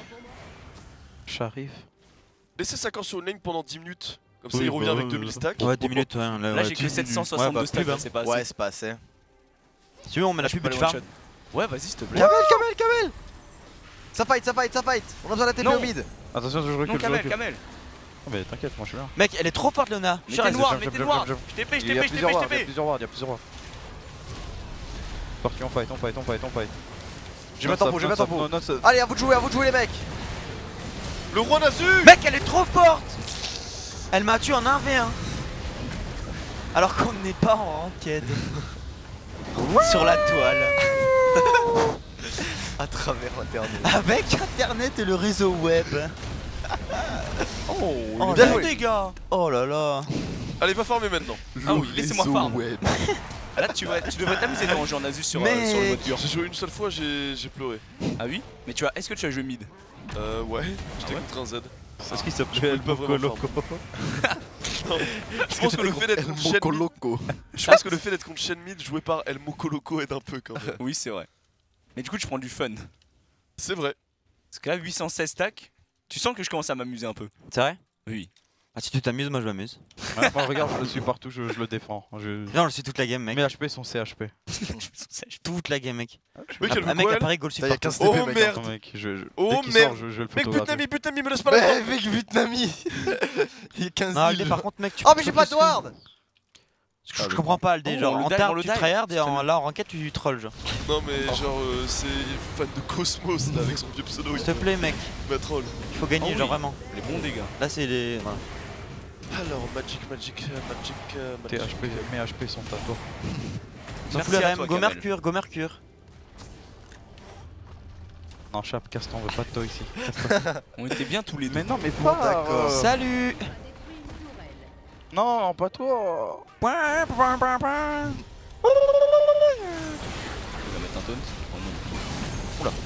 Laissez Sakor sur une lane pendant 10 minutes. Comme ça, Oui, il revient bah, avec ouais, 2000 stacks. Ouais, 10 minutes, ouais. Là, j'ai que 762 ouais, stacks, bah, c'est pas assez. Ouais c'est pas assez. Si tu veux, on met la Je pub peux et tu aller farm. one-shot. Ouais, vas-y, s'il te plaît. Kamel. Ça fight. On a besoin de la TP Non. au mid. Attention, je Non, recule. Kamel. Oh, mais t'inquiète, moi je suis là. Mec, elle est trop forte, Léona. Mettez Jump, noir, jump, mettez jump, noir. jump. Je TP, Il y a plusieurs wards, il y a plusieurs wards. Parti, on fight. Je vais mettre en pot. Non, non, ça- Allez, à vous de jouer les mecs. Le roi Nazu. Mec, elle est trop forte. Elle m'a tué en 1v1. Alors qu'on n'est pas en ranked. Sur la toile. À travers internet. Avec internet et le réseau web. Oh, Oh, bien là. joué, les gars. Oh là là. Allez, va farmer maintenant. Ah oui, laissez-moi farm. Web. Là, tu devrais t'amuser dans le jeu en Asus sur le Mec. mode dur. J'ai joué une seule fois, j'ai pleuré. Ah oui. Mais est-ce que tu as joué mid? Ouais, j'étais contre un Z. Est-ce qu'il s'appelle pouvais pas vraiment Loco Je pense que le fait d'être contre chaîne mid, Loco. je pense que le fait d'être contre chaîne mid joué par El Moco Loco aide un peu quand même. Oui, c'est vrai. Mais du coup, tu prends du fun. C'est vrai. Parce que là, 816 stacks, tu sens que je commence à m'amuser un peu. C'est vrai? Oui. Ah, si tu t'amuses, moi je m'amuse. Ouais, moi, regarde, je le suis partout, je le défends. Non, je suis toute la game, mec. Mes HP sont CHP. Toute la game, mec. Mec, elle Un veut mec quoi à elle Paris, goal T'as y a support. 15 TP Oh mec. merde. Attends, mec, Oh, dès qu'il merde. sort, je le Mec, photographie. Butnami, me laisse pas la Mais porte. mec, Vietnami. Il est 15 Non, 000. Aldé, par contre, mec, tu Oh mais j'ai pas de ward. Je comprends pas, Aldé. Oh, Genre, on le en die, on tard, le tu die. tryhard et C'est là, en ranked, tu trolls, genre. Non mais genre c'est fan de Cosmos là avec son vieux pseudo. S'il te plaît, mec. Il m'a troll. Il faut gagner, Oh, genre oui. vraiment. Les bons dégâts. Là, c'est les. Voilà. Alors Magic. Tes HP, mes HP sont à toi. S'en Merci fout les à rem. toi, Go Kamel. Mercure, go Mercure. Non, Chap, casse-toi, on veut pas de toi ici. On était bien tous les deux. Mais non, mais Bon, pas. d'accord. Salut. Non, pas toi. On va mettre un taunt. Oh non.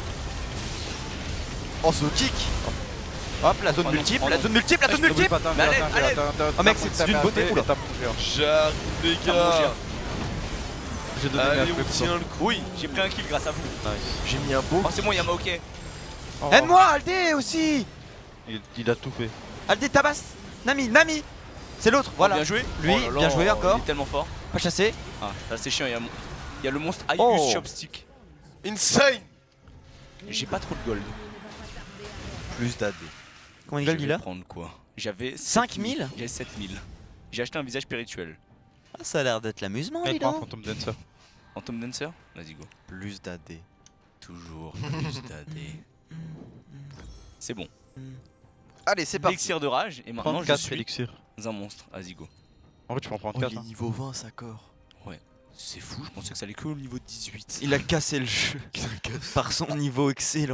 Oh, ce kick. Hop, la zone Oh non, multiple, oh la non. zone multiple, la zone N'oublie multiple. pas, attends, Mais allez, attends, allez. attends, attends, Oh, mec, attends, c'est d'une beauté, attends, oula. attends, attends, J'arrive les Ah, mon gars. géant. J'ai donné Allez, ma on flip, tient le coup. Oui, j'ai pris un kill grâce à vous. Nice. J'ai mis un beau. Oh, c'est bon, il y a Maokai. Oh, Aide-moi, Aldé aussi. il a tout fait. Aldé, tabasse. Nami, Nami. C'est l'autre, voilà. Bien joué. Lui, Oh là là, bien joué encore. Il est tellement fort. Pas chassé. Ah, là c'est chiant, il y a le monstre Aius Oh. Chopstick. Insane. J'ai pas trop de gold. Plus d'AD. Combien de Je gold il vais a? prendre quoi? J'avais 5000. J'ai 7000. J'ai acheté un visage spirituel. Ah, ça a l'air d'être l'amusement, dis Mec, prends un donc. Phantom Dancer. Phantom Dancer? Vas-y go. Plus d'AD. Toujours plus d'AD. C'est bon. Allez, c'est parti. Elixir de rage et maintenant je 34 suis élixir. un monstre. Vas-y go. En vrai, tu peux en prendre Oh, 4. il est niveau 20, ça corps. C'est fou, je pensais que ça allait que au niveau de 18. Il a cassé le jeu par son niveau excellent.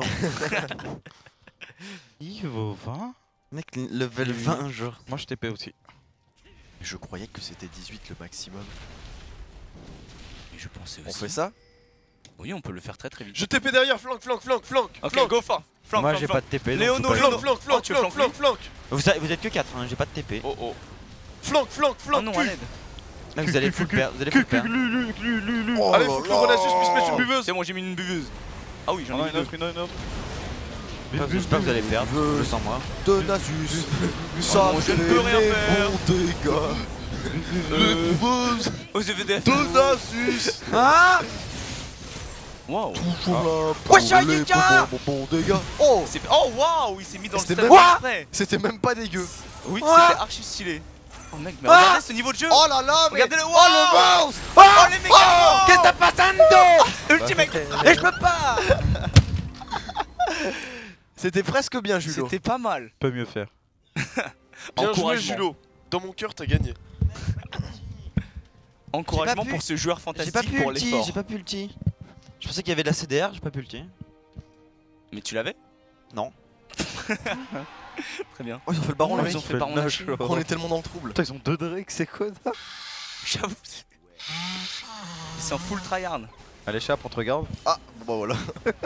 Il vaut 20. Mec, level 20, genre. Moi, je TP aussi. Je croyais que c'était 18 le maximum. Et je pensais On aussi. fait ça? Oui, on peut le faire très très vite. Je TP derrière, flank. Ok, go flank. Flank, Moi, flank, j'ai flank. pas de TP. donc Léono, je peux pas Léono. aider. Oh, tu veux flank Vous êtes que 4, hein, j'ai pas de TP. Oh oh. Flank. Oh non, à l'aide. Là, vous allez full perdre. Vous allez full perdre. Oh Allez, là faut que là. le Renasus puisse mettre une buveuse. C'est bon, j'ai mis une buveuse. Ah oui, j'en ai Non, mis une deux. autre, une autre. J'espère que vous allez perdre. Je sens moi. De Nasus. Ça non, je ne peux rien fait faire. des bons dégâts. Le buveuse Oh, ZVDF. de Nasus. Ah! Waouh. Toujours là pour Wesh, les Yika. bons dégâts. Oh, Oh waouh, il s'est mis dans le C'était stade même- exprès. c'était même pas dégueu. Oui, Ah. c'était archi stylé. Oh mec, mais Ah. regardez ce niveau de jeu. Oh là là, mais... Regardez le Oh le mouse. Oh les méga. Qu'est-ce que t'as passando? Ultimate. Et je peux pas! C'était presque bien, Julo. C'était pas mal. Peut mieux faire. Bien joué, Encouragement. Julo. Dans mon cœur, t'as gagné. Encouragement J'ai pas pu. pour ce joueur J'ai pas fantastique pu pour ulti, l'effort. j'ai pas pu ulti. Je pensais qu'il y avait de la CDR, j'ai pas pu ulti. Mais tu l'avais? Non. Très bien. Oh, ils ont fait le baron, Oh, les ils mecs. ont fait le baron Nash. On est tellement dans le trouble. Putain, ils ont 2 Drake, c'est quoi ça? J'avoue. C'est en full tryhard. Allez, Chap, on te regarde. Ah, bon bah voilà.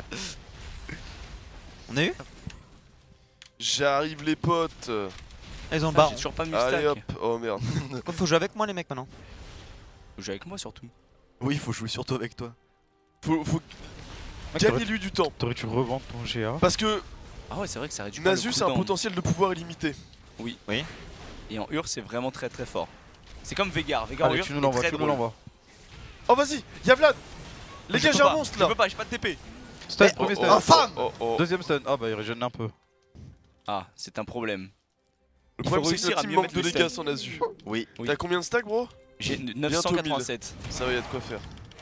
On a eu? J'arrive, les potes. Ils ont le Ah, baron. j'ai toujours pas mis Allez stack. hop. Oh merde. Faut jouer avec moi, les mecs, maintenant. Faut jouer avec moi surtout. Oui, il faut jouer surtout avec toi. Faut Mec, gagner lui du temps. T'aurais dû revendre ton GA. Parce que Ah ouais, c'est vrai que ça réduit pas le Nasus a un cooldown. potentiel de pouvoir illimité. Et en Ur, c'est vraiment très très fort. C'est comme Vegar. Vegar en Allez, Ur, tu il nous est l'envoies, très tu nous drôle. l'envoies. Oh vas-y, y'a Vlad. Les Je gars, peux j'ai un pas, monstre Je là. peux pas, j'ai pas de TP. Stun, Mais- premier Oh, stun. oh, Infâme. oh, oh. Deuxième stun. Ah bah il régène un peu. Ah, c'est un problème. Le Il problème faut c'est que réussir notre à team mieux manque mettre de le dégâts stun. sans Nasus. Oui. Oui. T'as combien de stacks, bro? J'ai Bientôt 987. Ça va, y'a de quoi faire.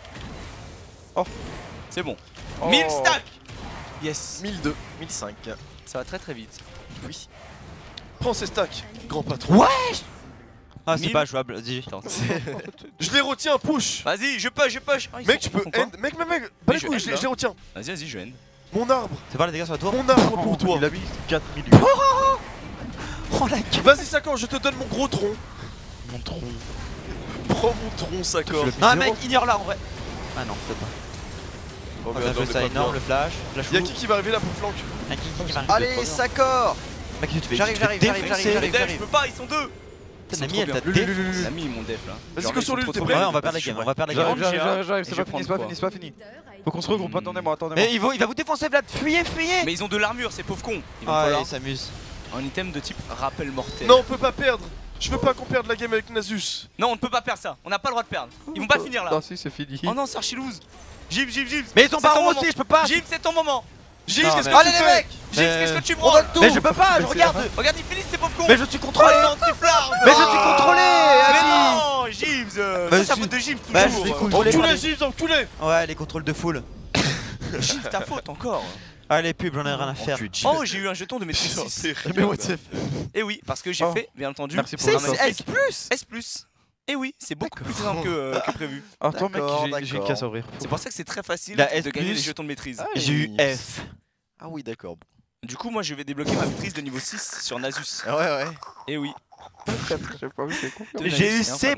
C'est bon. Oh. 1000 stacks. Yes. 1002, 1005. Ça va très très vite. Oui. Prends ces stacks, grand patron. Ah, c'est 1000. pas jouable, dis. Attends. Je les retiens, push. Vas-y, je push, je push. Ah, ils Mec, sont- tu peux ils font quoi end. Mec, pas Mais les je couilles, end, je là. les retiens. Vas-y, vas-y, je end. Mon arbre, C'est pas les dégâts sur la tour? mon arbre pour toi. Il a mis 4000. Oh la gueule! Vas-y, Sakor, je te donne mon gros tronc. Mon tronc. Prends mon tronc, Sakor. Non, mec, ignore là en vrai! Ah non, peut-être pas. Oh On a merde, on fait est ça pas énorme, bien. le flash. Flash Y'a fou. qui va arriver là pour flank? Un qui va. Allez, Sakor. Mec, tu te fais- J'arrive, tu te fais j'arrive, défoncer. j'arrive. Def, je peux pas, ils sont deux. Putain, Ils Nami, sont elle trop t'a bien. défoncé. Nami, ils m'ont def là. Vas-y, Genre, go ils sur sont lui, trop, t'es trop prêt? Ouais, bien. on va perdre la game, on va perdre la game. J'arrive, Géa. j'arrive, Et c'est je pas vais fini, c'est prendre pas quoi fini, c'est pas fini. Faut qu'on se regroupe, attendez-moi, attendez-moi. Mais il va vous défoncer, Vlad! Fuyez, fuyez! Mais ils ont de l'armure, ces pauvres cons. Il va Ah, falloir il s'amuse. un item de type rappel mortel. Non, on peut pas perdre. Je veux pas qu'on perde la game avec Nasus. Non, on ne peut pas perdre ça. On n'a pas le droit de perdre. Ils vont pas finir là. Non, si, c'est fini. Oh non, c'est archi loose. Gibbs, Gibbs. Mais ils ont C'est ton baron moment. aussi, je peux pas! Gibbs, c'est ton moment. Gibbs, Non, qu'est-ce mais- que Allez, tu les fais? mecs Gibbs, qu'est-ce que tu On branles? donne tout! Mais je peux pas, je regarde! Regarde, ils finissent ces pauvres cons. Mais je suis contrôlé! Antiflamme. Mais je suis contrôlé! Mais Vas-y! non, Gibbs. Bah, Ça, je c'est à suis- faute de Gibbs Bah, je toujours. suis contrôlé par Enculé, les- Gilles, enculé. Ouais, les contrôles de full. Gibbs, ta faute encore. Allez, pub, j'en ai rien à faire. Oh, j'ai eu un jeton de maîtrise J'en 6. sais rien. Mais what the Et oui, parce que j'ai Oh. fait, bien entendu, Merci pour C'est le sort. S+! S+. Et oui, c'est beaucoup plus simple que prévu. Attends mec, D'accord, j'ai une d'accord. casse à ouvrir. C'est pour ça que c'est très facile La S+. de gagner les jetons de maîtrise. Ah, J'ai eu il- F. Ah oui, d'accord. Du coup, moi je vais débloquer ma maîtrise de niveau 6 sur Nasus. Ah ouais, ouais. Et oui. J'ai pas vu, c'est con. J'ai eu Nasus, C+.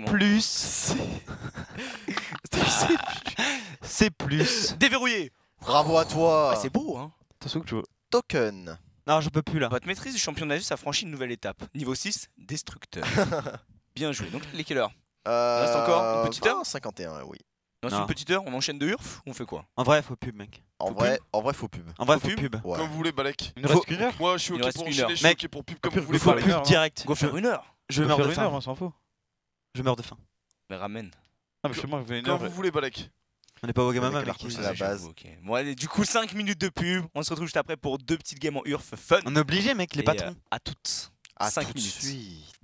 fragment. C+. Déverrouillé. Bravo à toi. Ah, c'est beau, hein. T'as ce que tu veux. Token. Non, je peux plus là. Votre maîtrise du champion Nasus a franchi une nouvelle étape. Niveau 6, destructeur. Bien joué. Donc, il est quelle heure reste encore une petite heure 51, oui. Dans Non. une petite heure, on enchaîne de Urf ou on fait quoi? En vrai, faut pub, mec. En Faut vrai, faut pub. En vrai, Faut faut pub. pub. Ouais. Comme vous voulez, Balek. Il nous reste qu'une heure. Moi, je suis Il nous ok reste pour une enchaîner, heure. je suis Mec, ok pour pub au comme pire, vous voulez. faut Faut faire Balek. une pub heure, direct. Go faire une heure. Je On meurs peut de faire une heure, faim. on s'en fout. Je meurs de faim. Mais ramène. Ah mais chez moi, je fais une Comme heure. vous voulez, Balek. On n'est pas au Gamama, Avec mec. C'est la base. Ok. Bon, allez, du coup, 5 minutes de pub. On se retrouve juste après pour 2 petites games en Urf fun. On est obligé, mec, les Et, patrons. à toutes. À 5 tout de minutes. suite.